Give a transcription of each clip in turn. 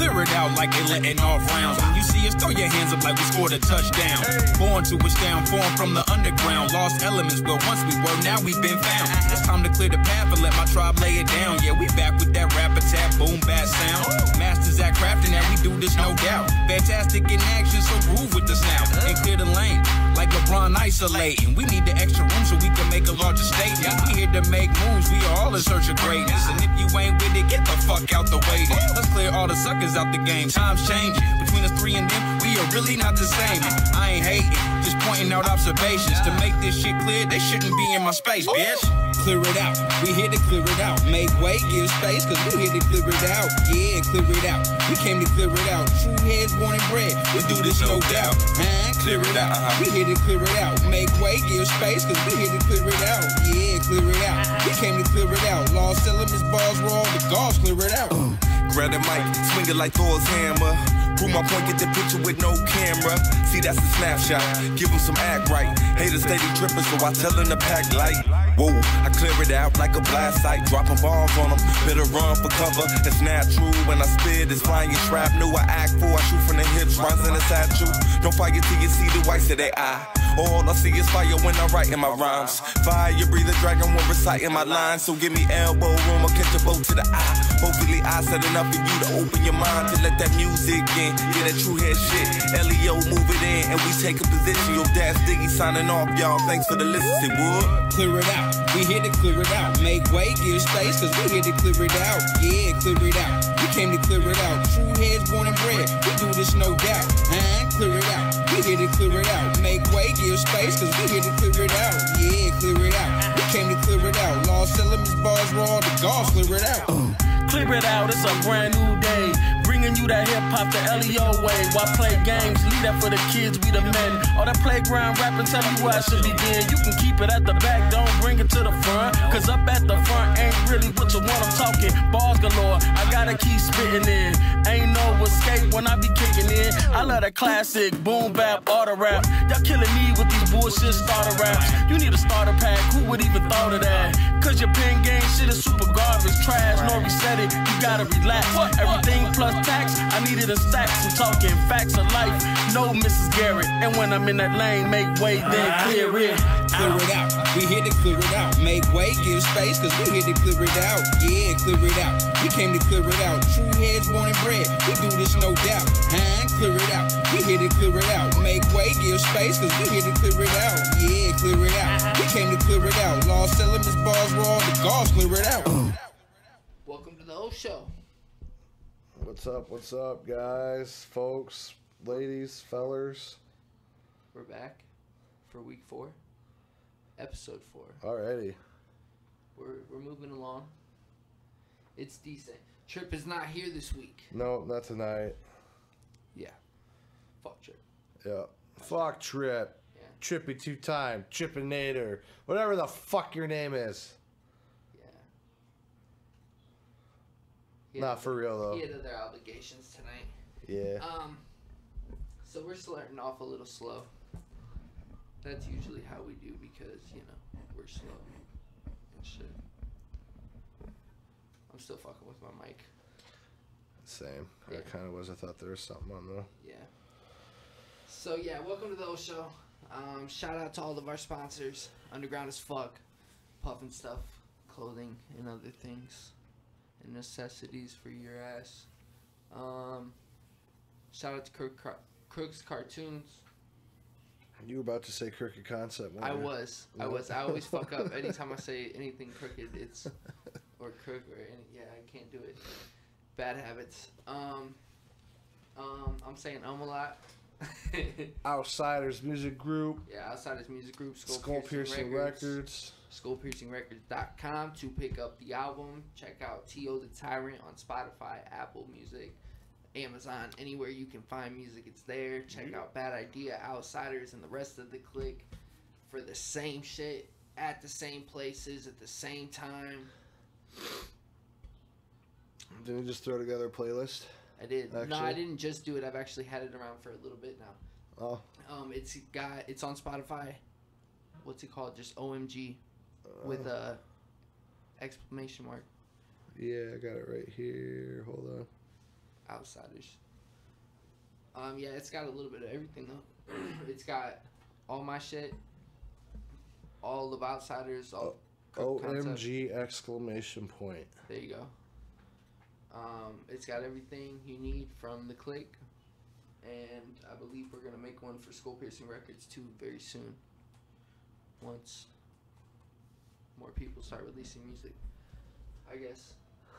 clear it out like they letting off rounds. When you see us, throw your hands up like we scored a touchdown. Born to astound, formed from the underground. Lost elements, well, once we were, now we've been found. It's time to clear the path and let my tribe lay it down. Yeah, we back with that rap-a-tap, boom-bat sound. Masters at crafting, and we do this, no doubt. Fantastic in action, so groove with us now. And clear the lane, like LeBron isolating. We need the extra room so we can make a larger statement. We here to make moves, we are all in search of greatness. And if you ain't with it, get the fuck out the way then. Let's clear all the suckers out the game. Time's changing. Between us three and them, we are really not the same. I ain't hating, just pointing out observations. To make this shit clear, they shouldn't be in my space, bitch. Clear it out, we here to clear it out. Make way, give space, cause we here to clear it out. Yeah, clear it out, we came to clear it out. True heads born and bred, we do this no doubt. Clear it out, we here to clear it out. Make way, give space, cause we here to clear it out. Yeah, clear it out, we came to clear it out. Lost elements, bars raw, the gauze, clear it out. Grab the mic, swing it like Thor's hammer. Prove my point, get the picture with no camera. See, that's a snapshot, give them some act right. Haters steady tripping, so I tell them to pack light. Whoa, I clear it out like a blast site. Dropping bombs on them, better run for cover. It's natural when I spit, it's flying shrapnel. I act for, I shoot from the hips, runs in the satchel. Don't fire till you see the whites of their eye. All I see is fire when I write in my rhymes. Fire, breathe a dragon when reciting my lines. So give me elbow room or catch a boat to the eye. Hopefully I set enough for you to open your mind to let that music in. Yeah, that true head shit. Leo, move it in and we take a position. Yo, Dash Diggy signing off, y'all. Thanks for the listen, say what? Clear it out, we here to clear it out. Make way, give space, cause we here to clear it out. Yeah, clear it out, we came to clear it out. True heads born and bred, we do this no doubt. Clear it out, we here to clear it out. Make way, give space, cause we here to clear it out. Yeah, clear it out, we came to clear it out. Lost elements, bars raw, the gauze, clear it out. Clear it out, it's a brand new day. Bringing you that hip-hop, the Leo way. Why play games? Leave that for the kids, we the men. All that playground rapping, tell me where I should begin. You can keep it at the back, don't bring it to the front. Cause up at the front ain't really what you want, I'm talking bars galore. I gotta keep spitting in. Ain't no escape when I be kicking in. I love that classic, boom bap, auto rap. Y'all killing me with these bullshit starter raps. You need a starter pack, who would even thought of that? Cause your pen game shit is super garbage, trash, no reset it, you gotta relax. Everything plus tax, I need it in stacks. I'm talking facts of life, no Mrs. Garrett. And when I'm in that lane, make way, then clear it. Clear it out, we here to clear it out. Make way, give space, cause we here to clear it out. Yeah, clear it out, we came to clear it out. True heads born and bred, we do this no doubt. Clear it out, we here to clear it out. Make way, give space, cause we here to clear it out. Yeah, clear it out, we came to clear it out. Lost elements, bars raw, the gauze, clear it out. Welcome to the O Show. What's up, guys, folks, ladies, fellers? We're back for week 4, episode 4. Alrighty. We're moving along. It's decent. Tripp is not here this week. No, not tonight. Yeah. Fuck Tripp. Yeah. Fuck Tripp. Yeah. Trippy 2-time, Trippinator, whatever the fuck your name is. Not for real though. He had other obligations tonight. Yeah. So we're starting off a little slow. That's usually how we do because, you know, we're slow and shit. I'm still fucking with my mic. Same. Yeah. I kind of was. I thought there was something on though. Yeah. So yeah, welcome to the O Show. Shout out to all of our sponsors. Underground as fuck. Puffin Stuff, clothing, and other things. And necessities for your ass. Shout out to Crook's Cartoons. You were about to say Crooked Concept. I was. I always fuck up. Anytime I say anything crooked, it's or crook or any. Yeah, I can't do it. Bad habits. I'm saying a lot. Outsiders Music Group. Yeah, Outsiders Music Group. Skull Piercing Records. SkullPiercingRecords.com to pick up the album. Check out T.O. the Tyrant on Spotify, Apple Music, Amazon, anywhere you can find music, it's there. Check out Bad Idea, Outsiders, and the rest of the clique for the same shit at the same places at the same time. Didn't you just throw together a playlist? I did. Actually? No, I didn't just do it. I've actually had it around for a little bit now. Oh. It's on Spotify. What's it called? Just OMG with a exclamation mark. Yeah, I got it right here. Hold on. Outsiders. Yeah, it's got a little bit of everything though. It's got all my shit, all of Outsiders, all OMG exclamation point. There you go. It's got everything you need from the click, and I believe we're gonna make one for Skull Piercing Records too very soon. Once more people start releasing music, I guess.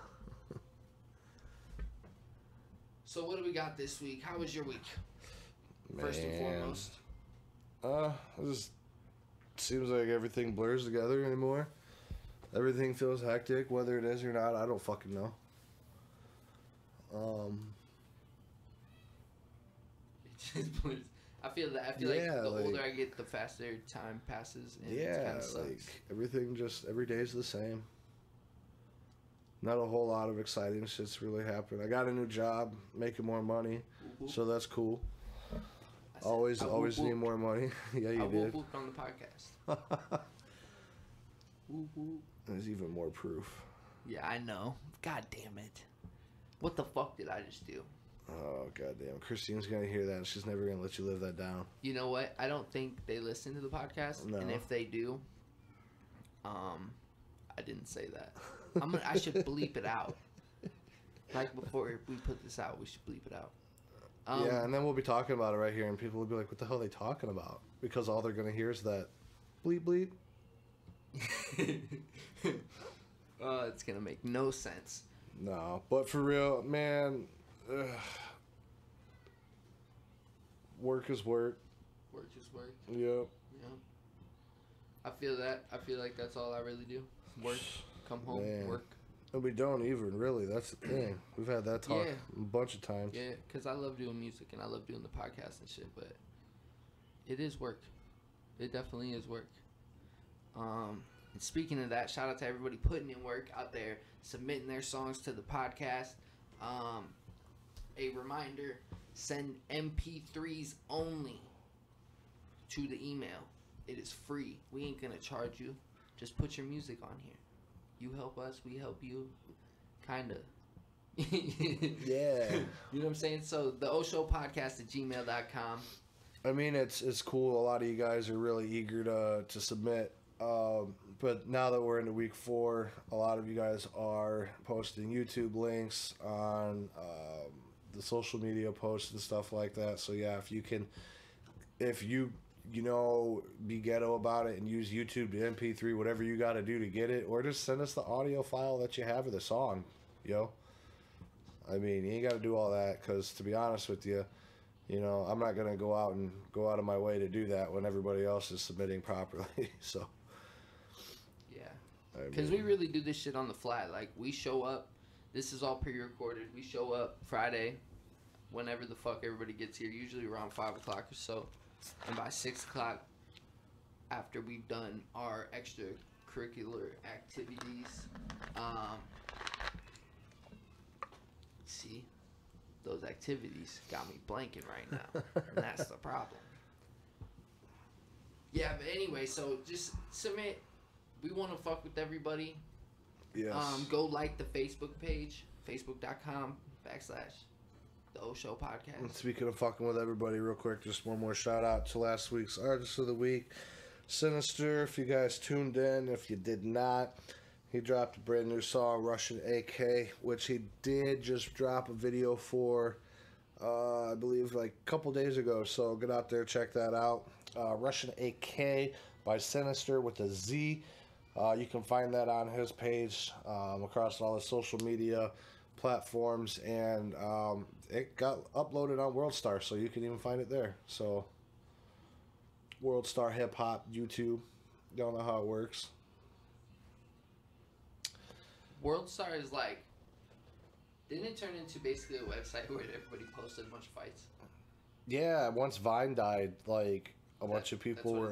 So what do we got this week? How was your week? First and foremost. It just seems like everything blurs together anymore. Everything feels hectic, whether it is or not. I don't fucking know. It just blurs. I feel like the older I get, the faster time passes. And it kind of sucks. Like everything just every day's the same. Not a whole lot of exciting shit's really happened. I got a new job, making more money, so that's cool. Always need more money. Yeah, you did. I on the podcast. There's even more proof. Yeah, I know. God damn it. What the fuck did I just do? Oh, goddamn. Christine's going to hear that, and she's never going to let you live that down. You know what? I don't think they listen to the podcast. No. And if they do, I didn't say that. I should bleep it out. Like, before we put this out, we should bleep it out. Yeah, and then we'll be talking about it right here, and people will be like, what the hell are they talking about? Because all they're going to hear is that bleep, bleep. It's going to make no sense. No, but for real, man, work is work. Work is work. Yep. Yeah. I feel that. I feel like that's all I really do. Work, come home, work. And we don't even, really. That's the thing. We've had that talk a bunch of times. Yeah, because I love doing music and I love doing the podcast and shit, but it is work. It definitely is work. And speaking of that, shout out to everybody putting in work out there, submitting their songs to the podcast. A reminder, send MP3s only to the email. It is free. We ain't going to charge you. Just put your music on here. You help us, we help you. Kind of. Yeah. You know what I'm saying? So, TheOShowPodcast@gmail.com. I mean, it's cool. A lot of you guys are really eager to submit. But now that we're into week 4, a lot of you guys are posting YouTube links on the social media posts and stuff like that. So yeah, if you be ghetto about it and use YouTube to MP3, whatever you got to do to get it, or just send us the audio file that you have of the song, yo. I mean, you ain't got to do all that, because to be honest with you, I'm not gonna go out of my way to do that when everybody else is submitting properly. So. Because we really do this shit on the fly. Like, we show up. This is all pre-recorded. We show up Friday, whenever the fuck everybody gets here, usually around 5 o'clock or so. And by 6 o'clock, after we've done our extracurricular activities, see, those activities got me blanking right now. And that's the problem. Yeah, but anyway, so just submit. We want to fuck with everybody. Yes. Go like the Facebook page, facebook.com/TheOShowPodcast. And speaking of fucking with everybody, real quick, just one more shout out to last week's Artist of the Week, Sinister. If you guys tuned in, if you did not, he dropped a brand new song, Russian AK, which he did just drop a video for, I believe, like a couple days ago. So get out there, check that out. Russian AK by Sinister with a Z. You can find that on his page across all the social media platforms, and it got uploaded on WorldStar, so you can even find it there. So WorldStar Hip Hop YouTube. Don't know how it works. WorldStar is like, didn't it turn into basically a website where everybody posted a bunch of fights? Yeah, once Vine died, like a bunch of people were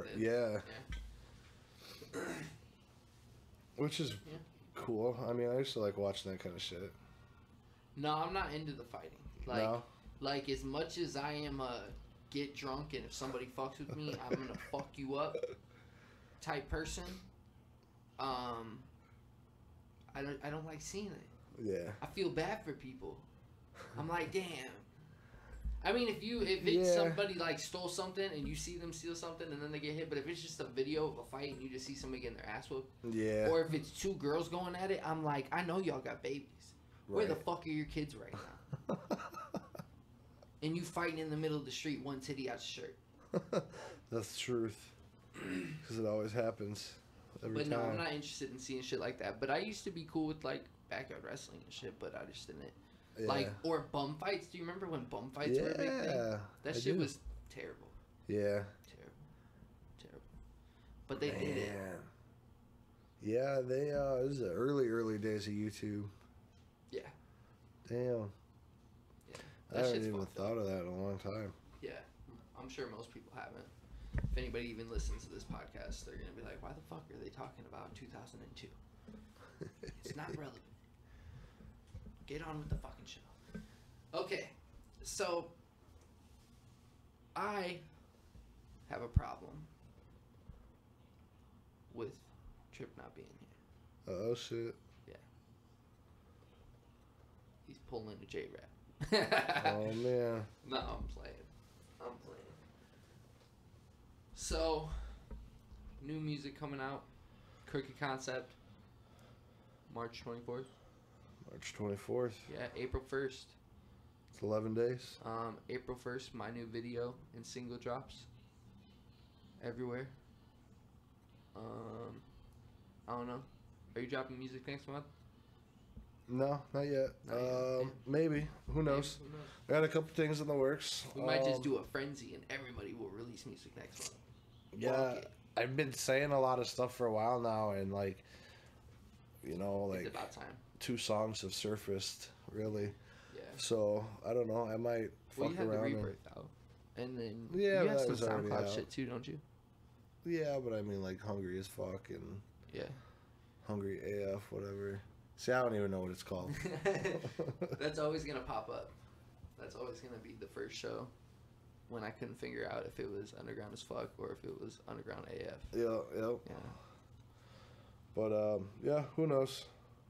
which is cool. I mean, I used to like watching that kind of shit. No, I'm not into the fighting. Like, no? Like, as much as I am a get drunk and if somebody fucks with me, I'm gonna fuck you up type person. I don't like seeing it. Yeah. I feel bad for people. I'm like, damn. I mean, if it's somebody like stole something and you see them steal something and then they get hit, but if it's just a video of a fight and you just see somebody getting their ass whooped, or if it's two girls going at it, I'm like, I know y'all got babies. Where the fuck are your kids right now? And you fighting in the middle of the street, one titty out your shirt. That's the truth. Because it always happens. Every time. No, I'm not interested in seeing shit like that. But I used to be cool with like backyard wrestling and shit, but I just didn't. Yeah. Like, or bum fights. Do you remember when bum fights were a big thing? That shit was terrible. Yeah. Terrible. But they did it. Yeah, they, it was the early days of YouTube. Yeah. Damn. Yeah. I haven't even thought of that in a long time. Yeah. I'm sure most people haven't. If anybody even listens to this podcast, they're going to be like, why the fuck are they talking about 2002? It's not relevant. Get on with the fucking show. Okay, so I have a problem with Tripp not being here. Oh, shit. Yeah. He's pulling a J-Rap. Oh, man. No, I'm playing. So, new music coming out. Crooked Concept. March 24th. March 24th. Yeah, April 1st. It's 11 days. April 1st, my new video and single drops. Everywhere. I don't know. Are you dropping music next month? No, not yet. Maybe. Who knows? I got a couple things in the works. We might just do a frenzy and everybody will release music next month. Yeah, I've been saying a lot of stuff for a while now, and like, you know, like it's about time. 2 songs have surfaced, really. Yeah. So I don't know. I might fuck you had around. The Rebirth out, and then yeah, you have that some was SoundCloud shit too, don't you? Yeah, but I mean, like, Hungry as Fuck and Hungry AF, whatever. See, I don't even know what it's called. That's always gonna pop up. That's always gonna be the first show when I couldn't figure out if it was Underground as Fuck or if it was Underground AF. Yeah. But yeah, who knows?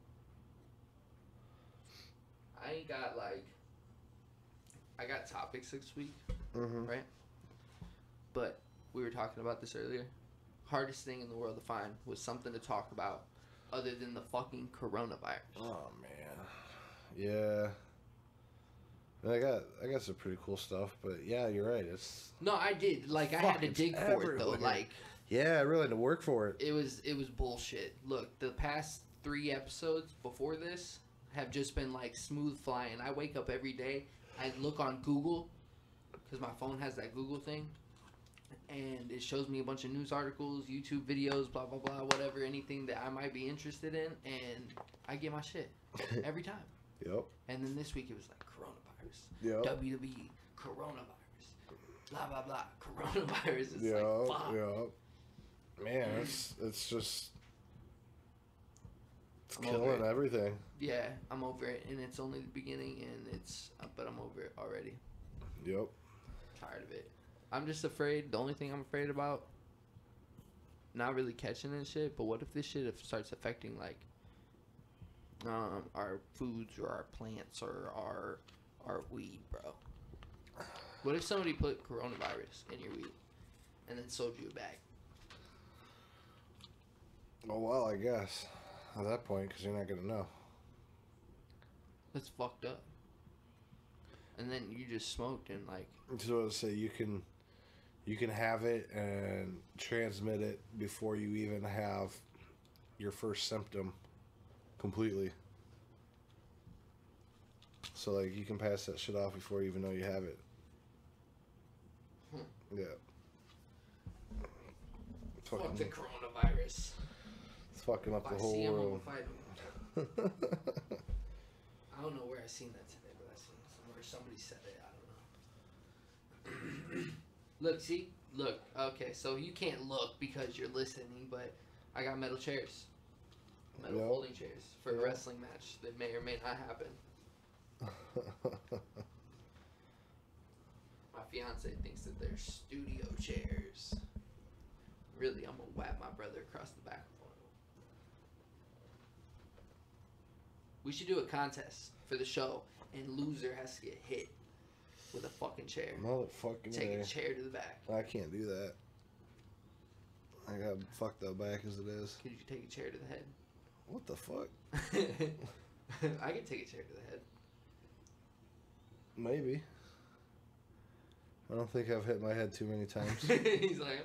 I got topics this week, right? But we were talking about this earlier. Hardest thing in the world to find was something to talk about other than the fucking coronavirus. Oh man, yeah. I got some pretty cool stuff, but yeah, you're right. It's no, I did. Like, I had to dig for it though. Like, yeah, I really had to work for it. It was bullshit. Look, the past 3 episodes before this have just been like smooth flying. I wake up every day. I look on Google because my phone has that Google thing, and it shows me a bunch of news articles, YouTube videos, blah blah blah, whatever, anything that I might be interested in, and I get my shit every time. Yep. And then this week it was like coronavirus. Yep. WWE coronavirus. Blah blah blah. Coronavirus. It's like fuck. Yeah. Man, it's just killing everything. Yeah, I'm over it, and it's only the beginning, and but I'm over it already. Yep. Tired of it. I'm just afraid. The only thing I'm afraid about, not really catching and shit, but what if this shit starts affecting like our foods or our plants or our weed, bro? What if somebody put coronavirus in your weed and then sold you a bag? Oh well, I guess at that point, because you're not gonna know. That's fucked up. And then you just smoked and like. So to say, you can have it and transmit it before you even have your first symptom completely. So like you can pass that shit off before you even know you have it. Yeah. Fuck the coronavirus. It's fucking up the whole world. I don't know where I seen that today, but I seen it somewhere. Somebody said it. I don't know. Look, see? Look. Okay, so you can't look because you're listening, but I got metal chairs. Metal folding chairs for a wrestling match that may or may not happen. My fiance thinks that they're studio chairs. Really, I'm gonna whap my brother across the back of one. We should do a contest for the show, and loser has to get hit with a fucking chair. Motherfucking Take a chair to the back. I can't do that. I got fucked up back as it is. Could you take a chair to the head? What the fuck? I could take a chair to the head. Maybe. I don't think I've hit my head too many times. He's like,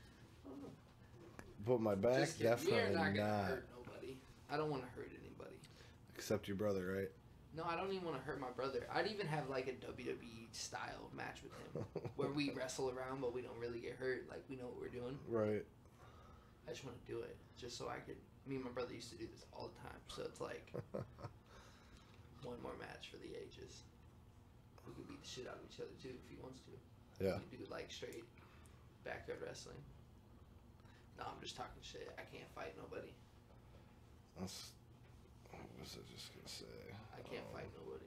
But my back, definitely we are not not. gonna hurt nobody. I don't want to hurt anybody. Except your brother, right? No, I don't even want to hurt my brother. I'd even have like a WWE style match with him, where we wrestle around, but we don't really get hurt. Like we know what we're doing. Right. I just want to do it, just so I could. Me and my brother used to do this all the time, so it's like one more match for the ages. We could beat the shit out of each other too if he wants to. Yeah. We could do like straight backyard wrestling. No, I'm just talking shit. I can't fight nobody. What was I just gonna say? I can't fight nobody.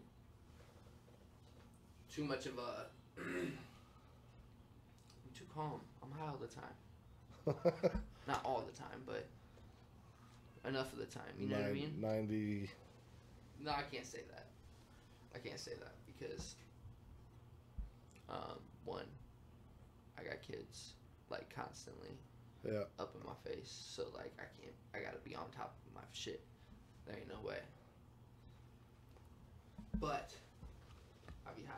Too much of a. I'm too calm. I'm high all the time. Not all the time, but enough of the time. You know what I mean? 90. No, I can't say that. I can't say that because, one, I got kids like constantly up in my face, so like I gotta be on top of my shit. There ain't no way. But I'll be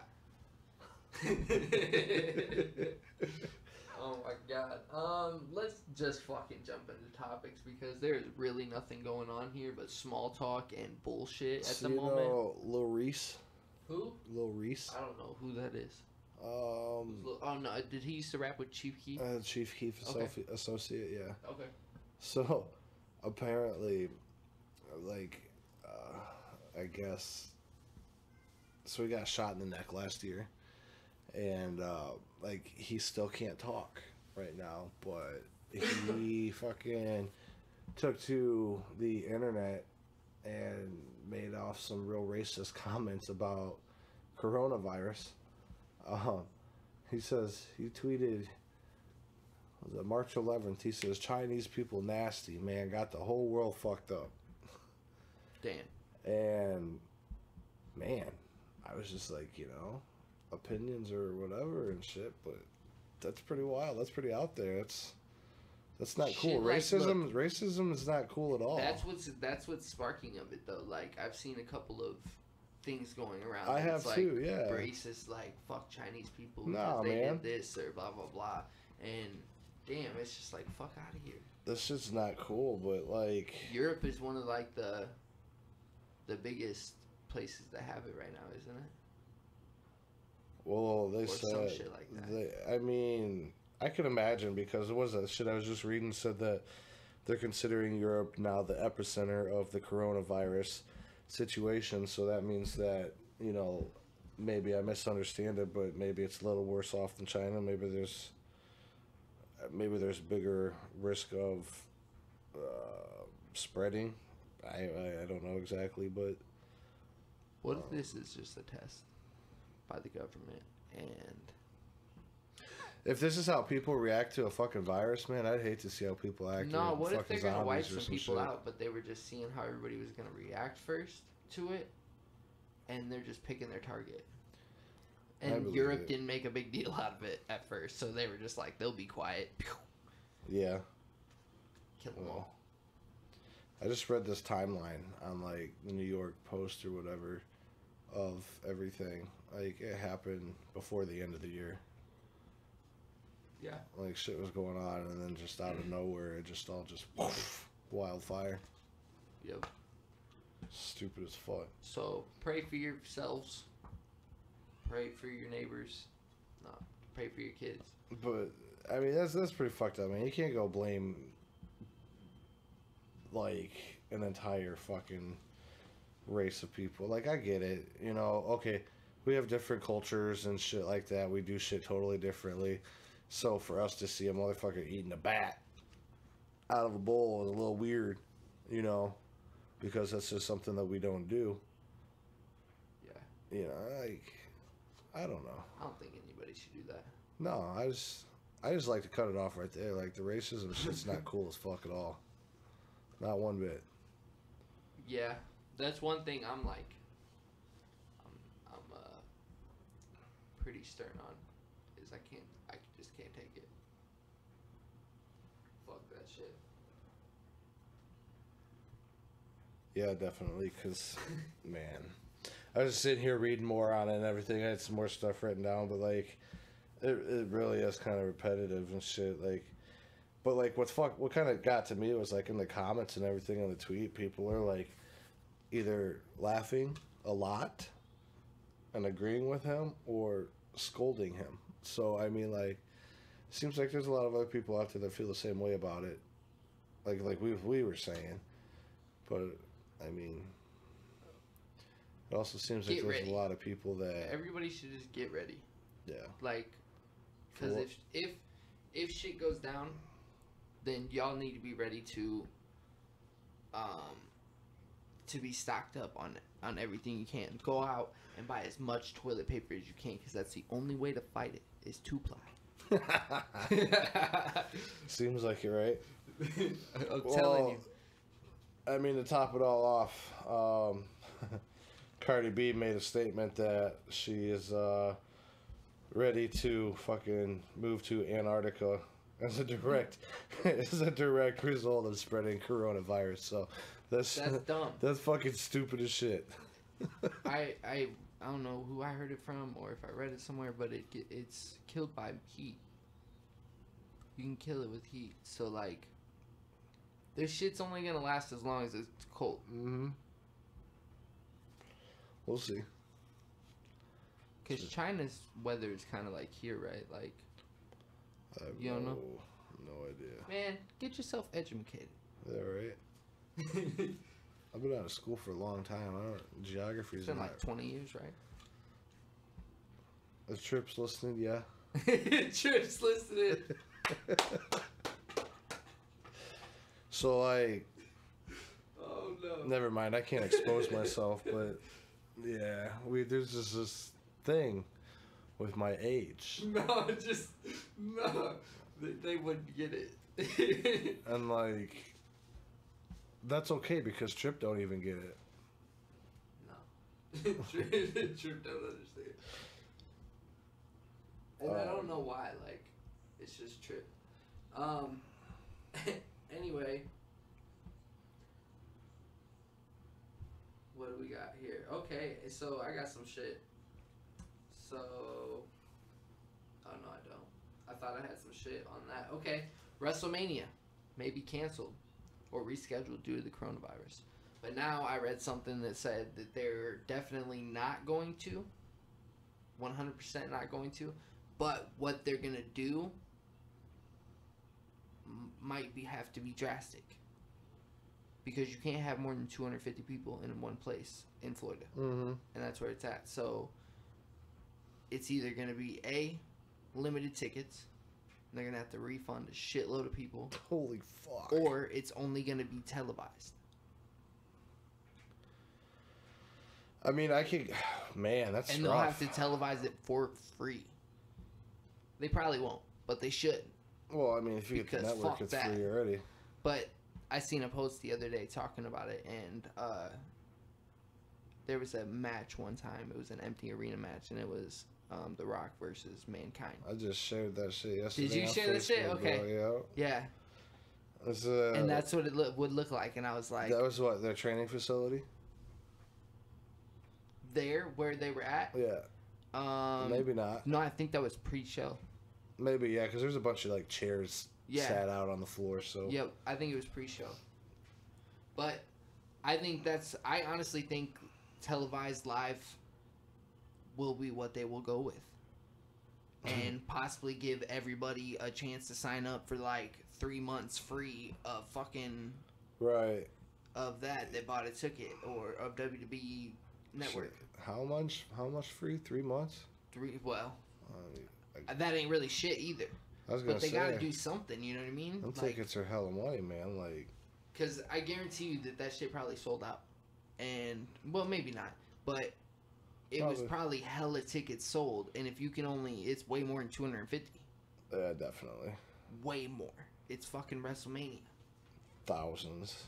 high. Oh my god. Let's just fucking jump into topics because there's really nothing going on here but small talk and bullshit at the moment. Know Lil Reese? Who? Lil Reese? I don't know who that is. Oh no, did he used to rap with Chief Keef? Chief Keef associate, yeah. Okay. So, apparently, like, I guess, so he got shot in the neck last year, and, like, he still can't talk right now, but he fucking took to the internet and made off some real racist comments about coronavirus. He says, he tweeted, was it March 11th, he says, Chinese people nasty, man, got the whole world fucked up. Damn. And, man, I was just like, you know, opinions or whatever and shit, but that's pretty wild. That's pretty out there. That's not cool. Like, Racism is not cool at all. That's what's sparking of it though. Like I've seen a couple of things going around. I have too, yeah. Racist, like fuck Chinese people because they did this or blah blah blah. And damn, it's just like fuck out of here. This shit's not cool, but like Europe is one of like the biggest places that have it right now, isn't it? Well, they or said some shit like that. I mean, I can imagine because it was that shit I was just reading said that they're considering Europe now the epicenter of the coronavirus situation. So that means that, you know, maybe I misunderstand it, but maybe it's a little worse off than China. Maybe there's bigger risk of spreading. I don't know exactly, but what if this is just a test by the government? And if this is how people react to a fucking virus, man, I'd hate to see how people act. No, what if they're gonna wipe some people out, but they were just seeing how everybody was gonna react first to it, and they're just picking their target. And Europe didn't make a big deal out of it at first, so they were just like, they'll be quiet. Yeah. Kill them all. I just read this timeline on like the New York Post or whatever of everything. Like it happened before the end of the year. Yeah. Like shit was going on, and then just out of nowhere, it just all woof, wildfire. Yep. Stupid as fuck. So pray for yourselves. Pray for your neighbors. No, pray for your kids. But I mean, that's pretty fucked up. I mean, you can't go blame like an entire fucking race of people. Like I get it, you know. Okay, we have different cultures and shit like that. We do shit totally differently. So for us to see a motherfucker eating a bat out of a bowl is a little weird, you know, because that's just something that we don't do. Yeah. You know, like, I don't know. I don't think anybody should do that. No, I just like to cut it off right there. Like, the racism shit's not cool as fuck at all. Not one bit. Yeah, that's one thing I'm like, pretty stern on is I just can't take it. Fuck that shit. Yeah, definitely, because, man, I was just sitting here reading more on it and everything. I had some more stuff written down, but, like, it really is kind of repetitive and shit, like, but, like, what kind of got to me was, like, in the comments and everything on the tweet, people are, like, either laughing a lot and agreeing with him or scolding him. So, I mean, like, it seems like there's a lot of other people out there that feel the same way about it, like we were saying, but... I mean, it also seems like there's a lot of people that... Everybody should just get ready. Yeah. Like, because if shit goes down, then y'all need to be ready to be stocked up on everything you can. Go out and buy as much toilet paper as you can, because that's the only way to fight it, is 2-ply. Seems like it, right? I'm telling you. I mean, to top it all off, Cardi B made a statement that she is ready to fucking move to Antarctica as a direct result of spreading coronavirus. So that's dumb. That's fucking stupid as shit. I don't know who I heard it from or if I read it somewhere, but it's killed by heat. You can kill it with heat. So, like, this shit's only gonna last as long as it's cold. Mm-hmm. We'll see. Because China's weather is kind of like here, right? Like, you don't know? No idea. Man, get yourself educated. Yeah, right? I've been out of school for a long time. Geography's It's been like 20 years, right? The Tripp's listening, yeah. Tripp's listening. So, like... Oh, no. Never mind, I can't expose myself, but... Yeah, there's just this thing with my age. No, they wouldn't get it. And, like... That's okay, because Tripp don't even get it. No. Tripp don't understand. And I don't know why, like, it's just Tripp. Anyway. What do we got here? Okay, so I got some shit. So... Oh, no, I don't. I thought I had some shit on that. Okay, WrestleMania may be canceled or rescheduled due to the coronavirus. But now I read something that said that they're definitely not going to. 100% not going to. But what they're going to do might have to be drastic. Because you can't have more than 250 people in one place in Florida. Mm-hmm. And that's where it's at. So it's either going to be A, limited tickets. They're going to have to refund a shitload of people. Holy fuck. Or it's only going to be televised. I mean, I could... Man, that's And they'll have to televise it for free. They probably won't, but they should. Well, I mean, if you get the network, it's free already. But I seen a post the other day talking about it, and there was a match one time. It was an empty arena match, and it was The Rock versus Mankind. I just shared that shit yesterday. Did you share that shit? Okay. Bro, yeah. And that's what it would look like, and I was like... That was what, their training facility? There, where they were at? Yeah. Maybe not. No, I think that was pre-show. Maybe, yeah, because there's a bunch of, like, chairs sat out on the floor, so... Yep, I think it was pre-show. But I honestly think televised live will be what they will go with. And possibly give everybody a chance to sign up for, like, 3 months free of fucking... Right. Of that bought a ticket, or of WWE Network. Shit. How much free? 3 months? Well... that ain't really shit either. I was gonna say, but they gotta do something, you know what I mean? Them tickets are hella money, man. Like, because I guarantee you that shit probably sold out, and well, maybe not, but it was probably hella tickets sold. And if you can it's way more than 250. Yeah, definitely. Way more. It's fucking WrestleMania. Thousands.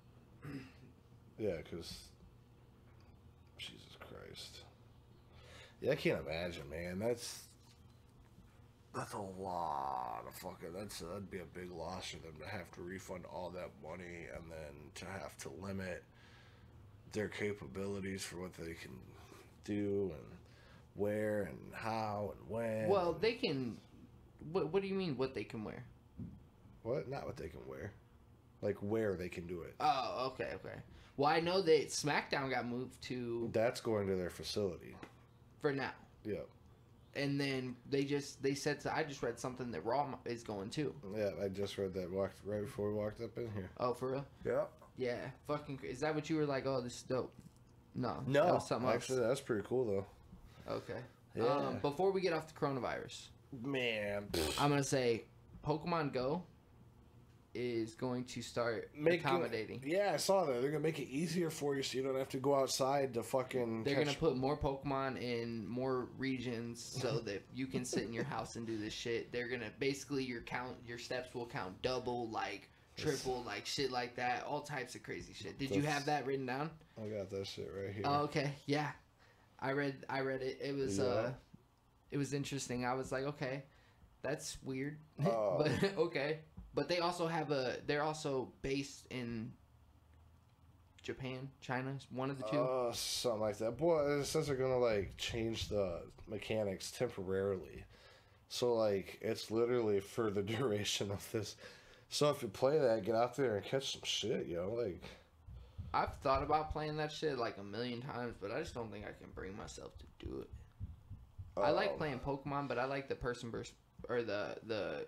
Yeah, because Jesus Christ. Yeah, I can't imagine, man. That's a lot of fucking. That'd be a big loss for them to have to refund all that money and then to have to limit their capabilities for what they can do and where and how and when. Well, they can. What do you mean? What they can wear? What? Not what they can wear. Like where they can do it. Oh, okay. Well, I know that SmackDown got moved to. That's going to their facility. For now. Yeah. And then they said, I just read something that Raw is going too. Yeah, I just read that right before we walked up in here. Oh, for real? Yeah. Yeah, fucking. Is that what you were like? Oh, this is dope. No, No, that was something actually, else. that's pretty cool though. Okay. Yeah. Before we get off the coronavirus, Man, I'm gonna say Pokemon Go is going to start accommodating. Yeah, I saw that. They're gonna make it easier for you, so you don't have to go outside to fucking. They're gonna put more Pokemon in more regions so that you can sit in your house and do this shit. They're gonna basically your steps will count double, like triple, like shit like that. All types of crazy shit. Did you have that written down? I got that shit right here. Oh, okay. Yeah, I read it. It was it was interesting. I was like, okay, that's weird, but okay. But they also have they're also based in Japan, China, one of the two. Something like that. Boy, it says they're gonna like change the mechanics temporarily. So like it's literally for the duration of this. So if you play that, get out there and catch some shit, yo. Like I've thought about playing that shit like a million times, but I just don't think I can bring myself to do it. I like playing Pokemon, but I like the person versus or the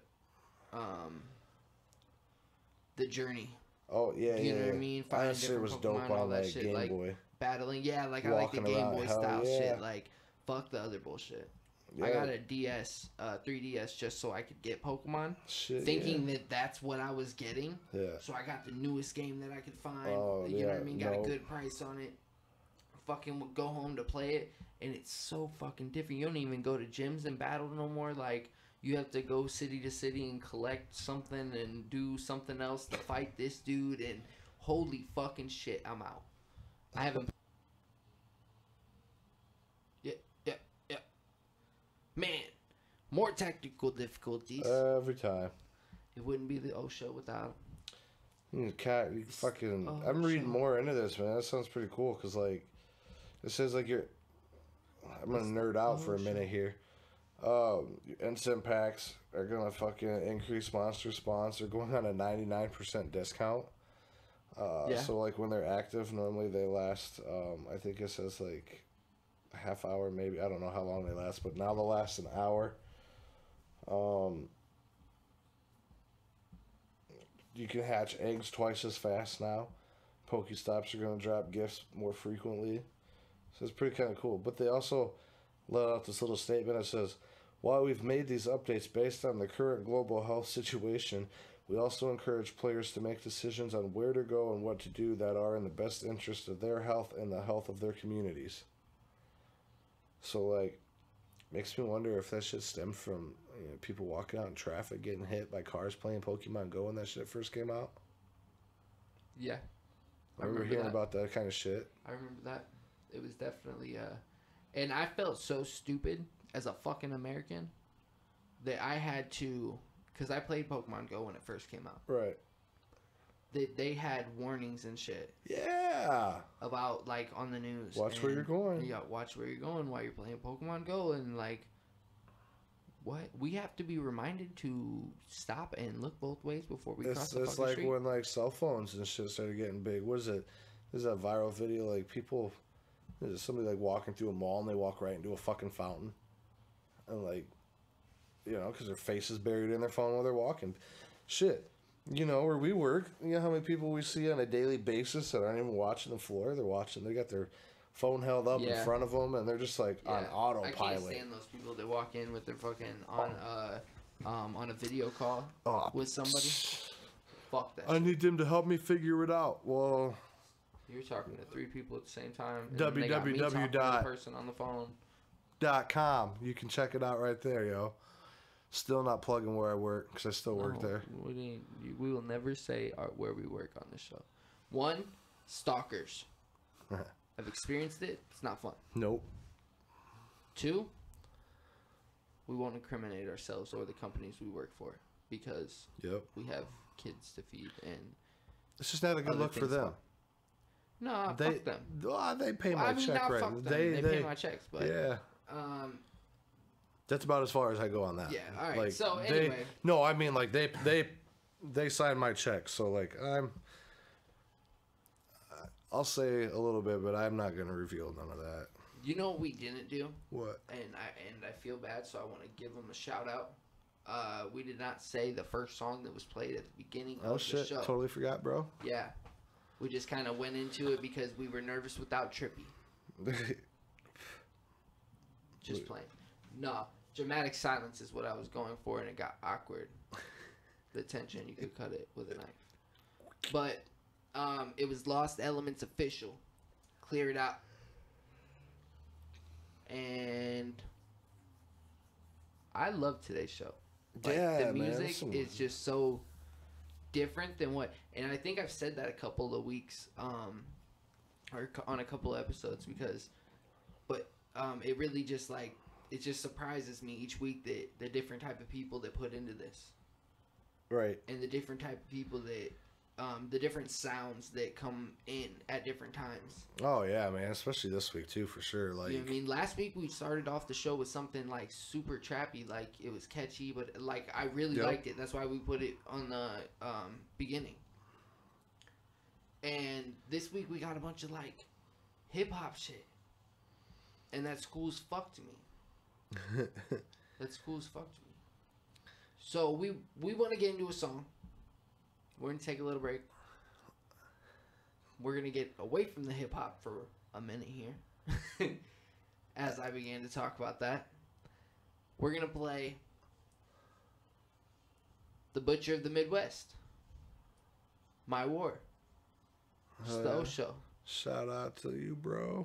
journey. Oh yeah, you know what I mean? That shit was dope Pokemon, on that shit, Game like, Boy. Battling, yeah, like I like the Game Boy style shit. Like fuck the other bullshit. Yeah. I got a 3DS just so I could get Pokemon, thinking that that's what I was getting. Yeah. So I got the newest game that I could find. Oh, you know what I mean? Got a good price on it. Fucking would go home to play it, and it's so fucking different. You don't even go to gyms and battle no more. Like you have to go city to city and collect something and do something else to fight this dude. And holy fucking shit, I'm out. I haven't. Man, more technical difficulties. Every time. It wouldn't be the O Show without. You fucking. I'm reading more into this, man. That sounds pretty cool because, like, it says like you're. I'm gonna nerd out for a minute here. Instant packs are gonna fucking increase monster spawns. They're going on a 99% discount. So like when they're active, normally they last. I think it says like a half hour, maybe. I don't know how long they last, but now they'll last an hour. You can hatch eggs twice as fast now. Pokestops are going to drop gifts more frequently. So it's pretty kind of cool. But they also let out this little statement that says, while we've made these updates based on the current global health situation, we also encourage players to make decisions on where to go and what to do that are in the best interest of their health and the health of their communities. So, like, makes me wonder if that shit stemmed from people walking out in traffic, getting hit by cars playing Pokemon Go when that shit first came out. Yeah. I remember hearing about that kind of shit. I remember that. It was definitely, and I felt so stupid as a fucking American that I had to, because I played Pokemon Go when it first came out. Right. They had warnings and shit. Yeah. About, like, on the news. Watch where you're going. Yeah, watch where you're going while you're playing Pokemon Go. And, like, what? We have to be reminded to stop and look both ways before we cross the fucking street. It's like when, like, cell phones and shit started getting big. What is it? There's that viral video, like, people... There's somebody, like, walking through a mall and they walk right into a fucking fountain. And, like, you know, because their face is buried in their phone while they're walking. Shit. You know, where we work, you know how many people we see on a daily basis that aren't even watching the floor? They got their phone held up in front of them, and they're just, like, on autopilot. I can't stand those people that walk in with their fucking, on a video call with somebody. Fuck that I need them to help me figure it out. Well... You're talking to 3 people at the same time. www.person on the phone. .com. You can check it out right there, yo. Still not plugging where I work because I still work there. We will never say where we work on this show. 1, stalkers. I've experienced it. It's not fun. Nope. 2, we won't incriminate ourselves or the companies we work for because we have kids to feed and it's just not a good look for them. No, fuck them. They pay my check right. Fuck them. They pay my checks, but yeah. That's about as far as I go on that. Yeah. All right. Like, So anyway, no, I mean like they sign my check, so like I'll say a little bit, but I'm not gonna reveal none of that. You know what we didn't do? What? And I feel bad, so I want to give them a shout out. We did not say the first song that was played at the beginning of the show. Totally forgot, bro. Yeah. We just kind of went into it because we were nervous without Trippy. Just playing. No, dramatic silence is what I was going for, and it got awkward. The tension, you could cut it with a knife. But it was Lost Elements official. Clear it out. And I love today's show. Like, the music is just so different than what, and I think I've said that a couple of weeks, or on a couple of episodes it really just like, it just surprises me each week that the different type of people that put into this. Right. And the different type of people that, the different sounds that come in at different times. Oh yeah, man, especially this week too, for sure. Like, you know what I mean, last week we started off the show with something like super trappy, like it was catchy, but like I really liked it. That's why we put it on the beginning. And this week we got a bunch of like hip hop shit, and that's cool as fuck to me. That's cool as fuck to me. So we want to get into a song. We're going to take a little break. We're going to get away from the hip-hop for a minute here. As I began to talk about that. We're going to play The Butcher of the Midwest. My War. It's the O Show. Shout out to you, bro.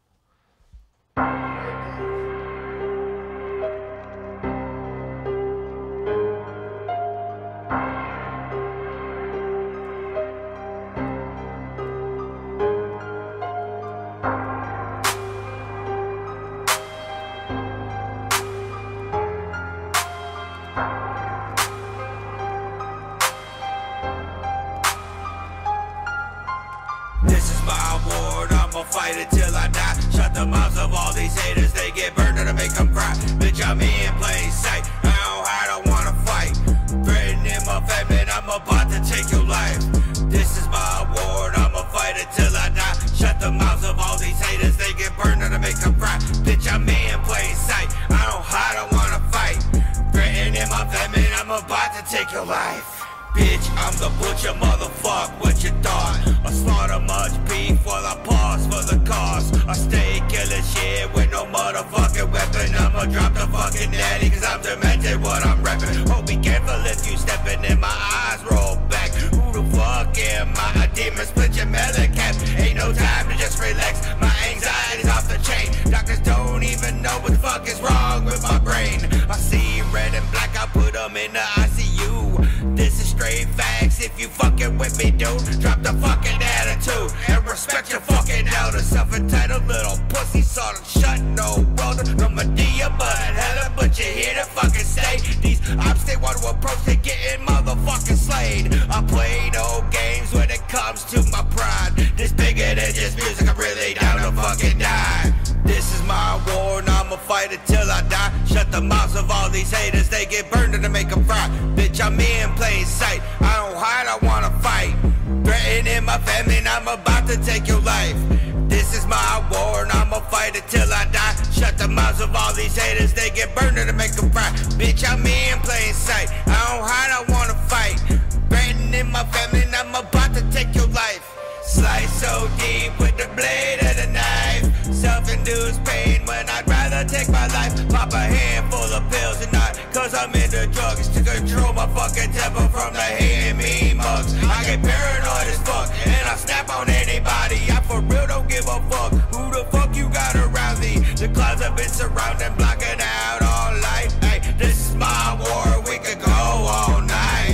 Fight it till I die. Shut the mouths of all these haters. They get burned to make them cry. Bitch, I'm in plain sight. I don't hide, I wanna fight. Threatening my family, I'm about to take your life. This is my award, I'ma fight it till I die. Shut the mouths of all these haters. They get burned to make them cry. Bitch, I'm in plain sight. I don't hide, I wanna fight. Threatening my family, I'm about to take your life. Bitch, I'm the butcher, motherfuck, what you thought? I slaughter much beef while I pause for the cause. I stay killing shit with no motherfucking weapon. I'ma drop the fucking daddy, cause I'm demented what I'm reppin'. Oh, be careful if you steppin' in, my eyes roll back. Who the fuck am I? A demon split your melon cap. Ain't no time to just relax, my anxiety's off the chain. Doctors don't even know what the fuck is wrong with my brain. I see red and black, I put them in the ICU. This is straight facts, if you fucking with me, dude. Drop the fucking attitude and respect your fucking elders. Self-entitled little pussy, sort of shut, no welder. No Medea, but hella, but you're here to fucking stay. These ops, they want to approach, they getting motherfucking slayed. I play no games when it comes to my pride. This bigger than just music, I'm really down to fucking die. This is my war, and I'ma fight it till I die. Shut the mouths of all these haters, they get burned to make them fry. Bitch, I'm in plain sight. I don't hide, I wanna fight. Threatening my family, and I'm about to take your life. This is my war, and I'ma fight it till I die. Shut the mouths of all these haters, they get burned to make them fry. Bitch, I'm in plain sight. I don't hide, I wanna fight. Threatening my family, and I'm about to take your life. Slice so deep with the blade of the knife. Self-induced pain when I'd rather take my life. Pop a handful of pills and not cause I'm into drugs. To control my fucking temper from the hate and me mugs. I get paranoid as fuck and I snap on anybody. I for real don't give a fuck who the fuck you got around me. The clouds have been surrounding, blocking out all light. Hey, this is my war, we could go all night.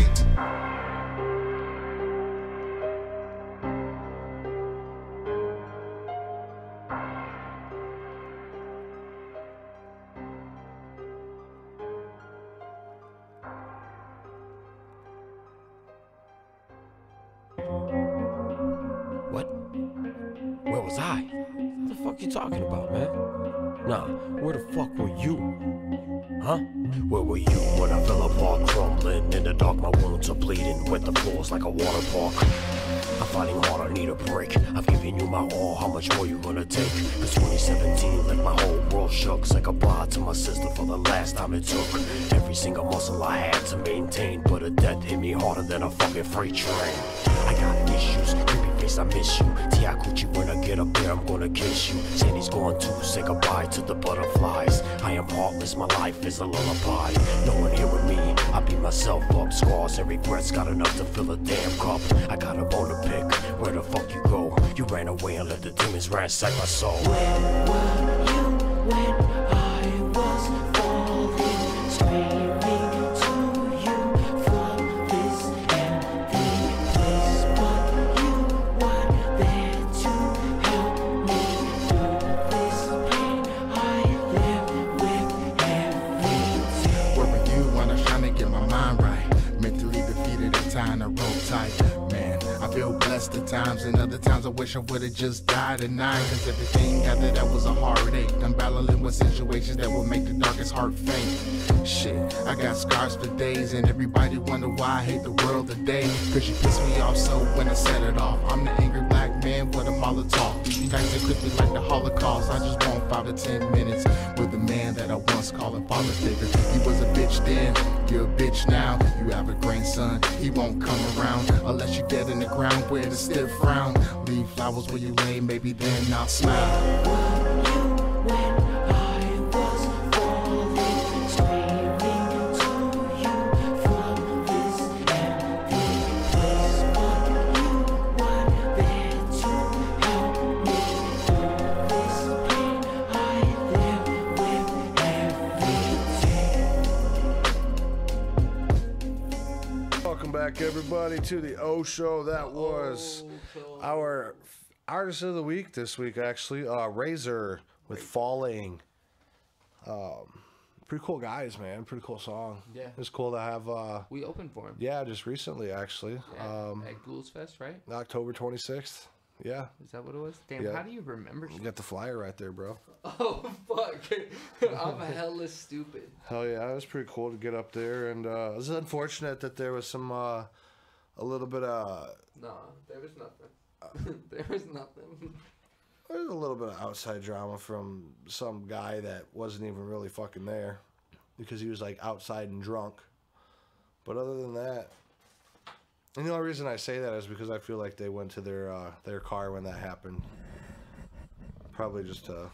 was I. What the fuck you talking about, man? Nah, where the fuck were you? Huh? Where were you when I fell apart, crumbling in the dark? My wounds are bleeding, wet the floors like a water park. I'm fighting hard, I need a break. I've given you my all, how much more you gonna take? Cause 2017 left my whole world shook. Say goodbye to my sister for the last time it took. Every single muscle I had to maintain, but a death hit me harder than a fucking freight train. I got issues, creepy face, I miss you. T.I. Coochie, when I get up there, I'm gonna kiss you. Sandy's gone too, say goodbye to the butterflies. I am heartless, my life is a lullaby. No one here with me, I beat myself up. Scars and regrets, got enough to fill a damn cup. I got a bone to pick, where the fuck you go? You ran away and let the demons ransack my soul. Where were you when I was falling, screaming to you from this empty place? But you were there to help me through this pain I live with every day. Where were you when I was trying to get my mind right? Mentally defeated and tying a rope tight. Man, I feel blessed at times, and other times I wish I would've just died tonight. Cause everything gathered that was a heartache. I'm battling with situations that will make the darkest heart faint. Shit, I got scars for days, and everybody wonder why I hate the world today. Cause you pissed me off so when I set it off, I'm the angry black man with a Molotov. You guys are quickly like the Holocaust. I just want 5 to 10 minutes with the man that I once called a father figure. He was a bitch then, you're a bitch now. You have a grandson, he won't come around unless you're dead in the ground with a stiff frown. Leave flowers where you lay, maybe then I'll smile. Where were you when I was falling, screaming to you from this empty place? But you were there to help me through this pain I live with every day. Welcome back, everybody, to the O Show. That was our artist of the week this week, actually. Razor with Falling. Pretty cool guys, man. Pretty cool song. Yeah. It's cool to have. We opened for him. Yeah, just recently, actually. At Ghouls Fest, right? October 26th. Yeah. Is that what it was? Damn, Yeah. how do you remember? You got the flyer right there, bro. Oh, fuck. I'm hella stupid. Hell yeah, it was pretty cool to get up there, and it was unfortunate that there was some a little bit of No, there was nothing. There was nothing. there's a little bit of outside drama from some guy that wasn't even really fucking there because he was like outside and drunk. But other than that, and the only reason I say that is because I feel like they went to their car when that happened, probably just to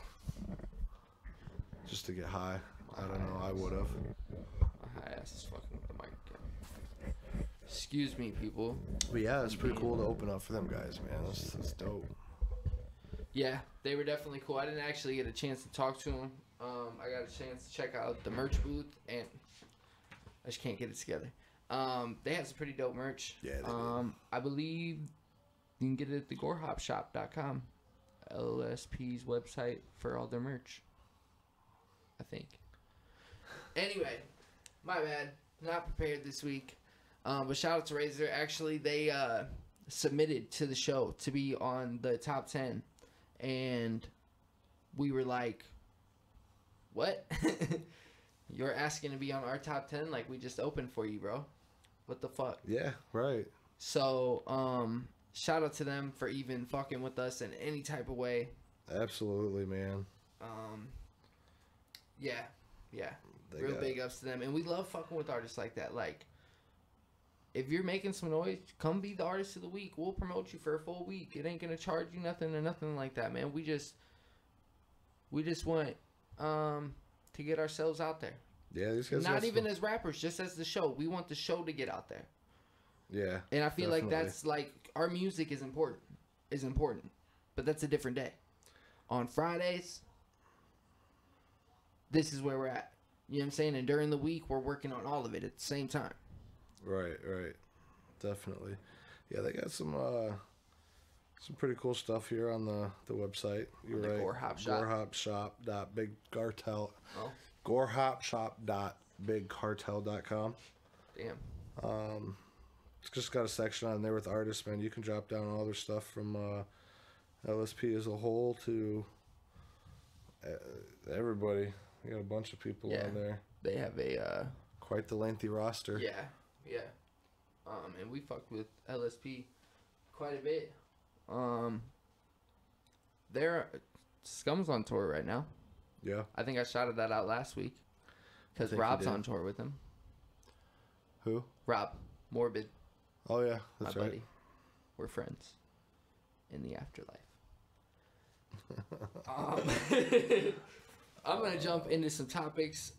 get high. I don't know. I would have. My high ass is fucking with the mic again. Excuse me, people. But yeah, it's pretty cool to open up for them guys, man. That's dope. Yeah, they were definitely cool. I didn't actually get a chance to talk to them. I got a chance to check out the merch booth, and I just can't get it together. They had some pretty dope merch. Yeah, they did. I believe you can get it at thegorehopshop.com. LSP's website for all their merch, I think. Anyway, my bad. Not prepared this week. But shout out to Razor. Actually, they submitted to the show to be on the top 10. And we were like, what? You're asking to be on our top 10? Like, we just opened for you, bro. What the fuck? Yeah, right. So, shout out to them for even fucking with us in any type of way. Absolutely, man. Yeah. They Real got- big ups to them. And we love fucking with artists like that. Like, if you're making some noise, come be the artist of the week. We'll promote you for a full week. It ain't gonna charge you nothing or nothing like that, man. We just want to get ourselves out there. Yeah, these guys. Not got even some- as rappers, just as the show. We want the show to get out there. Yeah. And I feel like definitely. that's like our music is important. But that's a different day. On Fridays, this is where we're at. You know what I'm saying? And during the week, we're working on all of it at the same time. Right. Definitely. Yeah, they got some pretty cool stuff here on the website. You're On the right. Gore Hop Shop. Gorehopshop.bigcartel. Oh, Gorehopshop.bigcartel.com. damn. It's just got a section on there with artists, man. You can drop down all their stuff from LSP as a whole to everybody. We got a bunch of people on there. They have a quite the lengthy roster. Yeah. And we fucked with LSP quite a bit. They're Scum's on tour right now. Yeah. I think I shouted that out last week because Rob's on tour with him. Who? Rob Morbid. Oh yeah, that's my right. buddy. We're friends in the afterlife. I'm gonna jump into some topics.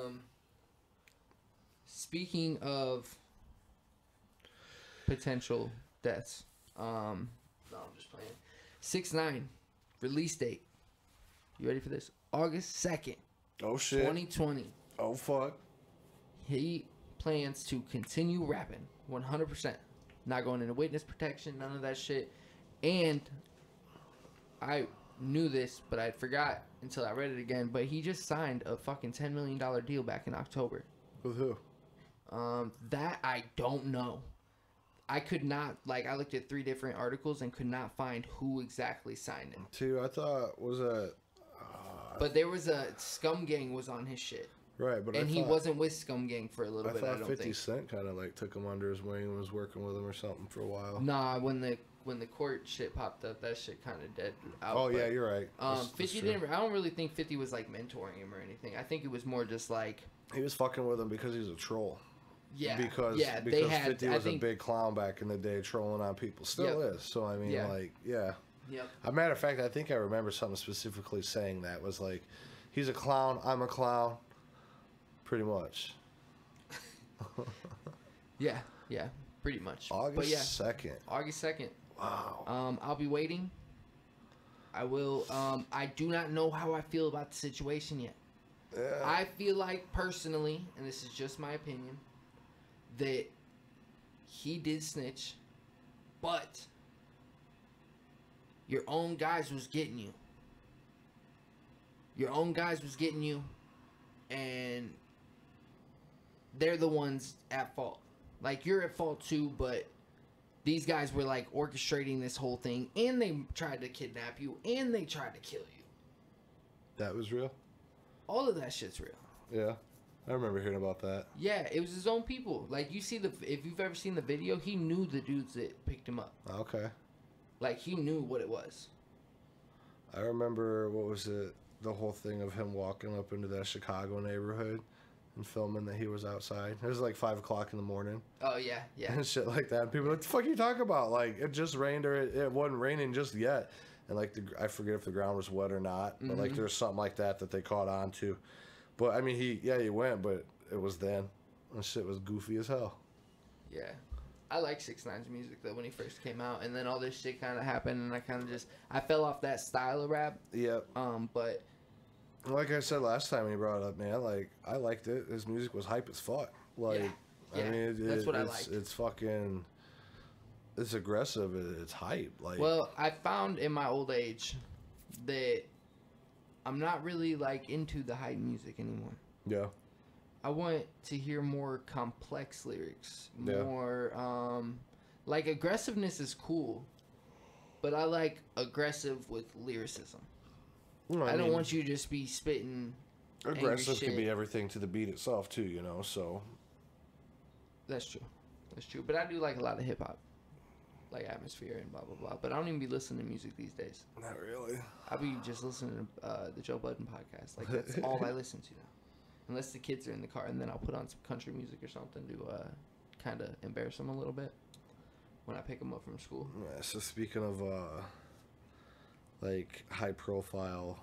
Speaking of potential deaths, no, I'm just playing. 6ix9ine release date. You ready for this? August 2nd. Oh shit. 2020. Oh fuck. He plans to continue rapping 100%. Not going into witness protection, none of that shit. And I knew this, but I forgot until I read it again. But he just signed a fucking $10 million deal back in October. With who? That I don't know. I could not, I looked at 3 different articles and could not find who exactly signed it. Too, I thought was a. But there was a Scum Gang was on his shit. Right, but he wasn't with Scum Gang for a little bit. I don't 50 think. Cent kind of took him under his wing and was working with him or something for a while. Nah, when the court shit popped up, that shit kind of dead out. Oh yeah, you're right. 50 didn't. I don't really think 50 was mentoring him or anything. I think it was more just he was fucking with him because he's a troll. Yeah, because they had, 50 was a big clown back in the day, trolling on people. Still is. So I mean, yeah. Yep. As a matter of fact, I think I remember something specifically saying that was he's a clown, I'm a clown, pretty much. yeah, pretty much. August 2nd. August 2nd. Wow. I'll be waiting. I will. I do not know how I feel about the situation yet. Yeah. I feel personally, and this is just my opinion, that he did snitch, but your own guys was getting you. Your own guys was getting you, and they're the ones at fault. You're at fault too, but these guys were orchestrating this whole thing, and they tried to kidnap you, and they tried to kill you. That was real? All of that shit's real. Yeah. I remember hearing about that. Yeah, it was his own people. You see if you've ever seen the video, he knew the dudes that picked him up. Okay. He knew what it was. I remember, what was it, the whole thing of him walking up into that Chicago neighborhood and filming that he was outside. It was 5 o'clock in the morning. Oh, yeah. And shit like that. And people were like, the fuck are you talking about? It just rained or it wasn't raining just yet. And I forget if the ground was wet or not. But there was something like that they caught on to. But I mean, he went, but it was then. And shit was goofy as hell. Yeah. I like 6ix9ine's music though when he first came out, and then all this shit kind of happened, and I kind of I fell off that style of rap. Yep. But like I said last time when he brought it up, man, I liked it. His music was hype as fuck. I mean, that's what I like. It's fucking, it's aggressive. It's hype. Well, I found in my old age that I'm not really into the hype music anymore. Yeah. I want to hear more complex lyrics. Yeah. More, aggressiveness is cool, but I like aggressive with lyricism. Well, I don't want you to just be spitting. Aggressive can be everything to the beat itself too, so. That's true. But I do like a lot of hip hop, atmosphere and blah blah blah. But I don't even be listening to music these days. Not really. I be just listening to the Joe Budden podcast. That's all I listen to now. Unless the kids are in the car, and then I'll put on some country music or something to kind of embarrass them a little bit when I pick them up from school. Yeah, so speaking of high profile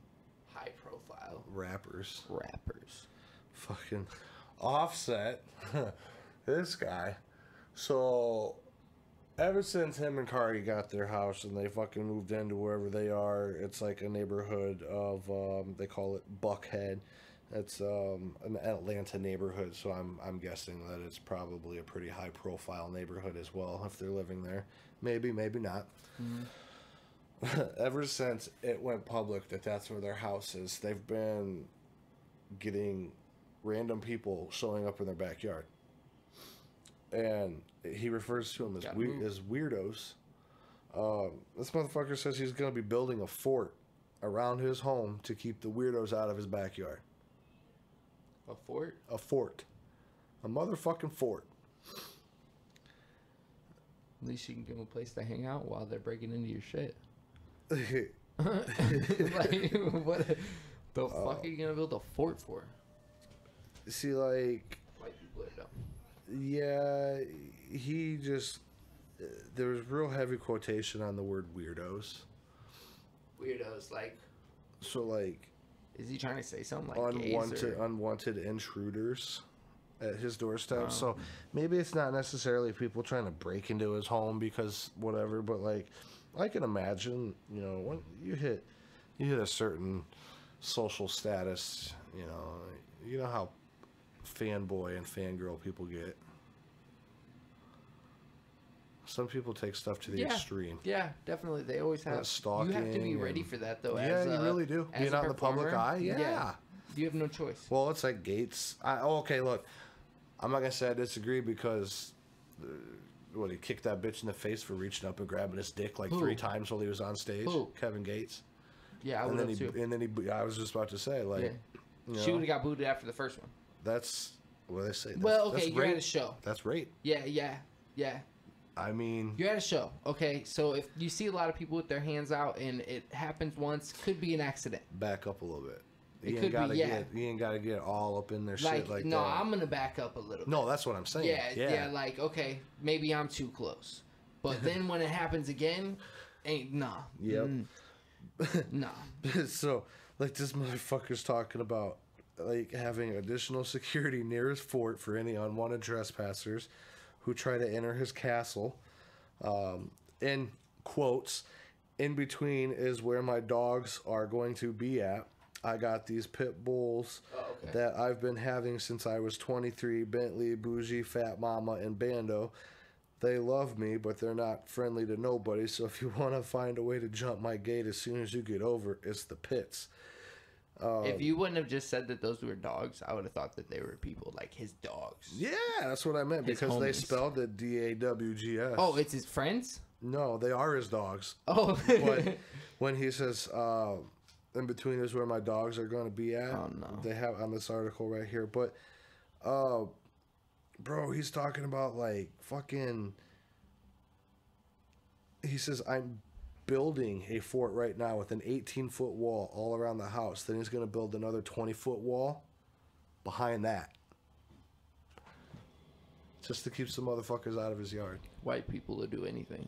rappers, fucking Offset, this guy. So ever since him and Cardi got their house and they fucking moved into wherever they are, it's a neighborhood of they call it Buckhead. It's an Atlanta neighborhood, so I'm guessing that it's probably a pretty high profile neighborhood as well if they're living there. Maybe not. Mm-hmm. Ever since it went public that that's where their house is, they've been getting random people showing up in their backyard. And he refers to them as weirdos. This motherfucker says he's gonna be building a fort around his home to keep the weirdos out of his backyard. A fort? A fort. A motherfucking fort. At least you can give them a place to hang out while they're breaking into your shit. See, Like, what the fuck are you gonna build a fort for? like, White people are dumb. yeah, he just... There was real heavy quotation on the word weirdos. Weirdos, like, So, like, is he trying to say something like gays or... unwanted intruders at his doorstep. So maybe it's not necessarily people trying to break into his home because whatever, but like I can imagine, you know, when you hit a certain social status, you know how fanboy and fangirl people get. Some people take stuff to the extreme. Yeah, definitely. They always have. Stalking. You have to be ready for that, though. Yeah, you really do. Being out in the public eye, yeah. You have no choice. Well, it's like Gates. Okay, look, I'm not gonna say I disagree because he kicked that bitch in the face for reaching up and grabbing his dick like 3 times while he was on stage. Who? Kevin Gates. Yeah, I would have too. And then I was just about to say, like, you know, she would have got booted after the first one. That's what they say. Well, okay, you're at a show. That's rape. Yeah. I mean, you're at a show, okay? So if you see a lot of people with their hands out and it happens once, could be an accident. Back up a little bit. You ain't got to get all up in their shit like that. No, I'm gonna back up a little bit. No, that's what I'm saying. Yeah, like, okay, maybe I'm too close. But then when it happens again, nah. Yep. Nah. So, like, this motherfucker's talking about, like, having additional security near his fort for any unwanted trespassers who try to enter his castle. In quotes, in between is where my dogs are going to be at. I got these pit bulls that I've been having since I was 23, Bentley, Bougie, Fat Mama, and Bando. They love me, but they're not friendly to nobody, so if you want to find a way to jump my gate as soon as you get over, it's the pits. If you wouldn't have just said that those were dogs, I would have thought that they were people, like his dogs. Yeah, that's what I meant, because they spelled it D-A-W-G-S. Oh, it's his friends? No, they are his dogs. Oh. But when he says, in between is where my dogs are going to be at, they have on this article right here. But, bro, he's talking about, like, fucking... He says, I'm building a fort right now with an 18-foot wall all around the house. Then he's going to build another 20-foot wall behind that. Just to keep some motherfuckers out of his yard. White people will do anything.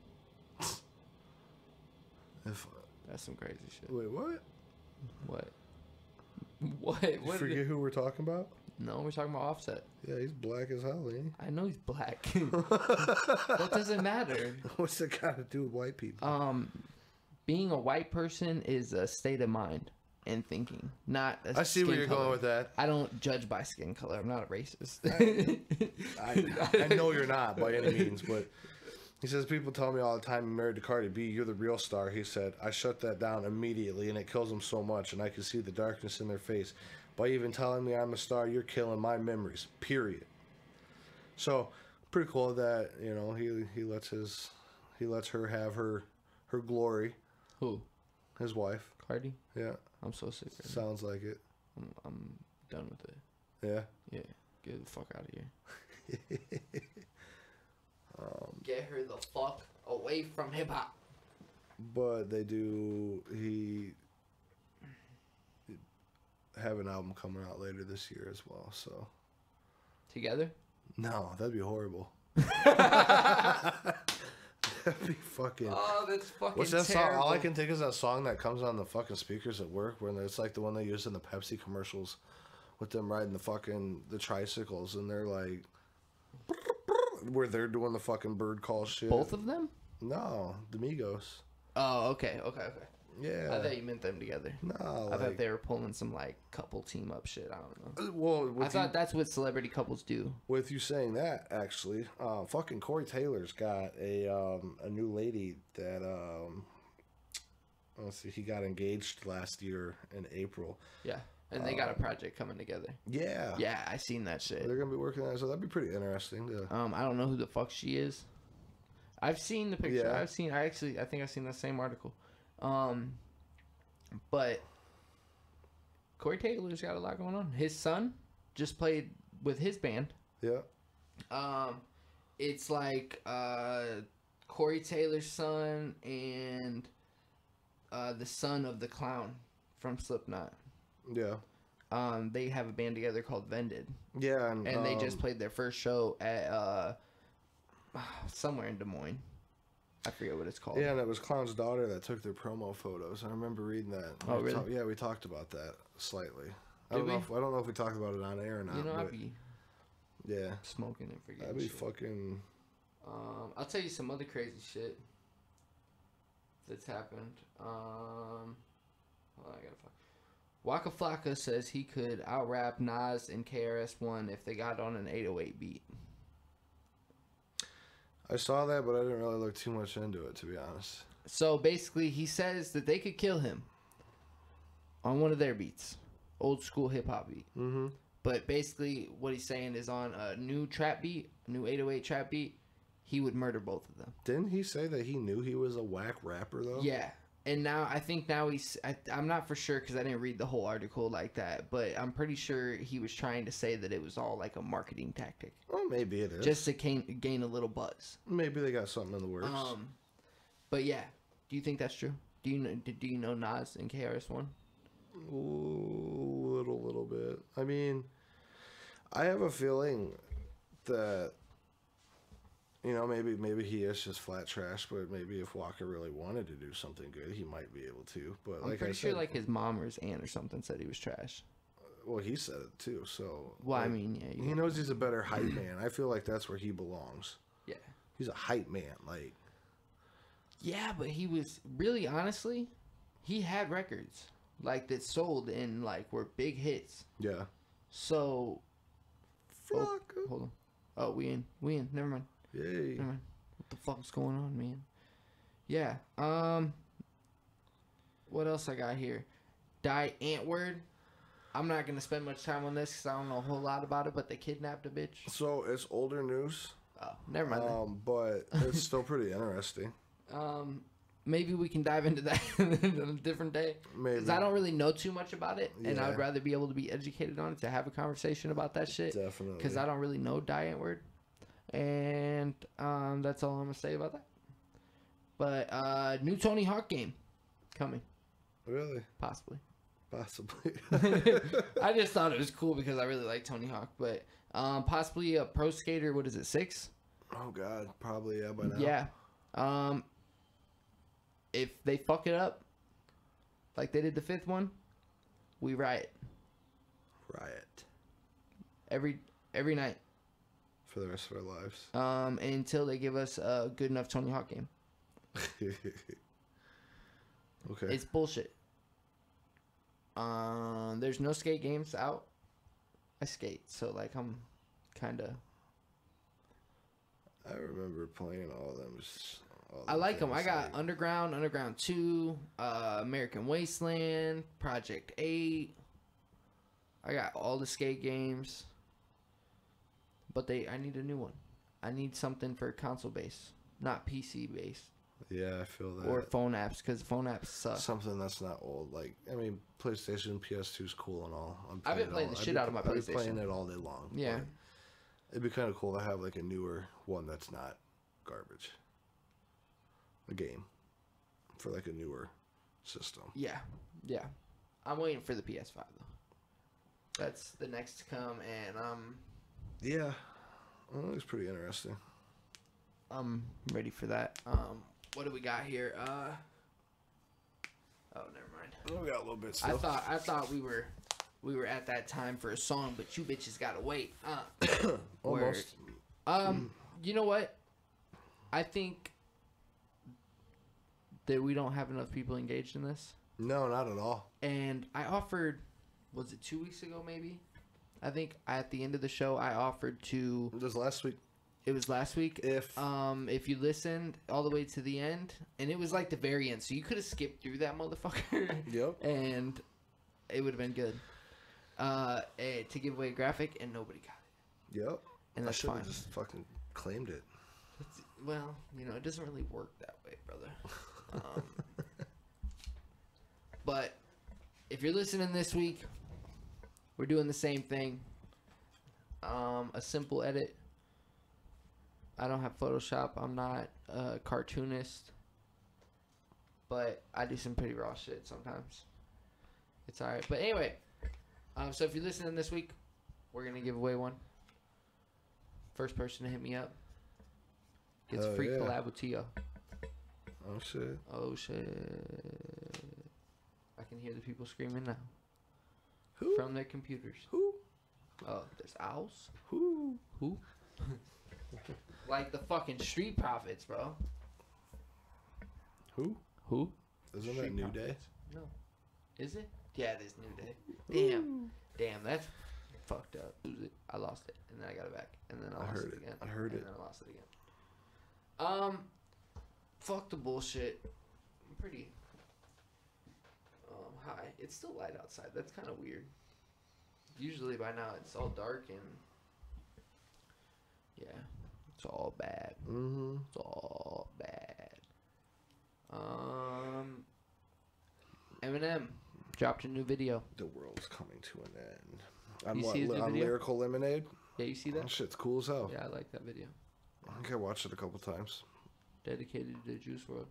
That's some crazy shit. Wait, what? What? What? You forget who we're talking about? No, we're talking about Offset. Yeah, he's black as hell, ain't he? I know he's black. That doesn't matter. What's it got to do with white people? Being a white person is a state of mind and thinking, not a I see where you're color. going with that. I don't judge by skin color. I'm not a racist. I know you're not by any means, but he says, people tell me all the time, you're married to Cardi B, you're the real star. He said, I shut that down immediately, and it kills them so much, and I can see the darkness in their face. By even telling me I'm a star, you're killing my memories, period. So, pretty cool that, you know, he lets her have her glory. Who? His wife. Cardi? Yeah. I'm so sick of it. Sounds like it. I'm done with it. Yeah? Yeah. Get the fuck out of here. Get her the fuck away from hip-hop. But they do... He have an album coming out later this year as well, so... Together? No, that'd be horrible. That'd be fucking... Oh, that's fucking What's that terrible. song? All I can think is that song that comes on the fucking speakers at work, when it's like the one they use in the Pepsi commercials with them riding the tricycles, and they're like... Where they're doing the fucking bird call shit. Both of them? No, the Migos. Oh, okay. Yeah. I thought you meant them together. No, I thought they were pulling some, like, couple team up shit. I don't know. Well, I thought that's what celebrity couples do. With you saying that, actually, fucking Corey Taylor's got a new lady that, let's see, he got engaged last year in April. Yeah. And they got a project coming together. Yeah. Yeah, I seen that shit. They're going to be working on it, so that'd be pretty interesting. I don't know who the fuck she is. I've seen the picture. Yeah. I think I've seen the same article. But Corey Taylor's got a lot going on. His son just played with his band. Yeah. It's like Corey Taylor's son and the son of the clown from Slipknot. Yeah. They have a band together called Vended. Yeah, And they just played their first show at somewhere in Des Moines. I forget what it's called. Yeah, and it was Clown's daughter that took their promo photos. I remember reading that. Oh, really? Yeah, we talked about that slightly. I Did don't we? know if we talked about it on air or not. You know, I'd but be yeah, smoking and forgetting. that'd be shit. fucking. I'll tell you some other crazy shit that's happened. Hold on, I gotta find. Waka Flocka says he could out-rap Nas and KRS-One if they got on an 808 beat. I saw that, but I didn't really look too much into it, to be honest. So basically, he says that they could kill him on one of their beats, old school hip hop beat. Mm-hmm. But basically, what he's saying is on a new trap beat, a new 808 trap beat, he would murder both of them. Didn't he say that he knew he was a whack rapper, though? Yeah. And now, I think now I'm not for sure because I didn't read the whole article like that, but I'm pretty sure he was trying to say that it was all like a marketing tactic. Well, maybe it is. Just to gain a little buzz. Maybe they got something in the works. But yeah, do you think that's true? Do you know Nas and KRS-One? Ooh, little bit. I mean, I have a feeling that, you know, maybe he is just flat trash, but maybe if Walker really wanted to do something good, he might be able to. But I'm like pretty I sure said, like his mom or his aunt or something said he was trash. well, he said it too. So Well, like, I mean, yeah. he knows he's a better hype man. I feel like that's where he belongs. Yeah. He's a hype man. Like, Yeah, but he was really, honestly, he had records like that sold and like were big hits. yeah. So, Flocka. hold on. Oh, we in. Never mind. Yay. Never mind. What the fuck's going on, man? Yeah. What else I got here? Die Antwoord. I'm not gonna spend much time on this because I don't know a whole lot about it. But they kidnapped a bitch. So it's older news. Oh, never mind. Then. But it's still pretty interesting. Maybe we can dive into that on a different day. Maybe. Because I don't really know too much about it, and Yeah. I'd rather be able to be educated on it to have a conversation about that shit. Definitely. Because I don't really know Die Antwoord. And that's all I'm going to say about that. But new Tony Hawk game coming. Really? Possibly. Possibly. I just thought it was cool because I really like Tony Hawk. But possibly a Pro Skater, what is it, 6? Oh, God. Probably, yeah, by now. Yeah. If they fuck it up, like they did the 5th one, we riot. Riot. Every night. For the rest of our lives. Until they give us a good enough Tony Hawk game. Okay. It's bullshit. There's no skate games out. I skate, so like I'm kind of. I remember playing all of them. I like them. I got Underground, Underground 2, American Wasteland, Project 8. I got all the skate games. But I need a new one. I need something for console base, not PC based. Yeah, I feel that. Or phone apps, because phone apps suck. Something that's not old. Like, I mean, PlayStation, PS2 is cool and all. I've been playing the shit out of my I've been PlayStation. playing it all day long. Yeah. It'd be kind of cool to have like a newer one that's not garbage. A game for like a newer system. Yeah. I'm waiting for the PS5 though. That's the next to come, and Yeah, well, it looks pretty interesting. I'm ready for that. What do we got here? Oh, never mind. Oh, we got a little bit still. I thought we were at that time for a song, but you bitches gotta wait. Almost. You know what? I think that we don't have enough people engaged in this. No, not at all. And I offered, was it 2 weeks ago maybe? I think at the end of the show I offered to. It was last week. It was last week. If you listened all the way to the end, and it was like the very end, so you could have skipped through that motherfucker. Yep. And it would have been good. To give away a graphic, and nobody got it. Yep. And that's I should fine. have just fucking claimed it. Well, it doesn't really work that way, brother. But if you're listening this week, we're doing the same thing. A simple edit. I don't have Photoshop. I'm not a cartoonist. But I do some pretty raw shit sometimes. It's alright. But anyway, so if you're listening this week, we're going to give away one. First person to hit me up gets a free collab with T.O. Oh, shit. Oh, shit. I can hear the people screaming now. Who? From their computers. Who? Oh, there's owls? Who? Who? Like the fucking Street Profits, bro. Who? Who? Isn't Street that New Profits. Day? No. Is it? Yeah, it is New Day. Damn, that's fucked up. Lose it. I lost it, and then I got it back, and then I lost it again. I heard it. And then I lost it again. Fuck the bullshit. I'm pretty high. It's still light outside. That's kind of weird. Usually by now it's all dark and yeah, it's all bad. Mm-hmm. It's all bad. Eminem dropped a new video. The world's coming to an end. On You what? see his new On video? Lyrical Lemonade? Yeah, you see That that? shit's cool as hell. Yeah, I like that video. I think I watched it a couple times. Dedicated to Juice WRLD.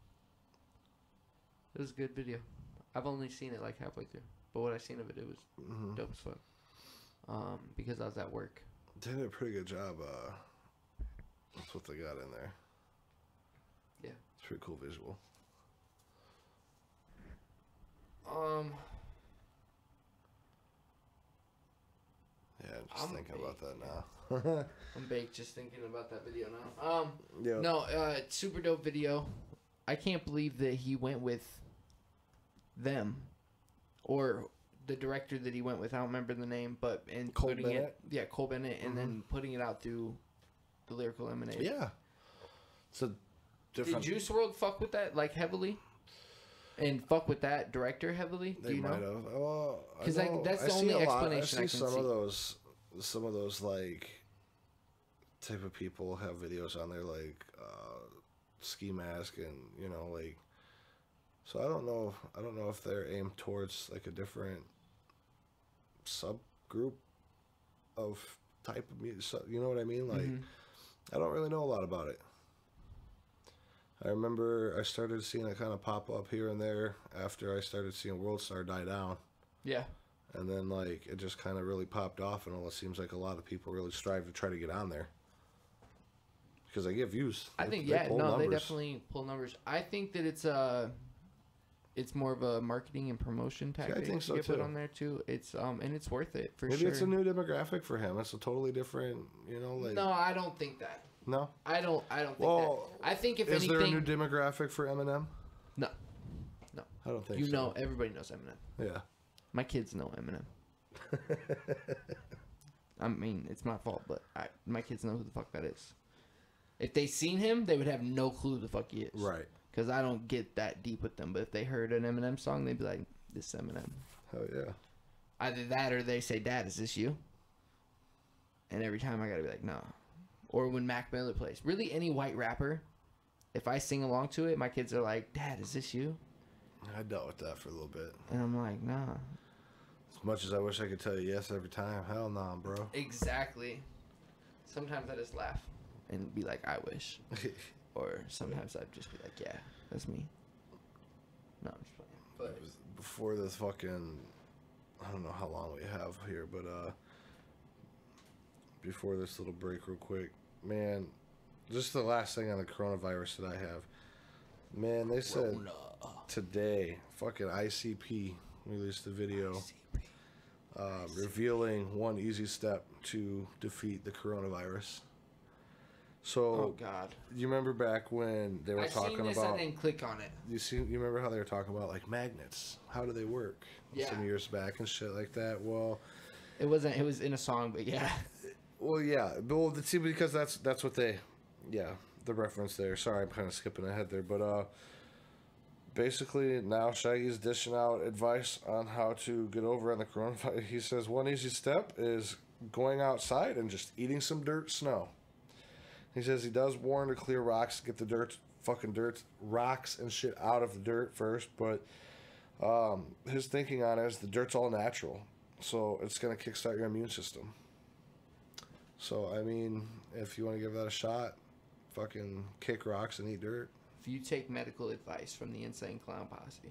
It was a good video. I've only seen it like halfway through, but what I seen of it, it was dope as fuck. Because I was at work. They did a pretty good job. That's what they got in there. Yeah. It's a pretty cool visual. Yeah, I'm just thinking about that now. I'm baked just thinking about that video now. Yeah. No, super dope video. I can't believe that he went with them, or the director that he went with. I don't remember the name, but Cole putting Bennett? Cole Bennett, and then putting it out through the Lyrical Lemonade. Yeah. It's a different. Did Juice WRLD fuck with that like heavily? And fuck with that director heavily? They Do you might know? have. Well, Because I know- that's I the see only a lot- explanation I I can see see. some of those like type of people have videos on there like ski mask and like. So I don't know if they're aimed towards like a different subgroup of type of music. You know what I mean? Like I don't really know a lot about it. I remember I started seeing it kind of pop up here and there after I started seeing World Star die down. Yeah. And then, like, it just kind of really popped off, and it seems like a lot of people really strive to try to get on there. Because they get views. I think, they pull they numbers. definitely pull numbers. I think that it's more of a marketing and promotion tactic. I think so, to get put too. on there, too. It's, and it's worth it, for Maybe sure. it's a new demographic for him. It's a totally different, like... No, I don't think that. No? I don't think Well, that. I think if is anything... there a new demographic for Eminem? No. I don't think so. Everybody knows Eminem. Yeah. My kids know Eminem. I mean, it's my fault, but my kids know who the fuck that is. If they seen him, they would have no clue who the fuck he is. Right. Because I don't get that deep with them. But if they heard an Eminem song, they'd be like, this is Eminem. Hell yeah. Either that or they say, Dad, is this you? And every time I gotta be like, no. Or when Mac Miller plays. Really, any white rapper, if I sing along to it, my kids are like, Dad, is this you? I dealt with that for a little bit. And I'm like, nah. As much as I wish I could tell you yes every time, hell nah, bro. Exactly. Sometimes I just laugh and be like, I wish. Or sometimes I'd just be like, yeah, that's me. No, I'm just playing. But Before this fucking... I don't know how long we have here, but before this little break real quick, man, just the last thing on the coronavirus that I have. Man, they said today, fucking ICP released a video revealing one easy step to defeat the coronavirus. So, oh God, you remember back when they were talking seen this, about? I didn't click on it. You remember how they were talking about like magnets? How do they work? Yeah. Some years back and shit like that. Well, It wasn't. It was in a song, but yeah. well, yeah. Well, see, because that's what they, yeah, the reference there. Sorry, I'm kind of skipping ahead there, but basically now Shaggy's dishing out advice on how to get over on the coronavirus. He says one easy step is going outside and just eating some dirt snow. He says he does warn to clear rocks, get the rocks and shit out of the dirt first, but his thinking on it is the dirt's all natural, so it's going to kickstart your immune system. So, I mean, if you want to give that a shot, fucking kick rocks and eat dirt. If you take medical advice from the Insane Clown Posse,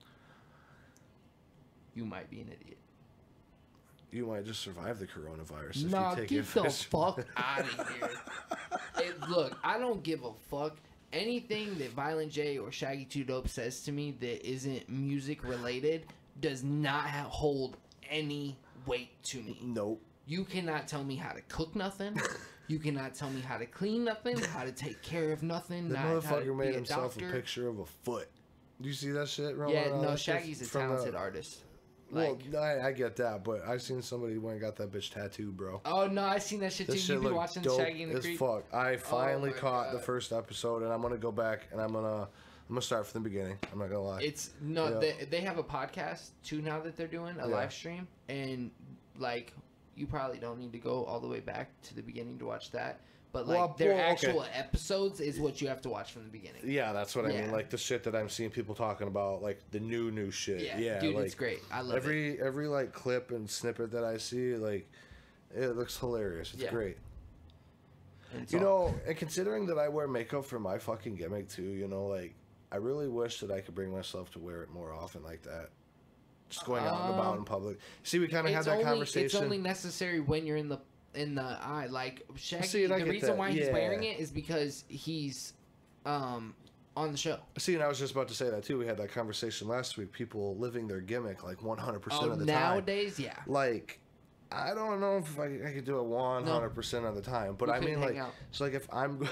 you might be an idiot. You might just survive the coronavirus. Nah, if you take get the advice. fuck out of here. Look, I don't give a fuck. Anything that Violent J or Shaggy 2 Dope says to me that isn't music related does not hold any weight to me. Nope. You cannot tell me how to cook nothing. You cannot tell me how to clean nothing, how to take care of nothing. The not how to motherfucker made be a himself doctor. a picture of a foot. Do you see that shit? Rolling Yeah, around no, like Shaggy's a this? From talented artist. Well, I get that, but I seen somebody went and got that bitch tattooed, bro. Oh no, I seen that shit too. This You shit been looked watching dope Shaggy in the as Creek? fuck. I finally my caught the God. first episode, and I'm gonna go back and I'm gonna start from the beginning. I'm not gonna lie. It's no, Yeah. they have a podcast too now that they're doing a Yeah. live stream, and like you probably don't need to go all the way back to the beginning to watch that. But like their okay. actual episodes is what you have to watch from the beginning. Yeah, that's what I Yeah. mean. Like the shit that I'm seeing people talking about, like the new shit. Yeah, dude, like, it's great. I love it. every like clip and snippet that I see, like it looks hilarious. It's Yeah. great. And it's You all- know, and considering that I wear makeup for my fucking gimmick too, you know, like I really wish that I could bring myself to wear it more often like that. Just going out and about in public. See, we kind of had that conversation. It's only necessary when you're in the eye. Like Shaggy, See, and I the get reason that. why he's Yeah. wearing it is because he's on the show. See, and I was just about to say that too. We had that conversation last week. People living their gimmick like 100% of the time. Nowadays, yeah. Like, I don't know if I could do it 100% of the time, but We I mean, couldn't like, hang out. so like if I'm,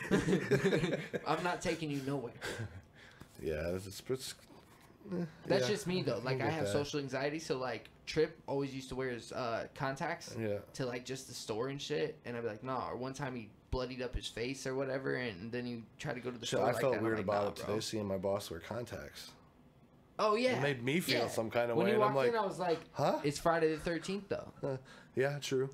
I'm not taking you nowhere. yeah, That's yeah, just me though. Like I get have that. social anxiety, so like Tripp always used to wear his contacts Yeah. to like just the store and shit, and I'd be like, nah. Or one time he bloodied up his face or whatever, and then he tried to go to the Shit, store. I like felt that. I'm weird like, about nah, it bro. today, seeing my boss wear contacts. Oh yeah, It made me feel some kind of when way, you and I'm walked in, like, I was like, huh? It's Friday the 13th though. Yeah, true.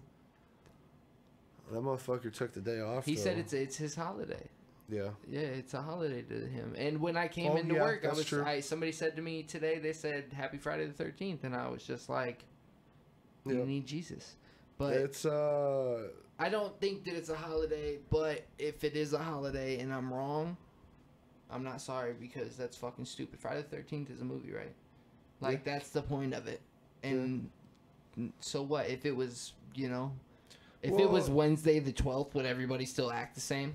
That motherfucker took the day off. He though. said it's his holiday. Yeah. Yeah, it's a holiday to him. And when I came Oh, into yeah, work, that's true. somebody said to me today, they said Happy Friday the 13th, and I was just like, you Yeah. need Jesus. But It's I don't think that it's a holiday, but if it is a holiday and I'm wrong, I'm not sorry because that's fucking stupid. Friday the 13th is a movie, right? Like, that's the point of it. And so what? If it was, if it was Well- Wednesday the 12th, would everybody still act the same?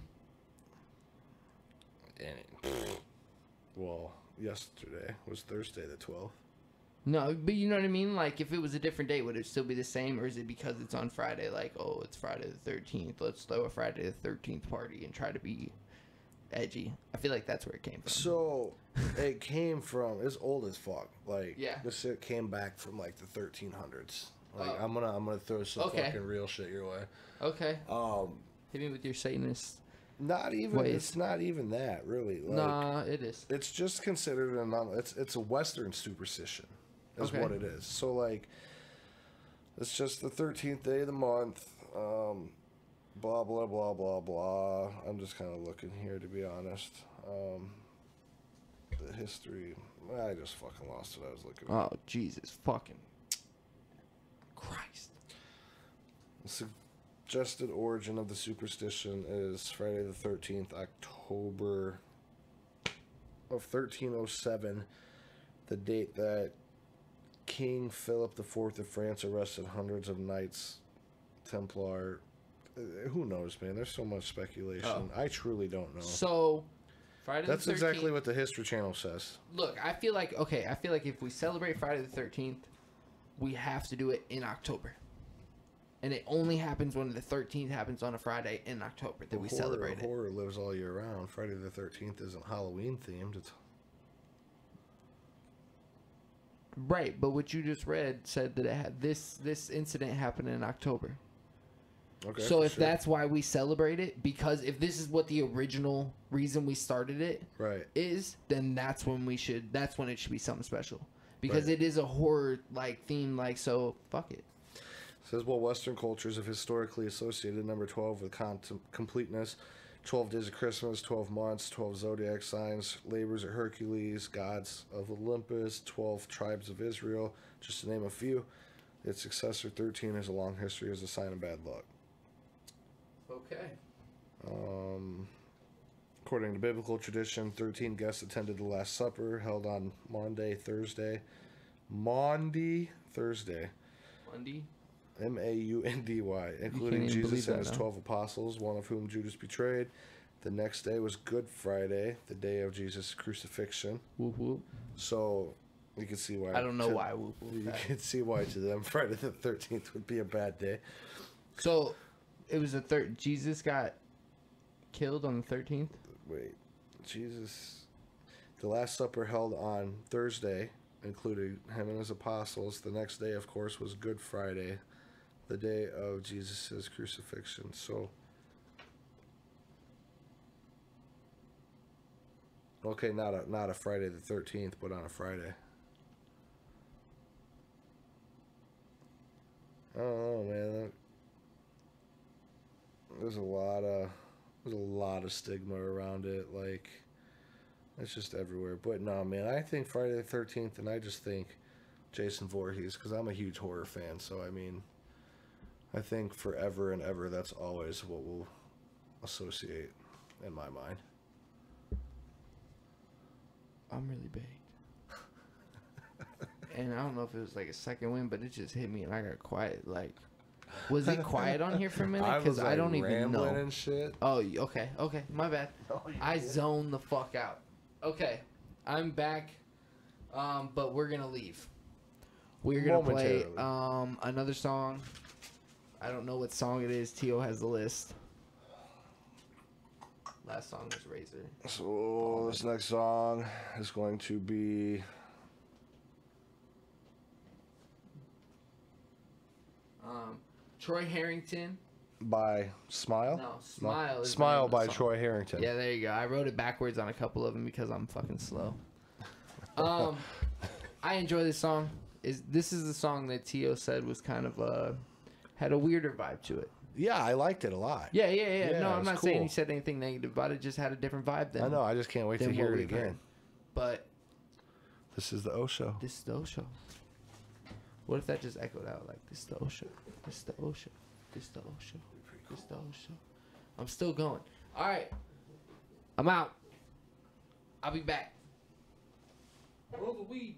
well, yesterday was Thursday the 12th. No, but you know what I mean? Like, if it was a different date, would it still be the same? Or is it because it's on Friday? Like, oh, it's Friday the 13th. Let's throw a Friday the 13th party and try to be edgy. I feel like that's where it came from. So it came from, it's old as fuck. Like, Yeah. this shit came back from like the 1300s. Like, Oh. I'm gonna throw some Okay. fucking real shit your way. Okay. Um, Hit me with your Satanist. not even. Ways. It's not even that really. Like, Nah, it is. it's just considered it's a Western superstition, is Okay. what it is. So like, it's just the 13th day of the month. Blah blah blah blah blah. I'm just kind of looking here to be honest. The history. I just fucking lost what I was looking at. Oh, Jesus fucking Christ. The suggested origin of the superstition is Friday the 13th, October of 1307, the date that King Philip IV of France arrested hundreds of Knights Templar. Who knows, man? There's so much speculation. Oh. I truly don't know. So, Friday That's the 13th. exactly what the History Channel says. Look, I feel like if we celebrate Friday the 13th, we have to do it in October. And it only happens when the 13th happens on a Friday in October that we celebrate it. Horror lives all year round. Friday the 13th isn't Halloween themed. It's Right, but what you just read said that it had this incident happened in October. okay. So for if sure. that's why we celebrate it, because if this is what the original reason we started it right. is, then that's when it should be something special. Because Right. it is a horror like theme, like, so fuck it. says, well, Western cultures have historically associated number 12 with completeness. 12 days of Christmas, 12 months, 12 zodiac signs, labors of Hercules, gods of Olympus, 12 tribes of Israel, just to name a few. Its successor, 13, has a long history as a sign of bad luck. Okay. According to biblical tradition, 13 guests attended the Last Supper, held on Maundy, Thursday. Monday? M-A-U-N-D-Y, including Jesus and his 12 apostles, one of whom Judas betrayed. The next day was Good Friday, the day of Jesus' crucifixion. Whoop whoop. So you can see why. I don't know why whoop whoop. You can see why to them Friday the 13th would be a bad day. So it was the Jesus got killed on the 13th? Wait, Jesus. The Last Supper held on Thursday, including him and his apostles. The next day, of course, was Good Friday, the day of Jesus' crucifixion. So, okay, not a Friday the 13th, but on a Friday. I don't know, man. There's a lot of stigma around it. Like, it's just everywhere. But no, man, I think Friday the 13th, and I just think Jason Voorhees, because I'm a huge horror fan. So, I mean, I think forever and ever, that's always what we'll associate in my mind. I'm really baked. And I don't know if it was like a second wind, but it just hit me and I got quiet. Like, was it quiet on here for a minute? Because I don't even know. And shit. Oh, okay, my bad. I zoned the fuck out. Okay, I'm back, but we're gonna leave. We're gonna play another song. I don't know what song it is. Tio has the list. Last song was Razor. So this next song is going to be Troy Harrington by Smile. No, Smile. Is Smile by Troy Harrington. Yeah, there you go. I wrote it backwards on a couple of them because I'm fucking slow. I enjoy this song. This is the song that Tio said was kind of had a weirder vibe to it. Yeah, I liked it a lot. Yeah. No, I'm not saying he said anything negative about it. Just had a different vibe than. I know. I just can't wait to hear it again. But this is the O Show. This is the O Show. What if that just echoed out like this is the O Show? This is the O Show. This is the O Show. This is the O Show. I'm still going. All right. I'm out. I'll be back. Roll the weed.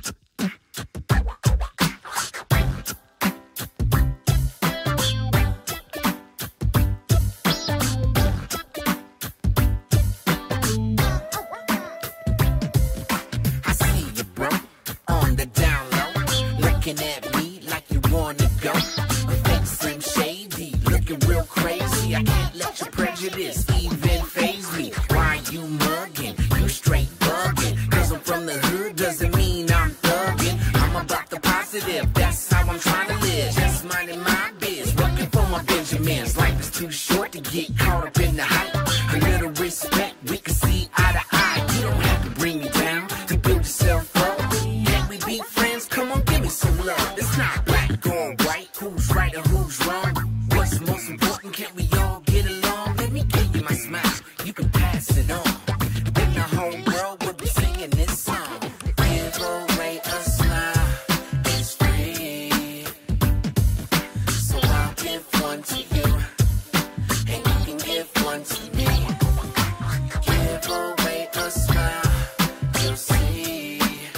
At me like you wanna go. Fake Slim Shady, looking real crazy. I can't let your prejudice even faze me. Why you mugging? You straight bugging. Cause I'm from the hood doesn't mean I'm thugging. I'm about the positive, that's how I'm trying to live. Just minding my biz, working for my Benjamins. Life is too short to get caught up in the hype. A little respect, we can see eye to eye. You don't have to bring me down to build yourself up. Can't we be friends? Come on, give me some love. It's not black or white, who's right or who's wrong. What's most important, can we all get along? Let me give you my smile, you can pass it on. Then the whole world will be singing this song. Give away a smile, it's free. So I'll give one to you, and you can give one to me. Give away a smile, you'll see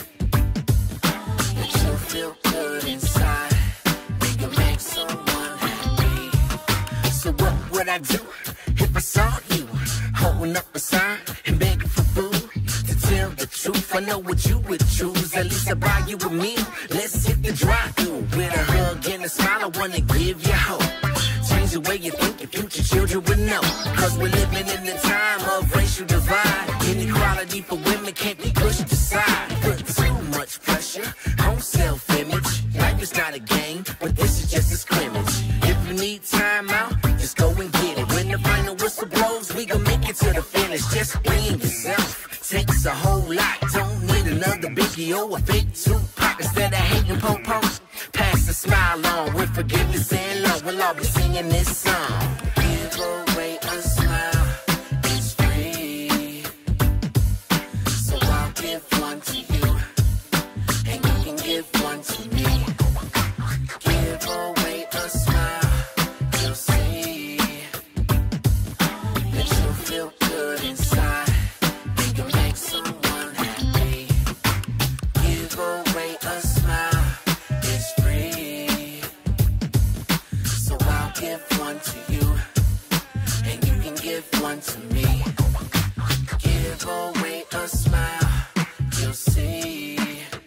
that you'll feel good inside. We can make someone happy. So what would I do if I saw you holding up a sign and begging for food? To tell the truth, I know what you would choose. At least I buy you a meal. Let's hit the drive-thru with a hug and a smile. I wanna give you hope. Change the way you think, your future children will know. Cause we're living in the time of racial divide. Inequality for women can't be pushed aside. Put too much pressure on self-image. Life is not a game, but this is just a scrimmage. If you need time out, just go and get it. When the final whistle blows, we gon' make it to the finish. Just being yourself takes a whole lot. Don't need another Biggie or a fake Tupac. Instead of hating po-po, pass the a smile on. With forgiveness and love, we'll all be singing this song. Give away a smile, it's free. So I'll give one to you, and you can give one to me. Give away a smile, you'll see that you'll feel good inside. You can make someone happy. Give away a smile, it's free. So I'll give one to you, and you can give one to me. Give away a smile, you'll see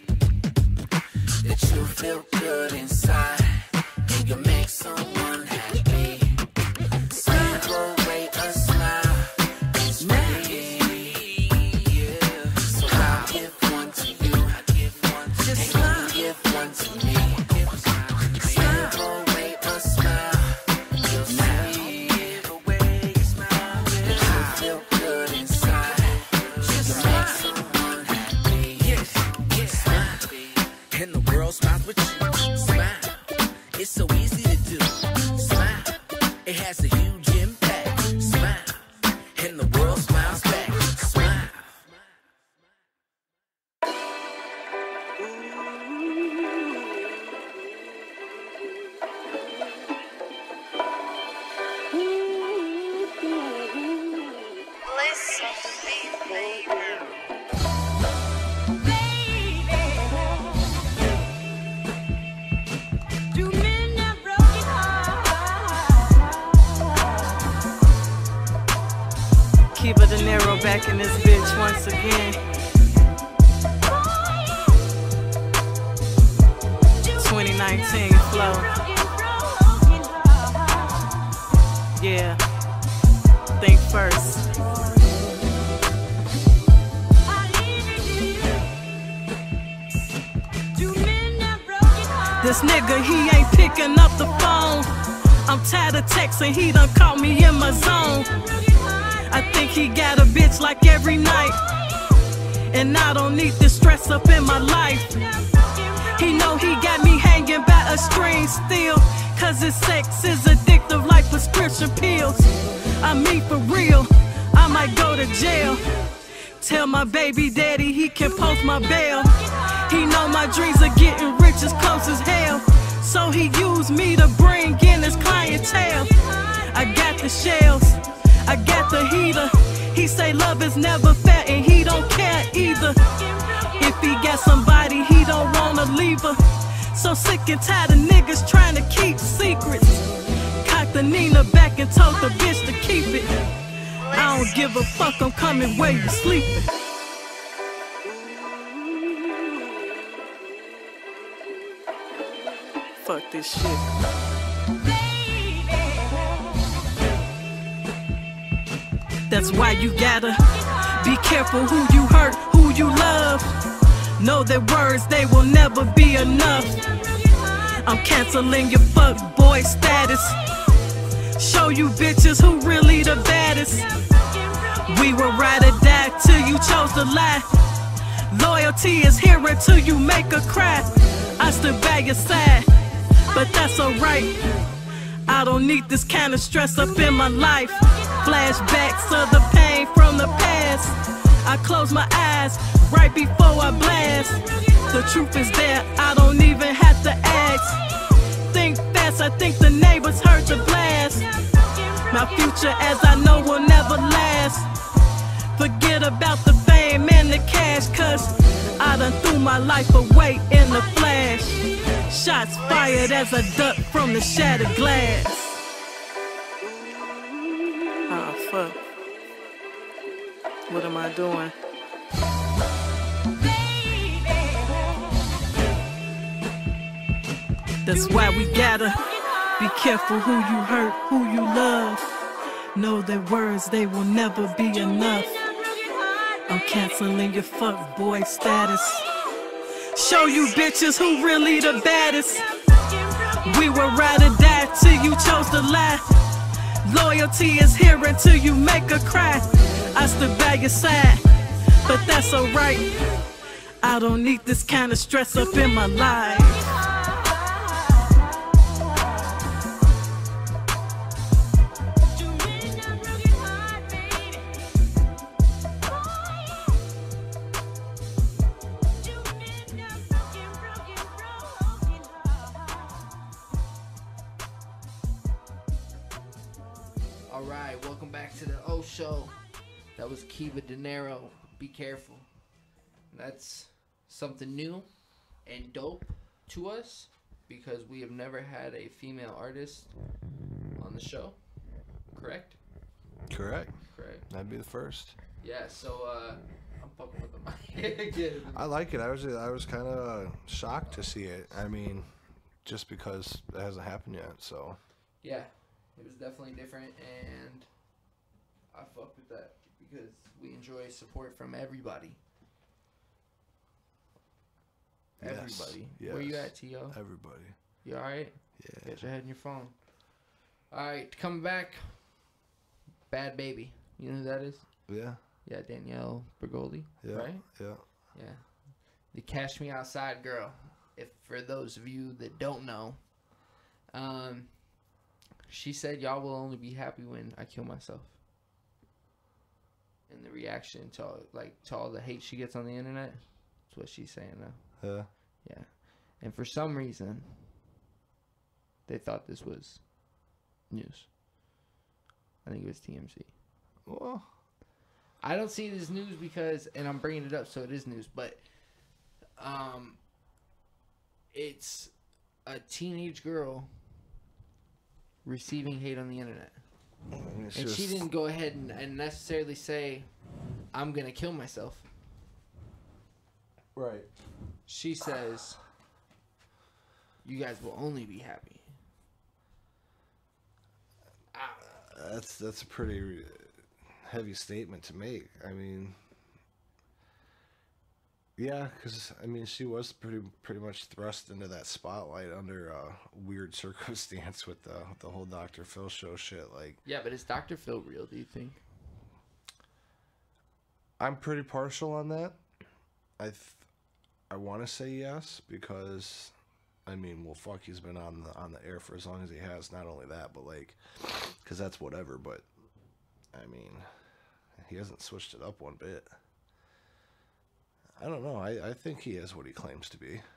that you'll feel good inside. You can make someone happy. Give away a smile, it's free. Yeah. So I'll give one to you, and you can give one to me. Give away a smile, you'll see that you'll feel good inside. You can make someone happy. And the world smiles with you. Smile. It's so easy to do. Smile. It has a huge impact. Smile. And the world smiles back. Smile. Kiva De Niro back in this bitch once again. 2019 flow. Yeah, think first. This nigga, he ain't picking up the phone. I'm tired of texting, he done caught me in my zone. I think he got a bitch like every night, and I don't need this stress up in my life. He know he got me hanging by a string still, cause his sex is addictive like prescription pills. I mean for real, I might go to jail. Tell my baby daddy he can post my bail. He know my dreams of getting rich is close as hell, so he used me to bring in his clientele. I got the shells, I got the heater. He say love is never fair and he don't care either. If he got somebody, he don't wanna leave her. So sick and tired of niggas trying to keep secrets. Cocked the Nina back and told the bitch to keep it. I don't give a fuck, I'm coming where you sleeping. Fuck this shit. That's why you gotta be careful who you hurt, who you love. Know that words, they will never be enough. I'm canceling your fuck boy status. Show you bitches who really the baddest. We will ride or die till you chose to lie. Loyalty is here until you make her cry. I stood by your side, but that's alright. I don't need this kind of stress up in my life. Flashbacks of the pain from the past. I close my eyes right before I blast. The truth is there, I don't even have to ask. Think fast, I think the neighbors heard the blast. My future, as I know, will never last. Forget about the fame and the cash, cause I done threw my life away in the flash. Shots fired as I duck from the shattered glass. Oh, fuck. What am I doing? That's why we gotta be careful who you hurt, who you love. Know that words, they will never be enough. I'm canceling your fuck boy status. Show you bitches who really the baddest. We will ride or die till you chose to lie. Loyalty is here until you make her cry. I stood by your side, but that's alright. I don't need this kind of stress up in my life. All right, welcome back to the O Show. That was Kiva De Niro. Be careful. That's something new and dope to us because we have never had a female artist on the show. Correct? Correct. Correct. That'd be the first. Yeah. So I'm fucking with the mic again. I like it. I was kind of shocked to see it. I mean, just because it hasn't happened yet. So. Yeah, it was definitely different, and I fuck with that because we enjoy support from everybody. Everybody. Yes. Where you at, T.O.? Everybody. You alright? Yeah. Get your head in your phone. Alright, coming back. Bad Baby. You know who that is? Yeah. Yeah, Danielle Bergoldi. Yeah. Right? Yeah. Yeah. The Cash Me Outside girl. If for those of you that don't know, she said y'all will only be happy when I kill myself. And the reaction to all the hate she gets on the internet, that's what she's saying now. Yeah. Yeah. And for some reason, they thought this was news. I think it was TMZ. Well, I don't see it as news because, and I'm bringing it up so it is news, but it's a teenage girl receiving hate on the internet. And she didn't go ahead and necessarily say, I'm going to kill myself. Right. She says, you guys will only be happy. That's a pretty heavy statement to make. I mean, yeah, because I mean she was pretty much thrust into that spotlight under a weird circumstance with the whole Dr. Phil show shit. Like, yeah, but is Dr. Phil real? Do you think? I'm pretty partial on that. I want to say yes because, I mean, well, fuck, he's been on the air for as long as he has. Not only that, but like, because that's whatever. But I mean, he hasn't switched it up one bit. I don't know. I think he is what he claims to be.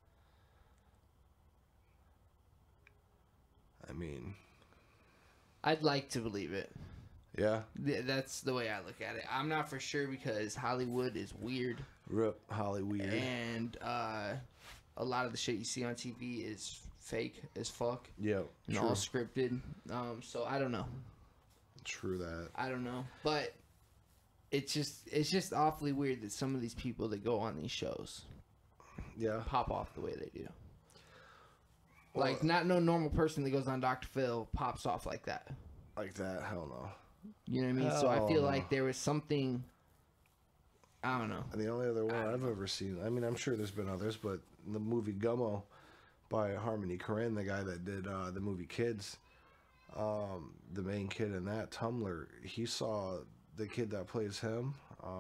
I mean, I'd like to believe it. Yeah. That's the way I look at it. I'm not for sure because Hollywood is weird. Rip Hollywood. And a lot of the shit you see on TV is fake as fuck. Yeah. And all scripted. So I don't know. True that. I don't know. But it's just awfully weird that some of these people that go on these shows pop off the way they do. Well, like, not no normal person that goes on Dr. Phil pops off like that. Like that? Hell no. You know what I mean? So I feel like there was something, I don't know. The only other one I've ever seen, I mean, I'm sure there's been others, but the movie Gummo by Harmony Korine, the guy that did the movie Kids, the main kid in that, Tumblr, he saw the kid that plays him,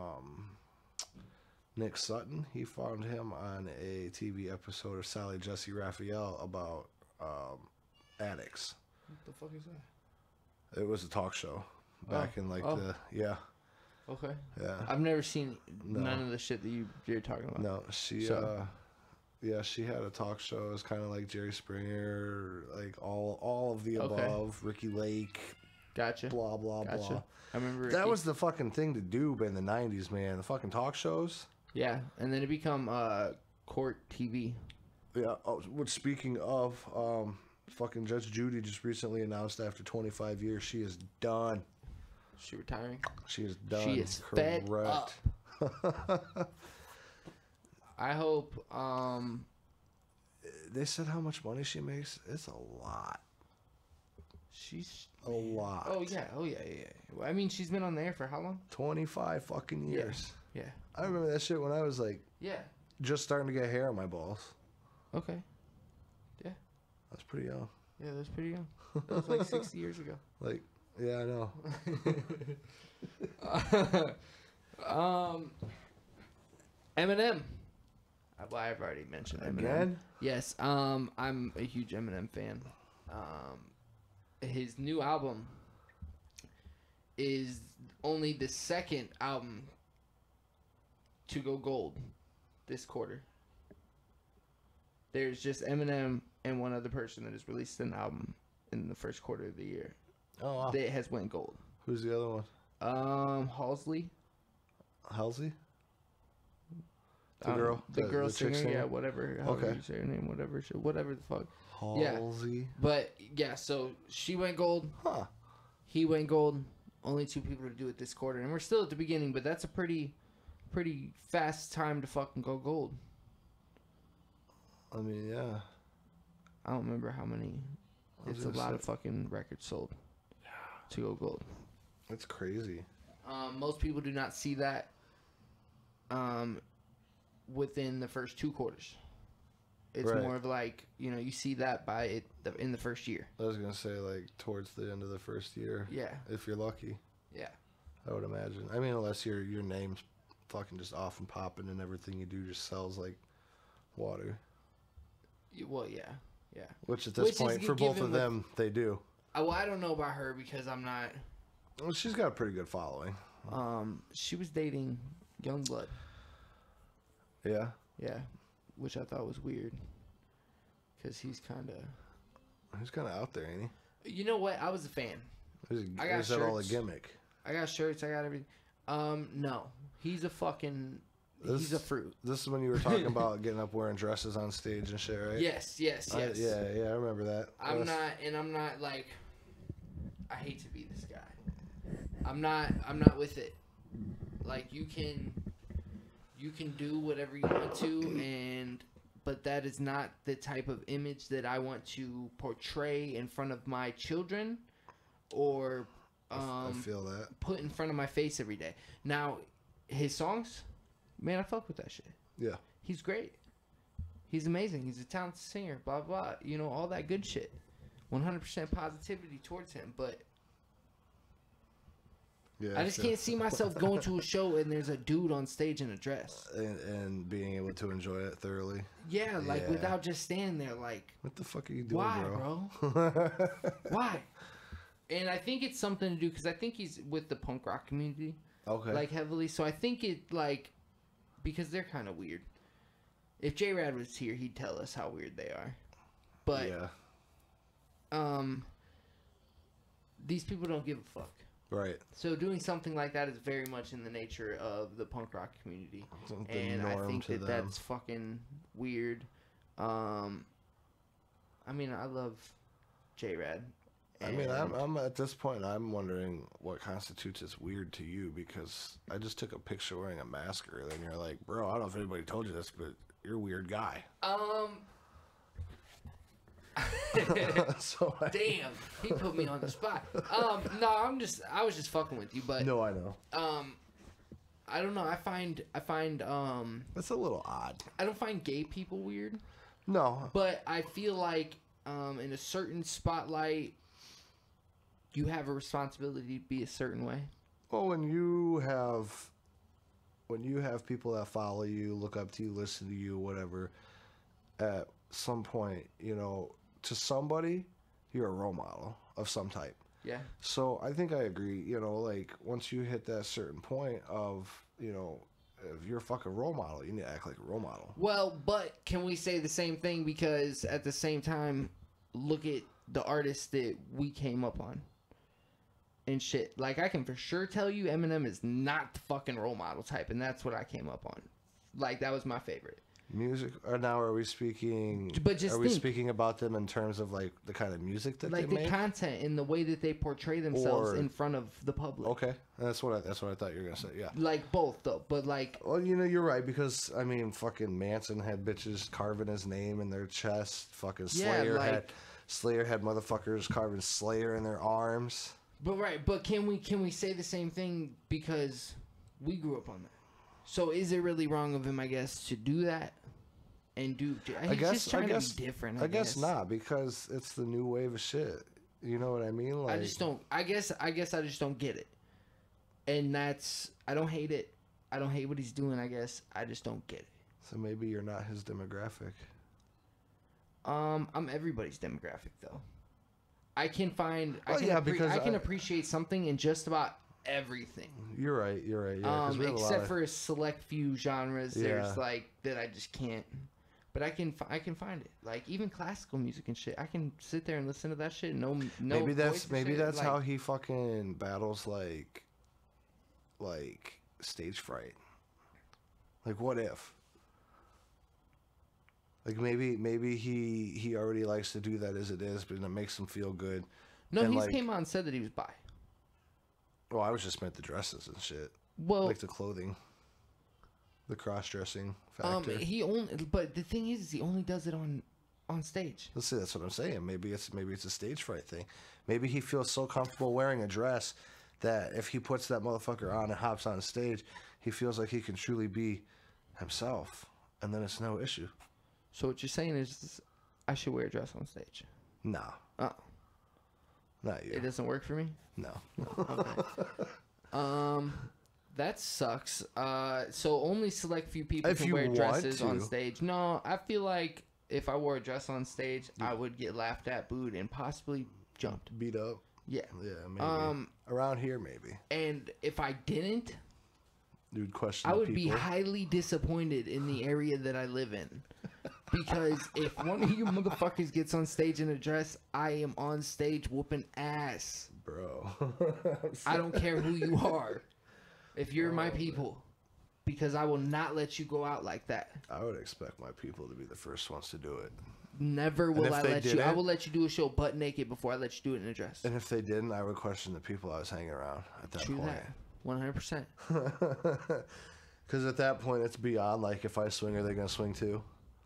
Nick Sutton. He found him on a TV episode of Sally Jesse Raphael about addicts. What the fuck is that? It was a talk show back in like Okay. Yeah. I've never seen none of the shit that you're talking about. No, she she had a talk show. It was kind of like Jerry Springer, like all of the above. Ricky Lake. Gotcha. Blah blah blah. I remember that was the fucking thing to do in the 90s, man. The fucking talk shows. Yeah, and then it become court TV. Yeah. Oh, speaking of, fucking Judge Judy just recently announced after 25 years she is done. She retiring? She is done. She is fed up. I hope. They said how much money she makes. It's a lot. She's a lot. Oh yeah. I mean, she's been on the air for how long? 25 fucking years. Yeah. I remember that shit when I was like, just starting to get hair on my balls. Okay. Yeah. That's pretty young. Yeah, that's pretty young. That was like 60 years ago. Like, yeah, I know. Eminem. I've already mentioned Eminem. Again? Yes. I'm a huge Eminem fan. His new album is only the second album to go gold this quarter. There's just Eminem and one other person that has released an album in the first quarter of the year. Oh, wow. that has went gold. Who's the other one? Halsey. Halsey? The girl? The girl chick singer, yeah, whatever. However you say her name, whatever the fuck. Halsey. Yeah. But, yeah, so she went gold. Huh. He went gold. Only 2 people to do it this quarter. And we're still at the beginning, but that's a pretty fast time to fucking go gold. I mean, yeah. I don't remember how many. It's a lot of fucking records sold to go gold. That's crazy. Most people do not see that within the first 2 quarters. It's more of like, you see that in the first year. I was going to say, like, towards the end of the first year. Yeah. If you're lucky. Yeah. I would imagine. I mean, unless your name's fucking just off and popping and everything you do just sells like water. Well, yeah. Yeah. Which at this point, for both of them, they do. Well, I don't know about her because I'm not... Well, she's got a pretty good following. She was dating Youngblood. Yeah? Yeah. Which I thought was weird. Because he's kind of out there, ain't he? You know what? I was a fan. Is that all a gimmick? I got shirts. I got everything. No. He's a fucking... he's a fruit. This is when you were talking about getting up wearing dresses on stage and shit, right? Yes. Yeah, I remember that. I'm not like... I hate to be this guy. I'm not with it. Like, you can do whatever you want to, but that is not the type of image that I want to portray in front of my children or I feel that. Put in front of my face every day. Now, his songs, man, I fuck with that shit. Yeah. He's great. He's amazing. He's a talented singer, blah, blah, all that good shit. 100% positivity towards him, but yeah, I just can't see myself going to a show and there's a dude on stage in a dress. And being able to enjoy it thoroughly. Yeah, like without just standing there like... What the fuck are you doing, why, bro? Why? And I think it's something to do because I think he's with the punk rock community. Okay. Like heavily. So I think it like... Because they're kind of weird. If J-Rad was here, he'd tell us how weird they are. But... Yeah. These people don't give a fuck. Right. So doing something like that is very much in the nature of the punk rock community, and I think that that's fucking weird. I mean, I love J-Rad. I mean, I'm at this point, I'm wondering what constitutes as weird to you because I just took a picture wearing a mask earlier, and you're like, bro, I don't know if anybody told you this, but you're a weird guy. Damn, he put me on the spot. No, I was just fucking with you, but no, I know. I don't know. I find that's a little odd. I don't find gay people weird. No, but I feel like in a certain spotlight, you have a responsibility to be a certain way. Well, when you have people that follow you, look up to you, listen to you, whatever, at some point, to somebody, you're a role model of some type. Yeah. So I think I agree, like once you hit that certain point of, if you're a fucking role model, you need to act like a role model. Well, but can we say the same thing? Because at the same time, look at the artists that we came up on. And shit. Like, I can for sure tell you Eminem is not the fucking role model type, and that's what I came up on. Like, that was my favorite. Music, or now are we speaking? But just we speaking about them in terms of like the kind of music that like they make, the content and the way that they portray themselves in front of the public? Okay, that's what I thought you were gonna say. Yeah, like both though, but like, well, you're right because I mean, fucking Manson had bitches carving his name in their chest. Fucking Slayer had motherfuckers carving Slayer in their arms. But but can we say the same thing because we grew up on that? So is it really wrong of him, I guess, to do that? And I guess to be different. I guess not because it's the new wave of shit. You know what I mean? Like, I just don't. I guess I just don't get it. And that's. I don't hate it. I don't hate what he's doing. I guess I just don't get it. So maybe you're not his demographic. I'm everybody's demographic though. I can find. Well, I can appreciate something in just about everything. You're right. Yeah, except for a select few genres, there's like that I just can't. But I can find it. Like even classical music and shit. I can sit there and listen to that shit. No. Maybe that's like, how he fucking battles like stage fright. Like what if? Like maybe he already likes to do that as it is, but it makes him feel good. No, and he like, came out and said that he was bi. Well, I was just meant the dresses and shit. Well, like the clothing, the cross-dressing factor. But the thing is he only does it on stage. Let's see, that's what I'm saying. Maybe it's a stage fright thing. Maybe he feels so comfortable wearing a dress that if he puts that motherfucker on and hops on stage, he feels like he can truly be himself, and then it's no issue. So what you're saying is I should wear a dress on stage? No. Oh. Not you. It doesn't work for me? No. Okay. That sucks. So only select few people can wear dresses on stage. No, I feel like if I wore a dress on stage, I would get laughed at, booed, and possibly jumped. Beat up? Yeah. Yeah, maybe. Around here, maybe. And if I didn't, you'd question I would be highly disappointed in the area that I live in. Because if one of you motherfuckers gets on stage in a dress, I am on stage whooping ass. Bro. I don't care who you are. If you're my people. Because I will not let you go out like that. I would expect my people to be the first ones to do it. Never will I let you. I will let you do a show butt naked before I let you do it in a dress. And if they didn't, I would question the people I was hanging around at that point. That. 100%. Because at that point, it's beyond, like, if I swing, are they going to swing too?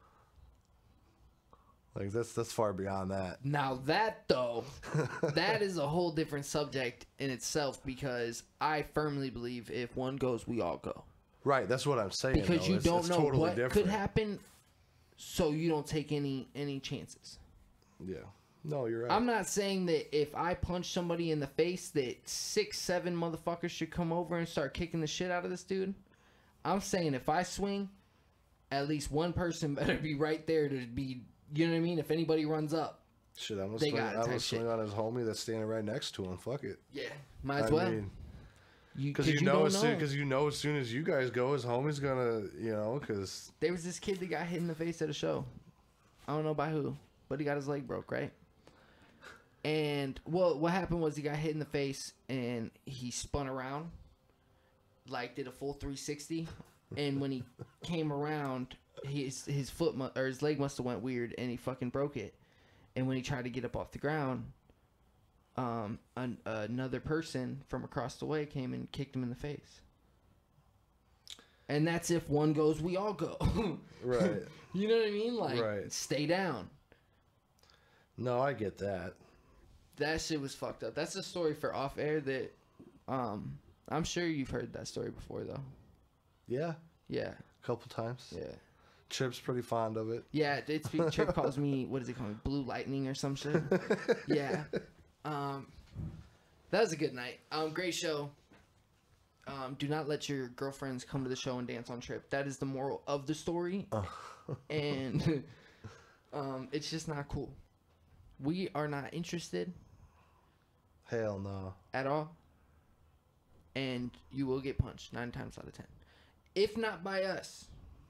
Like, that's far beyond that. Now that, though, that is a whole different subject in itself, because I firmly believe if one goes, we all go. Right, that's what I'm saying. Because you don't know what could happen, so you don't take any chances. Yeah. No, you're right. I'm not saying that if I punch somebody in the face that 6, 7 motherfuckers should come over and start kicking the shit out of this dude. I'm saying if I swing, at least one person better be right there to be, you know what I mean? If anybody runs up. Shit, I'm gonna swing on his homie that's standing right next to him. Fuck it. Yeah, might as well. Because you know as soon as you guys go, his homie's gonna, because... There was this kid that got hit in the face at a show. I don't know by who, but he got his leg broke, right? And what happened was he got hit in the face and he spun around, like did a full 360, and when he came around, his foot or his leg must have went weird and he fucking broke it. And when he tried to get up off the ground, another person from across the way came and kicked him in the face. And that's if one goes, we all go. Right. You know what I mean? Like, stay down. No, I get that. That shit was fucked up. That's a story for off air that I'm sure you've heard that story before, though. Yeah. Yeah. A couple times. Yeah. Tripp's pretty fond of it. Yeah, Tripp calls me, what does he call me, Blue Lightning or some shit? Yeah. That was a good night. Great show. Do not let your girlfriends come to the show and dance on Tripp. That is the moral of the story. And it's just not cool. We are not interested. Hell no. At all. And you will get punched 9 times out of 10. If not by us,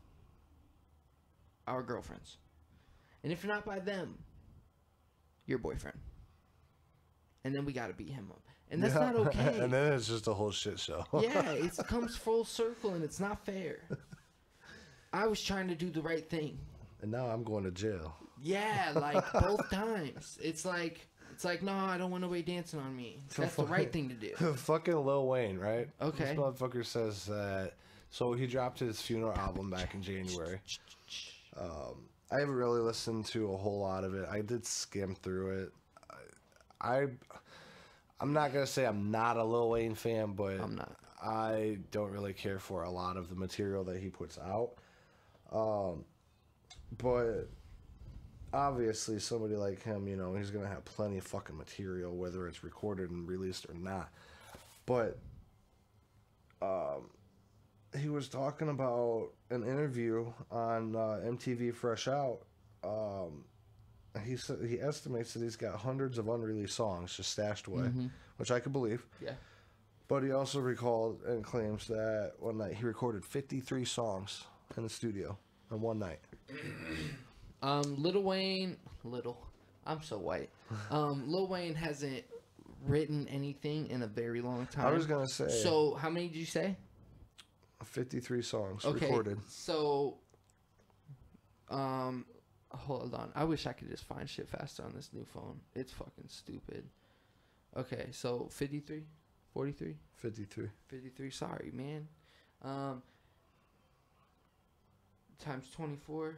our girlfriends. And if not by them, your boyfriend. And then we got to beat him up. And that's not okay. And then it's just a whole shit show. Yeah, it comes full circle and it's not fair. I was trying to do the right thing. And now I'm going to jail. Yeah, like both times. It's like, no, I don't want nobody dancing on me. That's the right thing to do. Fucking Lil Wayne, right? Okay. This motherfucker says that. So he dropped his funeral album back in January. I haven't really listened to a whole lot of it. I did skim through it. I'm not gonna say I'm not a Lil Wayne fan, but I'm not. I don't really care for a lot of the material that he puts out. But obviously somebody like him, he's gonna have plenty of fucking material, whether it's recorded and released or not. But he was talking about an interview on MTV Fresh Out. He said he estimates that he's got hundreds of unreleased songs just stashed away, which I could believe. Yeah. But he also recalled and claims that one night he recorded 53 songs in the studio in one night. Lil Wayne, I'm so white. Lil Wayne hasn't written anything in a very long time. I was gonna say. So how many did you say? 53 songs Okay, recorded. so, hold on. I wish I could just find shit faster on this new phone. It's fucking stupid. Okay, so 53, 43, 53. 53. Sorry, man. Times 24.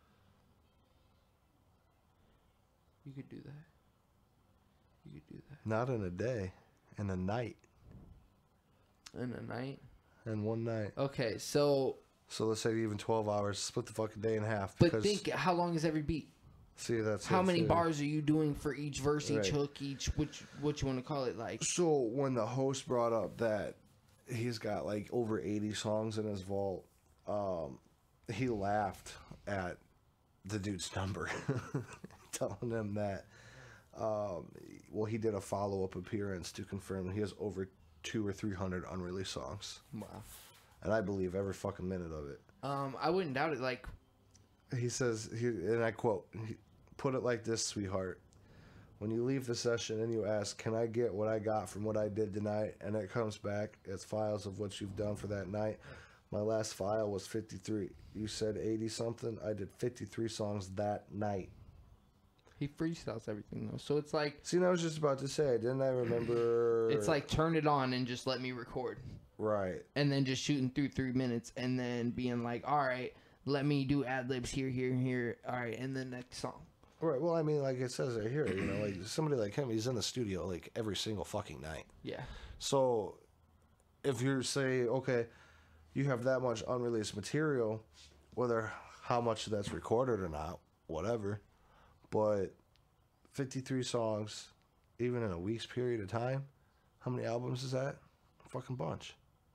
You could do that. You could do that. Not in a day, in a night. In a night? In one night. Okay, so let's say even 12 hours, split the fucking day in half. But think, how long is every beat? See, that's how it, many too. bars are you doing for each verse, each Right. hook, each what you want to call it, like? So when the host brought up that he's got like over 80 songs in his vault, he laughed at the dude's number, telling him that. Well, he did a follow-up appearance to confirm that he has over 200 or 300 unreleased songs. Wow. And I believe every fucking minute of it. I wouldn't doubt it. Like, he says, and I quote, "Put it like this, sweetheart. When you leave the session and you ask, can I get what I got from what I did tonight? And it comes back as files of what you've done for that night. My last file was 53. You said 80-something. I did 53 songs that night." he freestyles everything, though. So it's like... See, and I was just about to say, didn't I remember... It's like, turn it on and just let me record. Right. And then just shooting through 3 minutes and then being like, all right, let me do ad-libs here, here, and here. All right, and then next song. Right. Well, I mean, like it says right here, you know, like somebody like him, he's in the studio like every single fucking night. Yeah. So if you say, okay, you have that much unreleased material, whether how much that's recorded or not, whatever, but 53 songs, even in a week's period of time, how many albums is that? A fucking bunch.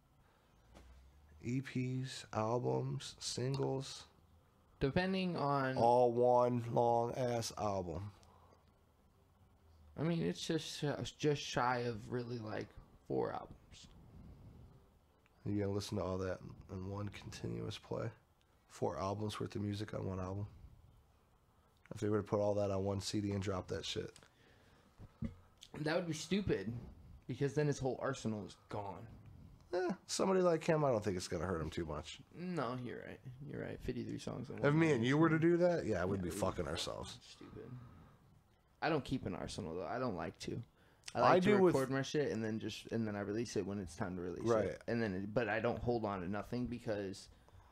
EPs, albums, singles. Depending on... All one long ass album. I mean, it's just shy of really like 4 albums. You gonna listen to all that in one continuous play? 4 albums worth of music on one album? If they were to put all that on one CD and drop that shit. That would be stupid. Because then his whole arsenal is gone. Somebody like him, I don't think it's gonna hurt him too much. No, you're right. You're right. 53 songs. On one If me album. and you were to do that, yeah, we'd be fucking ourselves. Stupid. I don't keep an arsenal though. I don't like to. I like to record my shit and then I release it when it's time to release it. And then, but I don't hold on to nothing because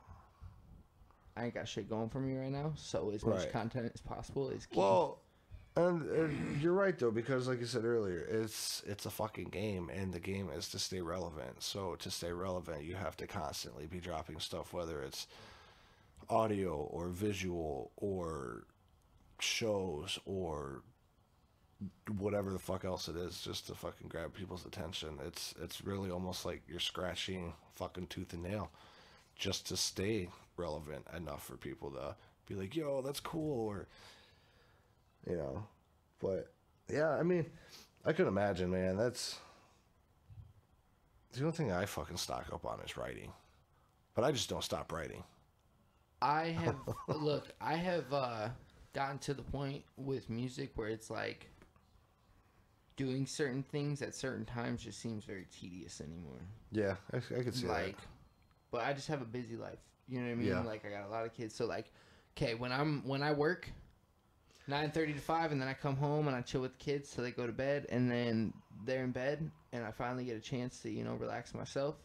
I ain't got shit going for me right now. So as much content as possible is key. Well, and you're right though, because like you said earlier, it's a fucking game, and the game is to stay relevant. So to stay relevant, you have to constantly be dropping stuff, whether it's audio or visual or shows or whatever the fuck else it is, just to fucking grab people's attention. It's really almost like you're scratching fucking tooth and nail just to stay relevant enough for people to be like, yo, that's cool, or you know. But yeah, I mean, I can imagine, man. That's the only thing I fucking stock up on is writing, but I just don't stop writing. I have look, I have gotten to the point with music where it's like doing certain things at certain times just seems very tedious anymore. Yeah, I could see that. But I just have a busy life. You know what I mean? Yeah. Like I got a lot of kids, so like, okay, when I work 9:30 to 5, and then I come home and I chill with the kids till they go to bed, and then they're in bed, and I finally get a chance to, you know, relax myself.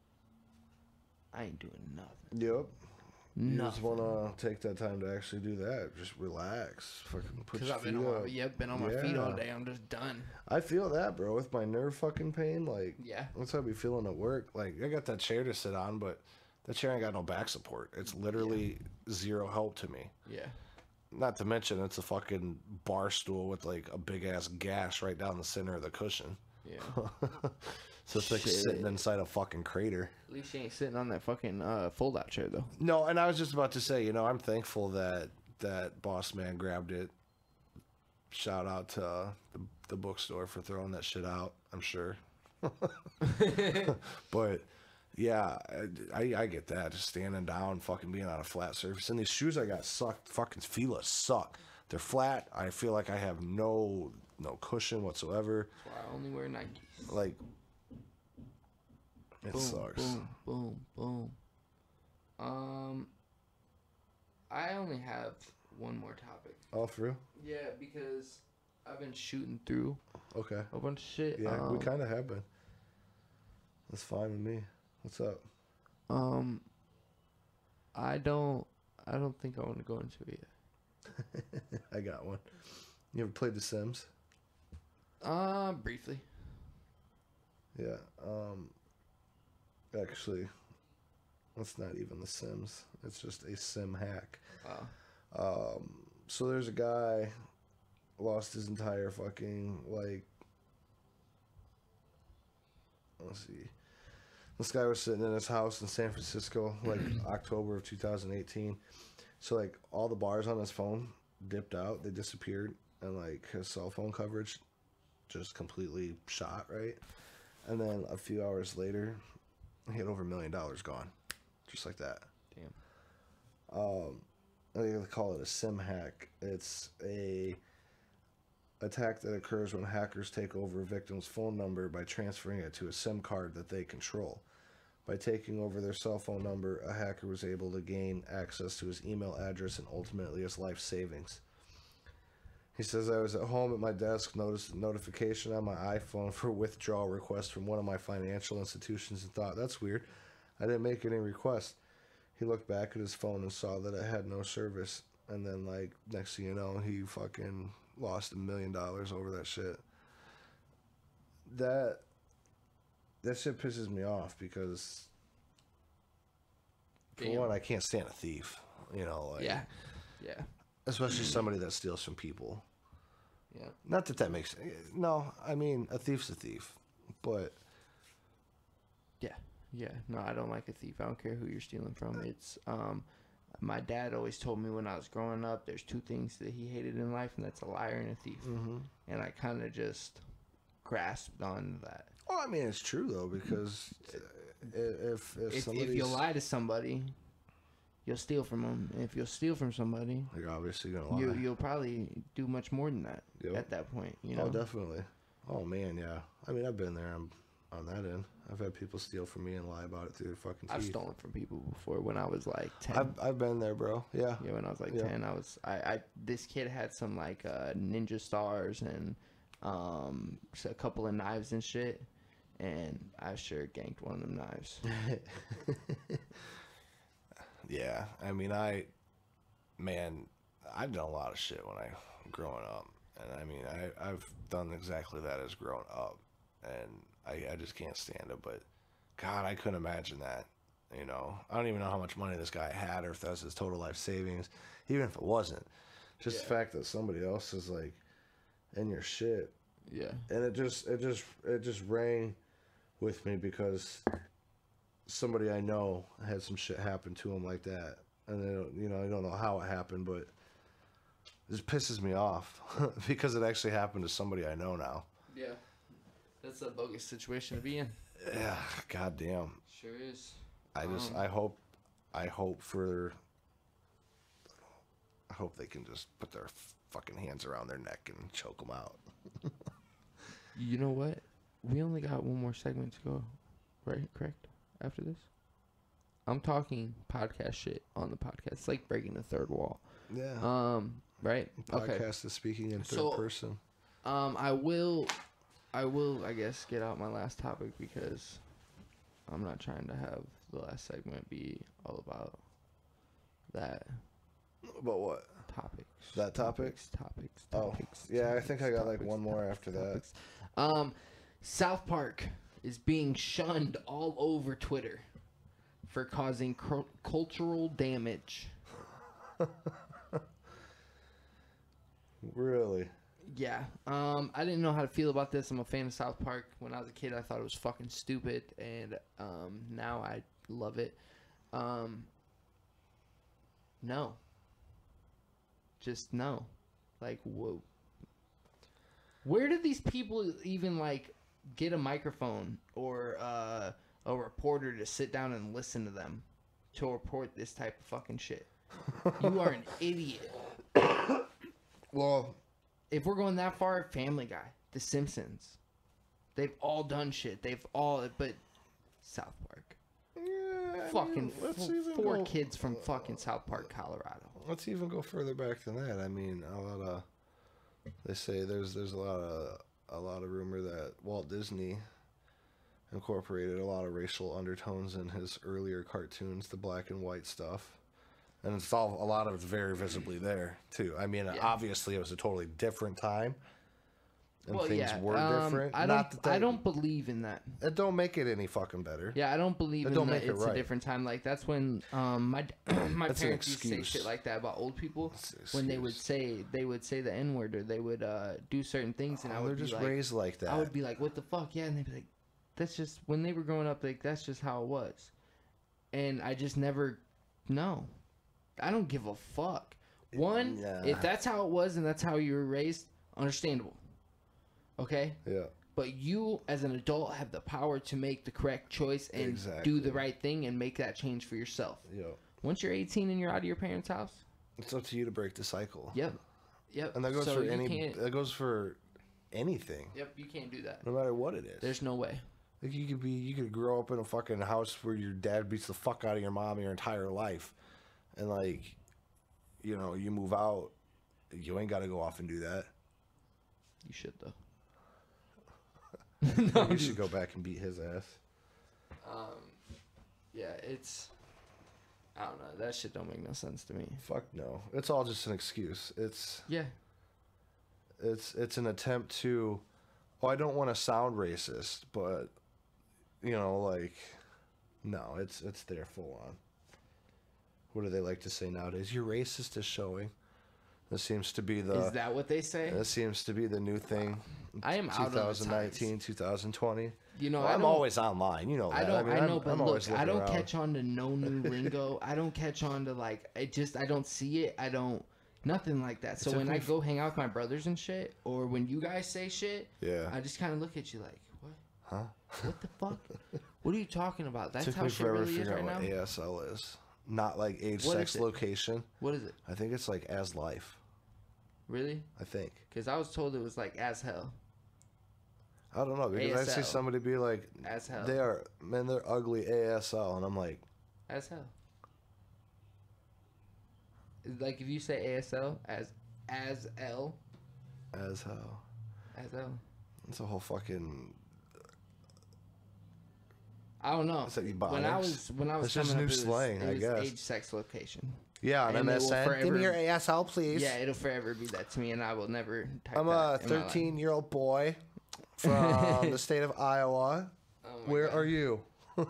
I ain't doing nothing. Yep. You just Nothing. want to take that time to actually do that. Just relax. Fucking put your I've feet been up. been on my feet all day. I'm just done. I feel that, bro, with my nerve fucking pain. Like, Yeah. that's how I be feeling at work. Like, I got that chair to sit on, but that chair ain't got no back support. It's literally zero help to me. Yeah. Not to mention, it's a fucking bar stool with like a big ass gash right down the center of the cushion. Yeah. So it's like sitting inside a fucking crater. At least you ain't sitting on that fucking fold-out chair, though. No, and I was just about to say, you know, I'm thankful that boss man grabbed it. Shout out to the bookstore for throwing that shit out, I'm sure. But Yeah, I get that. Just standing down, fucking being on a flat surface. And these shoes I got suck. Fucking Fila suck. They're flat. I feel like I have no cushion whatsoever. That's why I only wear Nikes. Like, it boom, sucks. Boom, boom, boom. I only have one more topic. Oh, for real? Yeah, because I've been shooting through Okay. a bunch of shit. Yeah, we kind of have been. That's fine with me. What's up? I don't think I want to go into it yet. I got one. You ever played The Sims? Briefly. Yeah. Actually, that's not even The Sims. It's just a sim hack. So there's a guy lost his entire fucking, like, let's see. This guy was sitting in his house in San Francisco, like October of 2018. So, like, all the bars on his phone dipped out. They disappeared. And, like, his cell phone coverage just completely shot, right? And then a few hours later, he had over $1 million gone. Just like that. Damn. They call it a sim hack. It's a attack that occurs when hackers take over a victim's phone number by transferring it to a SIM card that they control. By taking over their cell phone number, a hacker was able to gain access to his email address and ultimately his life savings. He says, I was at home at my desk, noticed a notification on my iPhone for a withdrawal request from one of my financial institutions and thought, that's weird. I didn't make any request. He looked back at his phone and saw that it had no service. And then, like, next thing you know, he fucking lost $1 million over that shit. That shit pisses me off because, for one, I can't stand a thief. You know, like, yeah. Especially somebody that steals from people. Yeah. Not that makes... No, I mean, a thief's a thief. But... Yeah. No, I don't like a thief. I don't care who you're stealing from. It's, my dad always told me when I was growing up, there's two things that he hated in life, and that's a liar and a thief. Mm-hmm. And I kind of just grasped on that. Well, I mean, it's true, though, because if you lie to somebody, you'll steal from them. And if you'll steal from somebody, you're obviously going to lie. You'll probably do much more than that at that point, you know? Oh, definitely. Oh, man, yeah. I mean, I've been there. I'm on that end. I've had people steal from me and lie about it through their fucking teeth. I've stolen from people before when I was like 10. I've been there, bro. Yeah. Yeah, when I was like 10, this kid had some like ninja stars and a couple of knives and shit, and I sure ganked one of them knives. Yeah, I mean, I've done a lot of shit when I growing up, and I mean, I've done exactly that as growing up, and I just can't stand it. But God, I couldn't imagine that. You know, I don't even know how much money this guy had, or if that was his total life savings, even if it wasn't. Just the fact that somebody else is like in your shit. Yeah. And it just rang with me because somebody I know had some shit happen to him like that, and I don't know how it happened, but it just pisses me off because it actually happened to somebody I know now. Yeah, that's a bogus situation to be in. Yeah, goddamn. Sure is. I hope they can just put their fucking hands around their neck and choke them out. You know what? We only got one more segment to go, right? Correct? After this? I'm talking podcast shit on the podcast. It's like breaking the third wall. Yeah. Right? Podcast is speaking in third person. I will, I guess, get out my last topic because I'm not trying to have the last segment be all about that. About what? Topics. That topic? Topics. Oh, yeah, I think I got like one more after that. South Park is being shunned all over Twitter for causing cultural damage. Really? Yeah. I didn't know how to feel about this. I'm a fan of South Park. When I was a kid, I thought it was fucking stupid, and now I love it. No. Just no. Like, whoa. Where did these people even, like, get a microphone or a reporter to sit down and listen to them to report this type of fucking shit. You are an idiot. Well, if we're going that far, Family Guy, The Simpsons, they've all done shit. But South Park. Yeah, fucking four go, kids from fucking South Park, Colorado. Let's even go further back than that. I mean, they say there's a lot of rumor that Walt Disney incorporated a lot of racial undertones in his earlier cartoons, the black and white stuff. And it's all, a lot of it's very visibly there, too. I mean, obviously, it was a totally different time. And things were different. I don't believe in that. It don't make it any fucking better. Yeah, I don't believe in that it's a different time. Like, that's when my parents used to say shit like that about old people. When they would say the N-word, or they would do certain things, and I would they're just raised like that. I would be like, what the fuck? Yeah, and they'd be like, that's just, when they were growing up, like, that's just how it was. And I just never, no. I don't give a fuck. If that's how it was and that's how you were raised, understandable. Okay? Yeah. But you, as an adult, have the power to make the correct choice and do the right thing and make that change for yourself. Yeah. Once you're 18 and you're out of your parents' house, it's up to you to break the cycle. Yep. And that goes that goes for anything. Yep, you can't do that. No matter what it is. There's no way. Like, you could grow up in a fucking house where your dad beats the fuck out of your mom your entire life. And, like, you know, you move out, you ain't got to go off and do that. You should, though. No, you should go back and beat his ass. Yeah, I don't know. That shit don't make no sense to me. Fuck no. It's all just an excuse. It's an attempt to, I don't want to sound racist, but, you know, like, no, it's there full on. What do they like to say nowadays? Your racist is showing. This seems to be the... Is that what they say? This seems to be the new thing. I am out of 2019, 2020. You know, I'm always online. You know that. I know, but look, I don't around. catch on to no new lingo. I don't catch on to, like, I don't see it. Nothing like that. So when I go hang out with my brothers and shit, or when you guys say shit, I just kind of look at you like, what? Huh? What the fuck? What are you talking about? That's Took how me shit forever really to is figure right out now? what ASL is. Not like age, What sex, is it? location. What is it? I think it's like as life. Really? I think. Because I was told it was like as hell. I don't know, because I see ASL. somebody be like, As hell. they're ugly ASL, and I'm like, As hell. Like if you say ASL as L. as hell. As L. It's a whole fucking... I don't know. It's like when I was it's just coming new up, slang, I it was guess. age, sex, location. Yeah, on And it will MSN. Give forever- me your ASL, please. Yeah, it'll forever be that to me, and I will never type I'm that a in my life. 13-year-old boy from the state of Iowa. Oh my Where God. are you?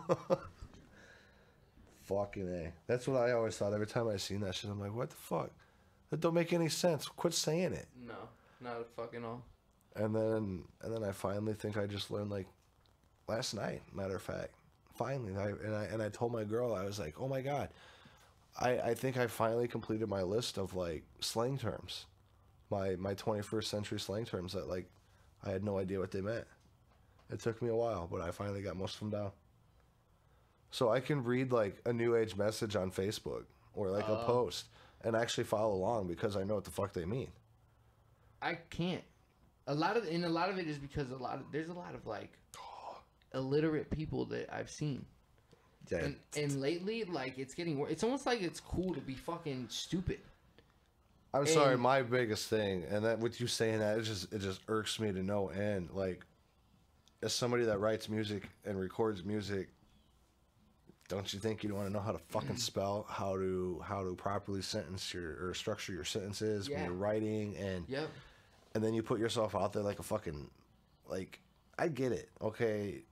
Fucking A. That's what I always thought. Every time I seen that shit, I'm like, what the fuck? That don't make any sense. Quit saying it. No, not at fucking all. And then I finally think I just learned, like, last night, matter of fact. Finally. I told my girl, I was like, oh my God. I think I finally completed my list of, like, slang terms. My 21st century slang terms that, like, I had no idea what they meant. It took me a while, but I finally got most of them down. So I can read, like, a new age message on Facebook or, like, a post and actually follow along because I know what the fuck they mean. I can't. A lot of it is because there's a lot of like illiterate people that I've seen. Yeah. And lately, like, it's getting worse. It's almost like it's cool to be fucking stupid. I'm sorry, my biggest thing, and that with you saying that, it just irks me to no end. Like, as somebody that writes music and records music, don't you think you'd want to know how to fucking spell, how to properly sentence or structure your sentences when you're writing, and and then you put yourself out there like a fucking, like, I get it, okay,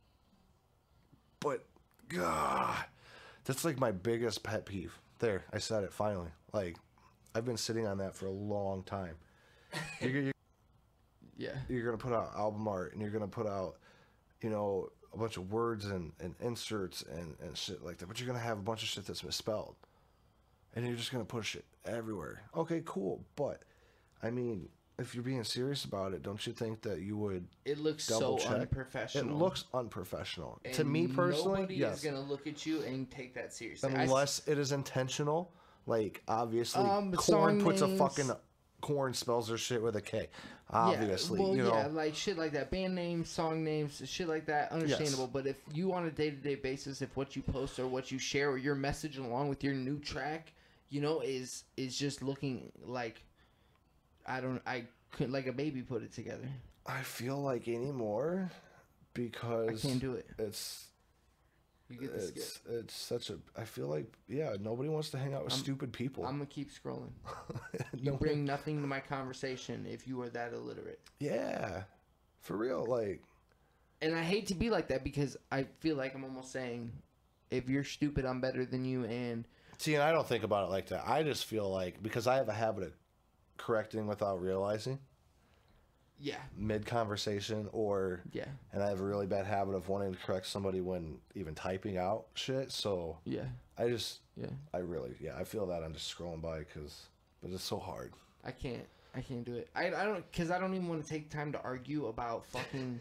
but God, that's like my biggest pet peeve. There, I said it finally. Like, I've been sitting on that for a long time. You're gonna put out album art, and you're gonna put out, you know, a bunch of words and inserts and shit like that, but you're gonna have a bunch of shit that's misspelled, and you're just gonna push it everywhere. Okay, cool, but I mean, if you're being serious about it, don't you think that you would? It looks double so check? unprofessional. It looks unprofessional And to me personally. Nobody Yes, is gonna look at you and take that seriously unless it is intentional. Like obviously, Corn song puts names- a fucking Corn spells their shit with a K. Obviously, well, you know. yeah, like shit like that, band names, song names, shit like that, understandable. But if you on a day-to-day basis, if what you post or what you share or your message along with your new track, you know, is just looking like I couldn't like a baby put it together. I feel like anymore because I can't do it. You get the skip. It's such a. I feel like nobody wants to hang out with stupid people. I'm gonna keep scrolling. You bring nothing to my conversation if you are that illiterate. Yeah, for real. Like, and I hate to be like that because I feel like I'm almost saying, if you're stupid, I'm better than you. And see, and I don't think about it like that. I just feel like because I have a habit of correcting without realizing. Yeah. Mid conversation and I have a really bad habit of wanting to correct somebody when even typing out shit. So I feel that I'm just scrolling by but it's so hard. I can't do it. I don't, because I don't even want to take time to argue about fucking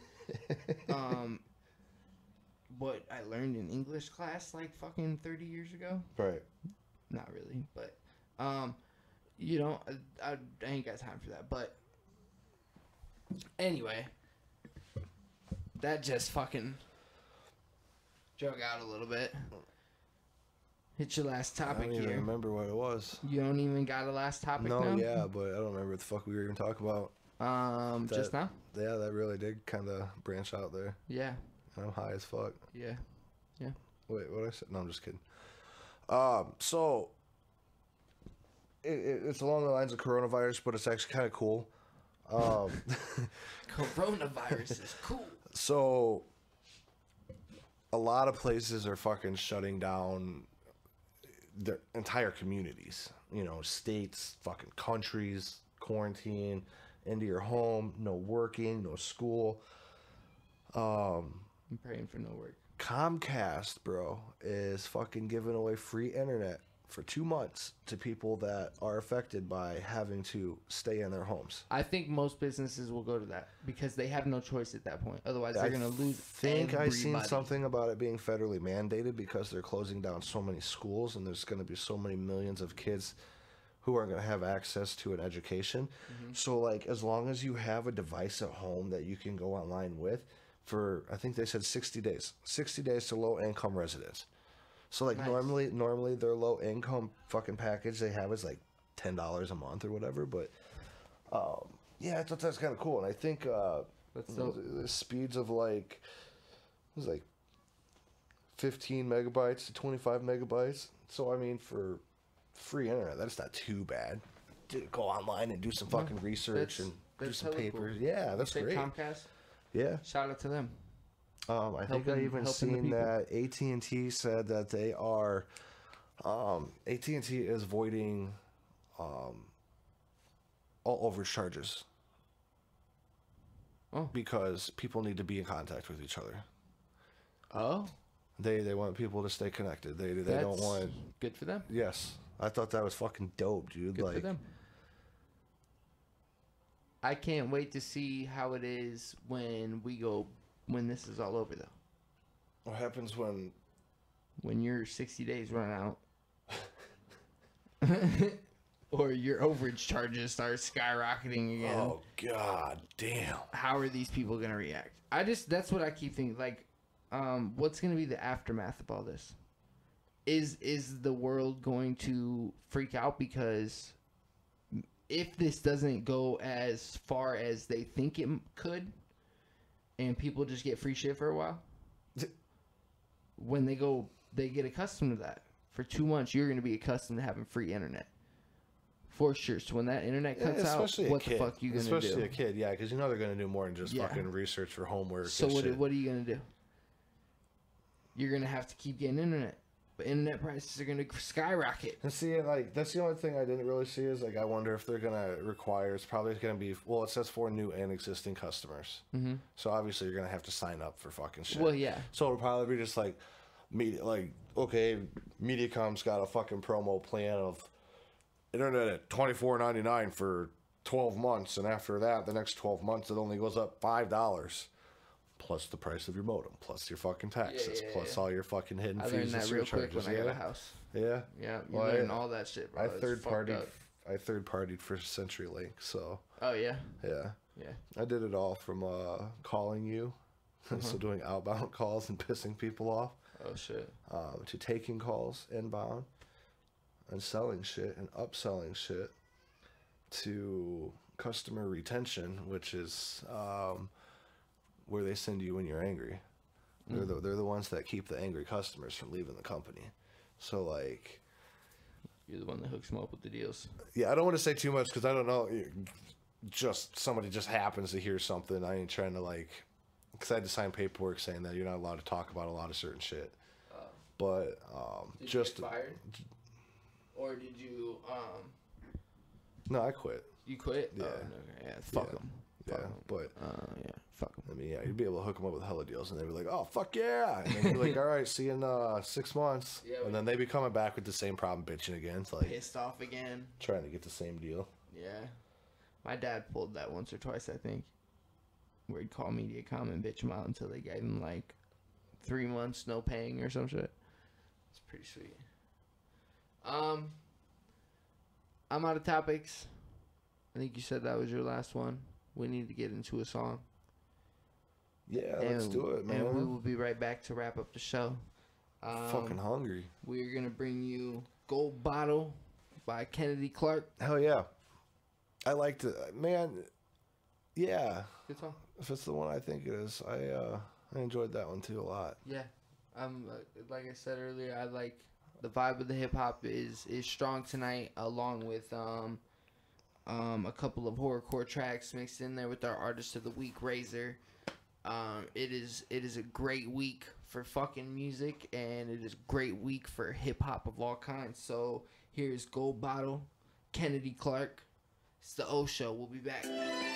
what I learned in English class like fucking 30 years ago. Right. Not really, but you know, I ain't got time for that. But anyway, that just fucking drug out a little bit. Hit your last topic I don't even remember what it was. You don't even got a last topic now? No, yeah, but I don't remember what the fuck we were even talking about. Just now? Yeah, that really did kind of branch out there. Yeah. I'm high as fuck. Yeah. Yeah. Wait, what did I say? No, I'm just kidding. So it's along the lines of coronavirus, but it's actually kind of cool. Coronavirus is cool. So a lot of places are fucking shutting down their entire communities, you know, states, fucking countries, quarantine, into your home, no working, no school. I'm praying for no work. Comcast, bro, is fucking giving away free internet for 2 months to people that are affected by having to stay in their homes. I think most businesses will go to that because they have no choice at that point. Otherwise, they're going to lose everybody. I seen something about it being federally mandated because they're closing down so many schools and there's going to be so many millions of kids who aren't going to have access to an education. Mm-hmm. So, like, as long as you have a device at home that you can go online with for, I think they said 60 days. 60 days to low-income residents. So, like, nice. normally their low-income fucking package they have is, like, $10 a month or whatever. But, yeah, I thought that's kind of cool. And I think the speeds of, like, it was, like, 15 megabytes to 25 megabytes. So, I mean, for free internet, that's not too bad. To go online and do some fucking research and do some papers. Cool. Yeah, that's great. Comcast? Yeah. Shout out to them. I think I even seen that AT&T said that they are AT&T is voiding all overcharges. Oh. Because people need to be in contact with each other. Oh. They want people to stay connected. They don't want. Good for them. Yes. I thought that was fucking dope, dude. Good for them. I can't wait to see how it is when this is all over, though. What happens when your 60 days run out? Or your overage charges start skyrocketing again. Oh, god damn. How are these people going to react? That's what I keep thinking. Like, what's going to be the aftermath of all this? Is the world going to freak out because if this doesn't go as far as they think it could, and people just get free shit for a while, when they get accustomed to that. For 2 months, you're going to be accustomed to having free internet. For sure. So when that internet cuts out, what the fuck you going to do? Especially a kid, yeah, because you know they're going to do more than just fucking research for homework. So what are you going to do? You're going to have to keep getting internet. But internet prices are going to skyrocket. And see, like, that's the only thing I didn't really see is, like, I wonder if they're going to require, it's probably going to be, well, it says for new and existing customers. Mm-hmm. So obviously you're going to have to sign up for fucking shit. Well, yeah. So it'll probably be just like, okay, Mediacom's got a fucking promo plan of internet at $24.99 for 12 months, and after that, the next 12 months, it only goes up $5. Plus the price of your modem, plus your fucking taxes, plus all your fucking hidden fees and surcharges. I learned that real quick when I got a house. Yeah? Yeah, you learn all that shit, bro. I third-partied for CenturyLink, so... Oh, yeah? Yeah. Yeah. I did it all from calling you, so doing outbound calls and pissing people off. Oh, shit. To taking calls inbound and selling shit and upselling shit to customer retention, which is... where they send you when you're angry. They're the ones that keep the angry customers from leaving the company. So, like... You're the one that hooks them up with the deals. Yeah, I don't want to say too much because I don't know. Just somebody just happens to hear something. I ain't trying to, like... Because I had to sign paperwork saying that you're not allowed to talk about a lot of certain shit. But, did just... Did you get fired? Or did you, No, I quit. You quit? Yeah. Oh, no, yeah, fuck them. Yeah, but yeah, fuck them. I mean, yeah, you'd be able to hook them up with hella deals, and they'd be like, "Oh, fuck yeah!" And then you'd be like, "All right, see you in 6 months." Yeah, and then they'd be coming back with the same problem, bitching again. It's like pissed off again, trying to get the same deal. Yeah, my dad pulled that once or twice, I think, where he'd call Mediacom and bitch them out until they gave him like 3 months no paying or some shit. It's pretty sweet. I'm out of topics. I think you said that was your last one. We need to get into a song. Yeah, let's do it, man. And we will be right back to wrap up the show. Fucking hungry. We're going to bring you Gold Bottle by Kennedy Clark. Hell yeah. I liked it. Man, yeah. Good song. If it's the one I think it is, I enjoyed that one too a lot. Yeah. Like I said earlier, I like the vibe of the hip-hop is strong tonight, along with... a couple of horrorcore tracks mixed in there with our Artist of the Week, Razor. It is a great week for fucking music, and it is a great week for hip-hop of all kinds. So here's Gold Bottle, Kennedy Clark. It's the O Show. We'll be back.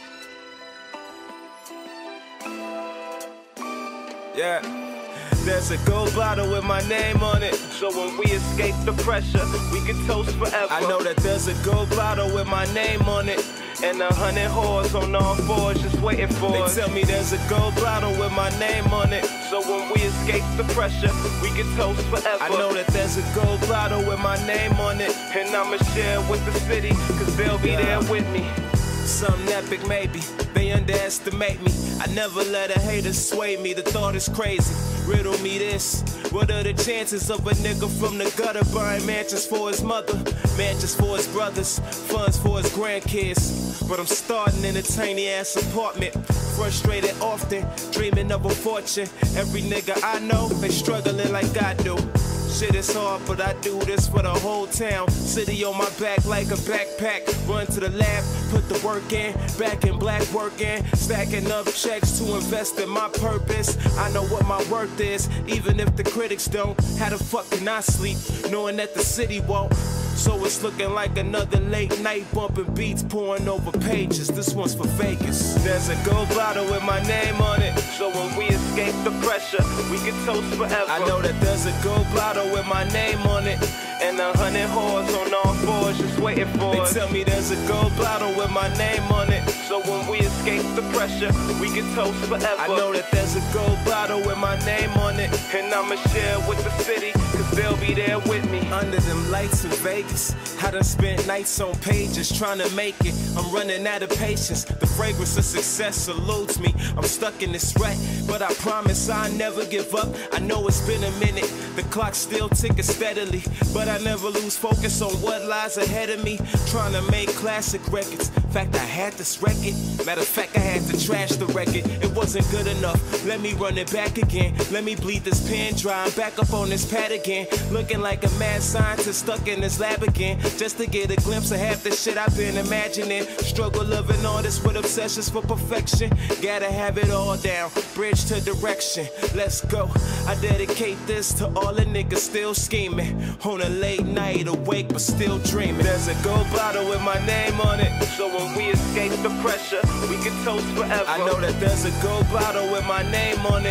Yeah. There's a gold bottle with my name on it, so when we escape the pressure, we can toast forever. I know that there's a gold bottle with my name on it, and 100 whores on all fours just waiting for us. They tell me there's a gold bottle with my name on it, so when we escape the pressure, we can toast forever. I know that there's a gold bottle with my name on it, and I'ma share it with the city, cause they'll be there with me. Something epic maybe, they underestimate me. I never let a hater sway me, the thought is crazy. Riddle me this, what are the chances of a nigga from the gutter buying mansions for his mother, mansions for his brothers, funds for his grandkids? But I'm starting in a tiny ass apartment, frustrated often, dreaming of a fortune. Every nigga I know, they struggling like I do. Shit is hard, but I do this for the whole town. City on my back like a backpack. Run to the lab, put the work in. Back in black working, stacking up checks to invest in my purpose. I know what my worth is, even if the critics don't. How the fuck can I sleep, knowing that the city won't? So it's looking like another late night bumping beats, pouring over pages. This one's for Vegas. There's a gold bottle with my name on it, so when we escape the pressure, we can toast forever. I know that there's a gold bottle with my name on it, and 100 whores on all fours just waiting for us. They tell me there's a gold bottle with my name on it, so when we escape the pressure, we can toast forever. I know that there's a gold bottle with my name on it, and I'ma share it with the city, cause they'll be there with me. Under them lights in Vegas, I done spent nights on pages trying to make it. I'm running out of patience, the fragrance of success eludes me. I'm stuck in this rut, but I promise I'll never give up. I know it's been a minute, the clock's still ticking steadily, but I never lose focus on what lies ahead of me. Trying to make classic records, in fact I had this record. Matter of fact I had to trash the record, it wasn't good enough. Let me run it back again, let me bleed this pen dry. I'm back up on this pad again, looking like a mad scientist stuck in this lab again, just to get a glimpse of half the shit I've been imagining. Struggle of an artist with obsessions for perfection, gotta have it all down, bridge to direction, let's go. I dedicate this to all the niggas still scheming, on a late night awake but still dreaming. There's a gold bottle with my name on it, so when we escape the pressure, we can toast forever. I know that there's a gold bottle with my name on it,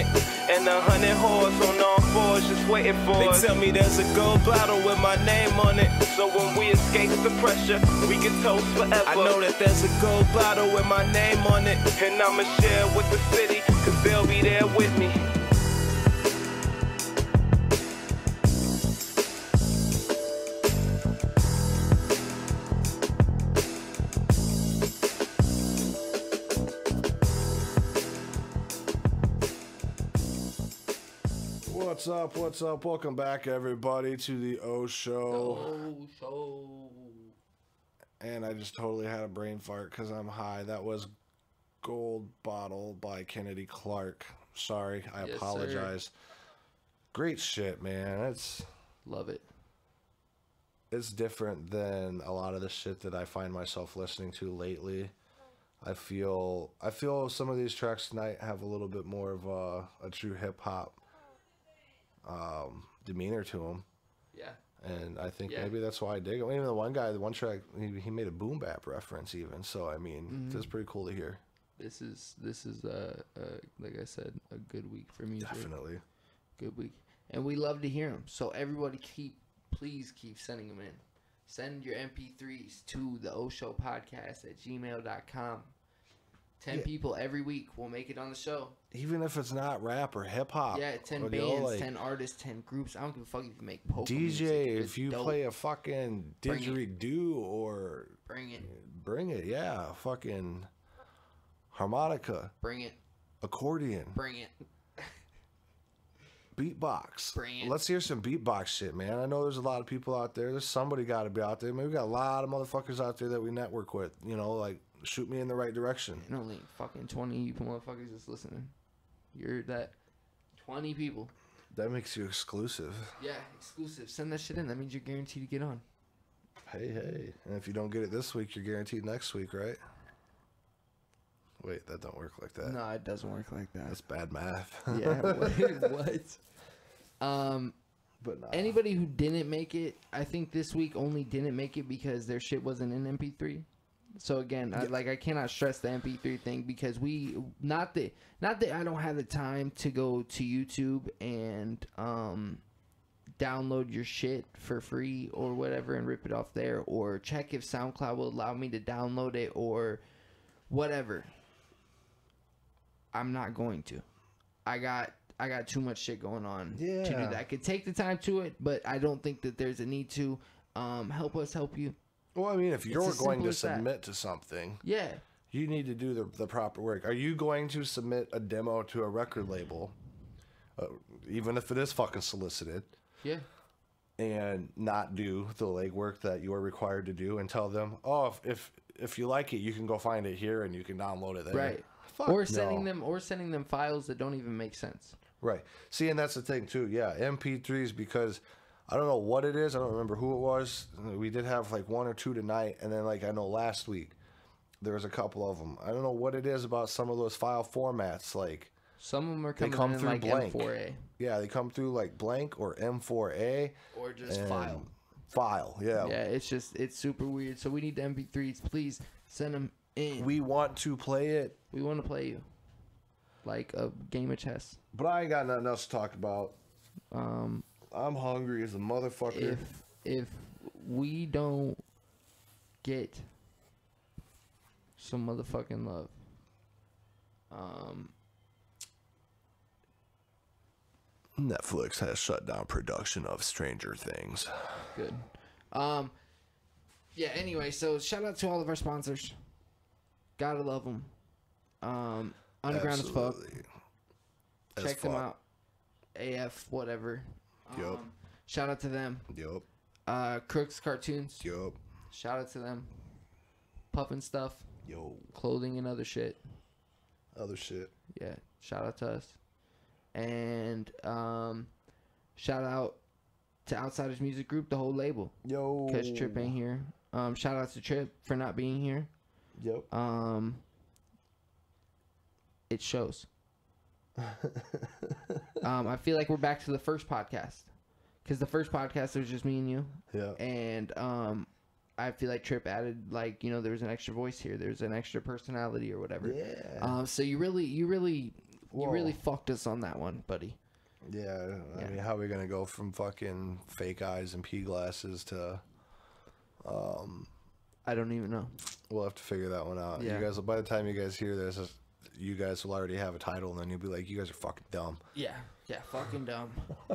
And 100 whores on all fours just waiting for us. They tell me there's a gold bottle with my name on it. So when we escape the pressure, we can toast forever. I know that there's a gold bottle with my name on it. And I'ma share with the city, cause they'll be there with me. What's up? What's up? Welcome back, everybody, to the O Show. And I just totally had a brain fart because I'm high. That was Gold Bottle by Kennedy Clark. Sorry, I apologize. Sir. Great shit, man. Love it. It's different than a lot of the shit that I find myself listening to lately. I feel some of these tracks tonight have a little bit more of a true hip hop demeanor to them. Yeah. And I think maybe that's why I dig it. Even the one guy, the one track, he made a boom bap reference even. So I mean, it's pretty cool to hear. This is like I said, a good week for music. Definitely. Good week. And we love to hear them. So everybody please keep sending them in. Send your MP3s to TheOShowPodcast@gmail.com. 10 people every week will make it on the show. Even if it's not rap or hip hop. Yeah, 10 bands, 10 artists, 10 groups. I don't give a fuck if you make polka DJ, music. if you play a fucking didgeridoo or... Bring it. Bring it, yeah. Fucking harmonica. Bring it. Accordion. Bring it. Beatbox. Bring it. Let's hear some beatbox shit, man. I know there's a lot of people out there. There's somebody got to be out there. Maybe we got a lot of motherfuckers out there that we network with. You know, like... Shoot me in the right direction. And only fucking 20 motherfuckers just listening. You're that 20 people. That makes you exclusive. Yeah, exclusive. Send that shit in. That means you're guaranteed to get on. Hey. And if you don't get it this week, you're guaranteed next week, right? Wait, that don't work like that. No, it doesn't work like that. That's bad math. Yeah, what? But nah. Anybody who didn't make it, I think this week only didn't make it because their shit wasn't in MP3. So again, I cannot stress the MP3 thing because not that I don't have the time to go to YouTube and download your shit for free or whatever and rip it off there, or check if SoundCloud will allow me to download it or whatever. I'm not going to. I got too much shit going on to do that. I could take the time to it, but I don't think that there's a need to. Help us help you. Well, I mean, if you're going to submit to something, you need to do the proper work. Are you going to submit a demo to a record label, even if it is fucking solicited, and not do the legwork that you are required to do, and tell them, oh, if you like it, you can go find it here and you can download it there, right? Or sending them files that don't even make sense, right? See, and that's the thing too. Yeah, MP3s, because I don't know what it is. I don't remember who it was. We did have like one or two tonight, and then like I know last week there was a couple of them. I don't know what it is about some of those file formats. Like some of them are coming in like blank. M4A. Yeah, they come through like blank or M4A or just file. File, yeah. Yeah, it's super weird. So we need the MP3s. Please send them in. We want to play it. We want to play you like a game of chess. But I ain't got nothing else to talk about. I'm hungry as a motherfucker. If we don't get some motherfucking love, Netflix has shut down production of Stranger Things. Good. Yeah. Anyway, so shout out to all of our sponsors. Gotta love them. Underground Absolutely. as fuck. Check them out. AF whatever. Yup. Shout out to them. Yup. Crooks Cartoons. Yup. Shout out to them. Puffin Stuff. Yo. Clothing and other shit. Yeah. Shout out to us. And shout out to Outsiders Music Group, the whole label. Yo. Because Tripp ain't here. Shout out to Tripp for not being here. Yep. It shows. I feel like we're back to the first podcast, because the first podcast was just me and you. Yeah. And I feel like Tripp added, like, you know, there was an extra voice here. There's an extra personality or whatever. Yeah. So you really You really fucked us on that one, buddy. Yeah, I mean, how are we gonna go from fucking fake eyes and pea glasses to? I don't even know. We'll have to figure that one out. Yeah. You guys, by the time you guys hear this, you guys will already have a title, and then you'll be like, "You guys are fucking dumb." Yeah, fucking dumb.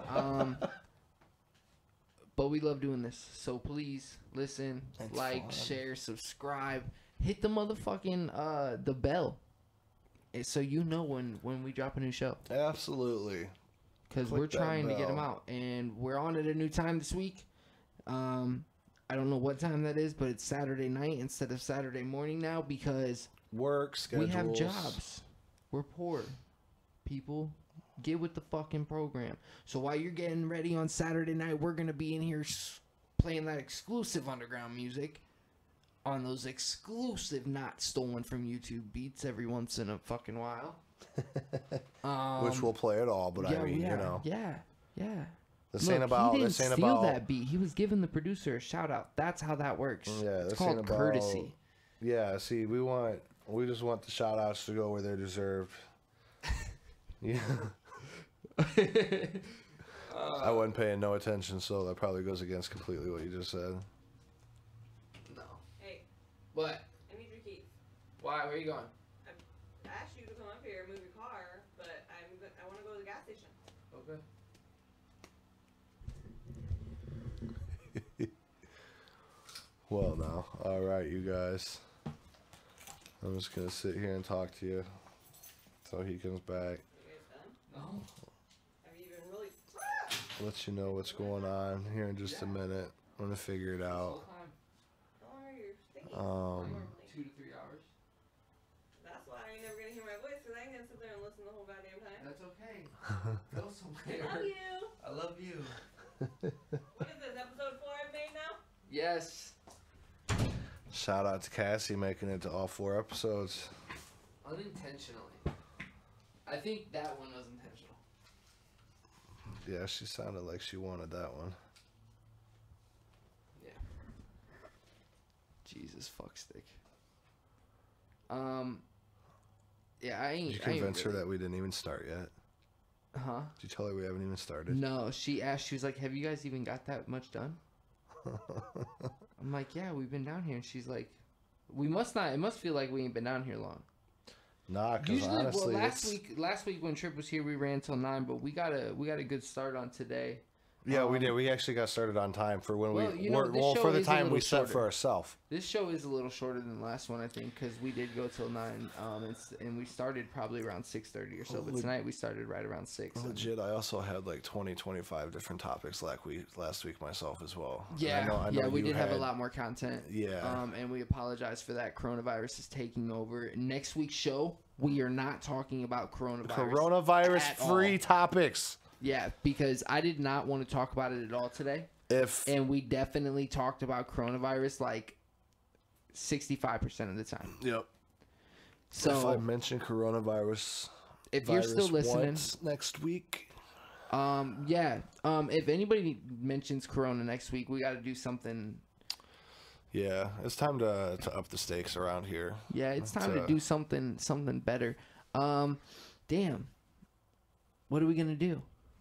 But we love doing this, so please listen, share, subscribe, hit the motherfucking the bell, so you know when we drop a new show. Absolutely. Because we're trying to get them out, and we're on at a new time this week. I don't know what time that is, but it's Saturday night instead of Saturday morning now because work schedules. We have jobs. We're poor people. Get with the fucking program. So while you're getting ready on Saturday night, we're gonna be in here playing that exclusive underground music on those exclusive, not stolen from YouTube beats every once in a fucking while. Which we'll play it all, but I mean, you know. Yeah. This ain't about. He didn't this ain't steal about that beat. He was giving the producer a shout out. That's how that works. Yeah, it's called courtesy. Yeah, see, we just want the shout outs to go where they're deserved. Yeah. I wasn't paying no attention, so that probably goes against completely what you just said. No. Hey. What? I need your keys. Why? Where are you going? I asked you to come up here and move your car, but I want to go to the gas station. Okay. Well, now, all right, you guys. I'm just gonna sit here and talk to you until he comes back. You guys done? No. Have you been really? Let you know what's going on here in just a minute. I'm gonna figure it out. How long are your thinking? Normally? 2 to 3 hours. That's why I ain't never gonna hear my voice, because I ain't gonna sit there and listen the whole goddamn time. That's okay. Go somewhere. I love you. I love you. What is this, episode 4 I've made now? Yes. Shout out to Cassie making it to all 4 episodes. Unintentionally. I think that one was intentional. Yeah, she sounded like she wanted that one. Yeah. Jesus fuckstick. Yeah, I ain't. Did you convince her that we didn't even start yet? Huh? Did you tell her we haven't even started? No, she asked. She was like, "Have you guys even got that much done?" I'm like, "Yeah, we've been down here." And she's like, "We must not. It must feel like we ain't been down here long." Nah, because honestly, last week when Tripp was here, we ran till 9, but we got a good start on today. Yeah, we did. We actually got started on time for when for the time we set for ourselves. This show is a little shorter than the last one, I think, because we did go till 9, and we started probably around 6:30 or so. But tonight we started right around 6. Legit, I also had like 25 different topics last week myself as well. Yeah, I know we did have a lot more content. Yeah. And we apologize for that. Coronavirus is taking over. Next week's show, we are not talking about coronavirus. Coronavirus-free topics. Yeah, because I did not want to talk about it at all today. And we definitely talked about coronavirus like 65% of the time. Yep. So if I mention coronavirus, if you're still listening next week, if anybody mentions corona next week, we got to do something. Yeah, it's time to up the stakes around here. Yeah, it's time to do something better. Damn. What are we gonna do?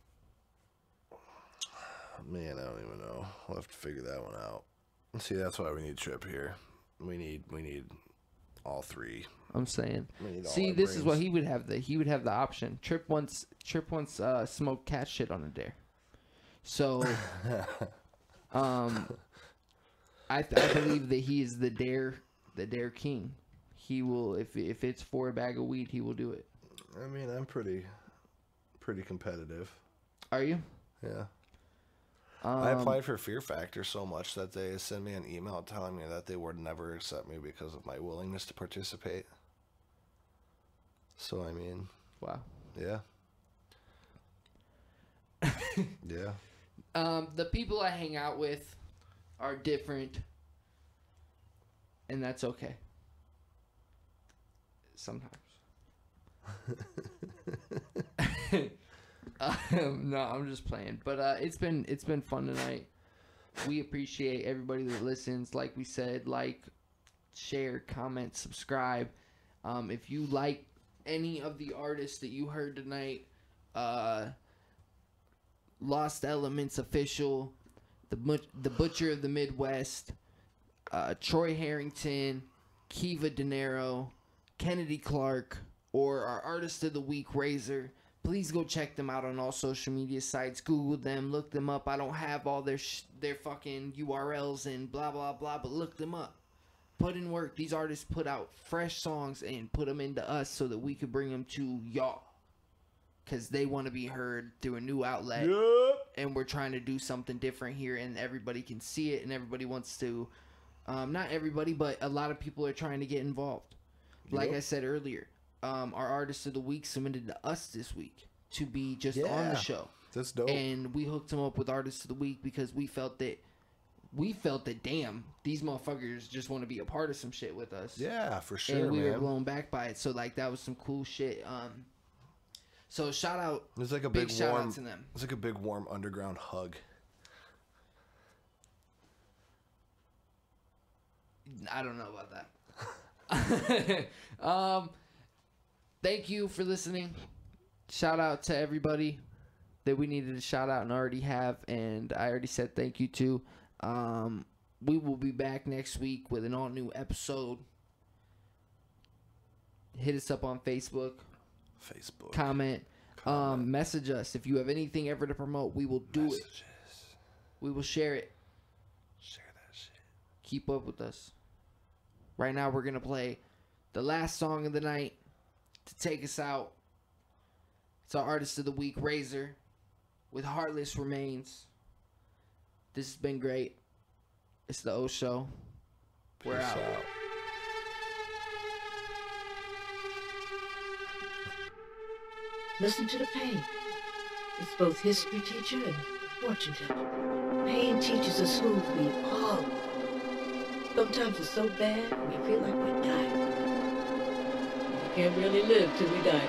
Man, I don't even know. We'll have to figure that one out. See, that's why we need Tripp here. We need all 3. I'm saying. See, this is what he would have. He would have the option. Tripp wants smoked cat shit on a dare. So, I believe that he is the dare king. He will, if it's for a bag of weed, he will do it. I mean, I'm pretty competitive. Are you? Yeah. I applied for Fear Factor so much that they sent me an email telling me that they would never accept me because of my willingness to participate. So, I mean... Wow. Yeah. Yeah. The people I hang out with are different, and that's okay. Sometimes. No, I'm just playing. But it's been fun tonight. We appreciate everybody that listens. Like we said, share, comment, subscribe. If you like any of the artists that you heard tonight, Lost Elements Official, the Butcher of the Midwest, Troy Harrington, Kiva De Niro, Kennedy Clark, or our Artist of the Week, Razor, please go check them out on all social media sites. Google them, look them up. I don't have all their fucking URLs and blah, blah, blah, but look them up. Put in work. These artists put out fresh songs and put them into us so that we could bring them to y'all. Because they want to be heard through a new outlet. Yep. And we're trying to do something different here, and everybody can see it, and everybody wants to... not everybody, but a lot of people are trying to get involved. Like I said earlier, our Artist of the Week submitted to us this week to be just on the show. That's dope. And we hooked him up with Artist of the Week because we felt that, damn, these motherfuckers just want to be a part of some shit with us. Yeah, for sure, and we man. were blown back by it. So, like, that was some cool shit. So, shout out. It's like a big big shout warm, out to them. It's like a big warm underground hug. I don't know about that. Thank you for listening. Shout out to everybody that we needed to shout out and already have, and I already said thank you to. We will be back next week with an all new episode. Hit us up on Facebook. Comment. Message us. If you have anything ever to promote, we will do it. We will share it. Share that shit. Keep up with us. Right now, we're going to play the last song of the night to take us out. It's our Artist of the Week, Razor, with Heartless Remains. This has been great. It's the O Show. We're out. Listen to the pain. It's both history teacher and fortune teller. Pain teaches us who we are. Sometimes it's so bad we feel like we're dying. We can't really live till we die.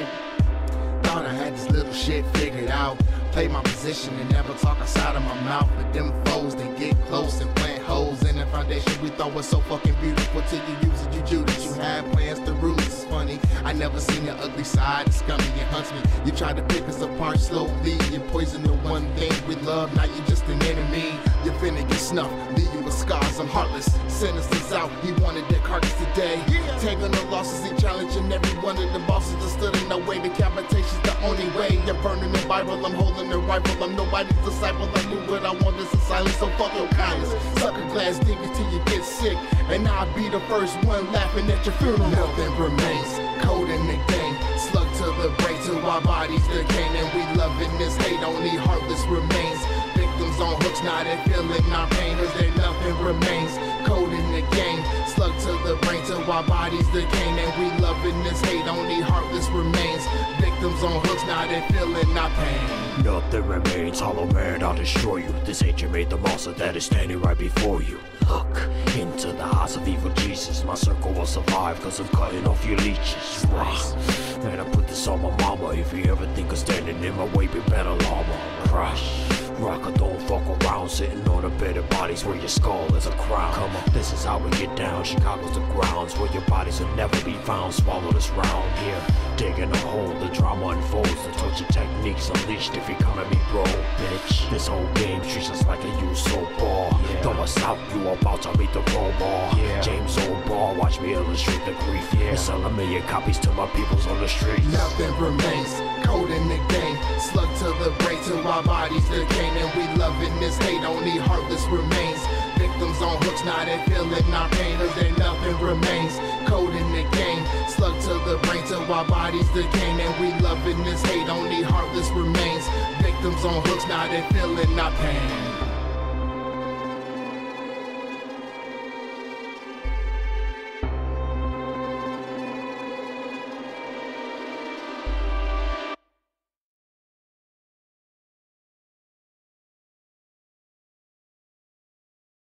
Thought I had this little shit figured out. Play my position and never talk outside of my mouth. But them foes, they get close and plant holes in the foundation we thought was so fucking beautiful. Till you use it, you Judas. You had plans to rule. It's funny, I never seen the ugly side. It's scummy, it hunts me. You try to pick us apart slowly. You poison the one thing we love. Now you just an enemy. You finna get snuffed, leave you with scars. I'm heartless. Sentences out. He wanted that carcass today. Taking the losses, he challenging every one of the bosses that stood in the way. Decapitation's the only way. You're burning the Bible. I'm holding the rifle. I'm nobody's disciple. I knew what I want is a silence. So fuck your kindness. Suck a glass dick until you get sick. And I'll be the first one laughing at your funeral. Nothing remains. Cold in the game. Slug to the brain till our bodies decaying. And we loving this hate. Only heartless remains. Victims on hooks, now they feeling our pain. Cause there nothing remains. Cold in the game. Slug to the brain till our bodies decaying. And we loving this hate. Only heartless remains. Victims on hooks, now they feeling our pain. Nothing remains, hollow man, I'll destroy you. This hatred made the monster that is standing right before you. Look into the eyes of evil Jesus. My circle will survive cause I'm cutting off your leeches. Man, I put this on my mama. If you ever think of standing in my way, be better llama. Crush. Rocker, don't fuck around, sitting on a bed of bodies where your skull is a crown. Come on, this is how we get down. Chicago's the grounds where your bodies will never be found. Swallow this round here, digging a hole. The drama unfolds, the torture techniques unleashed. If you come at me, bro, bitch. This whole game treats us like a used soap ball. Throw us out, you about to meet the roll ball. James Old Ball, watch me illustrate the grief. Sell 1,000,000 copies to my peoples on the streets. Nothing remains, cold in the game. Slug to the brain till our bodies decay. And we loving this hate, only heartless remains. Victims on hooks, now they feeling our pain. Cause there nothing remains, cold in the game. Slug to the brain till our bodies decaying. And we loving this hate, only heartless remains. Victims on hooks, now they feeling our pain.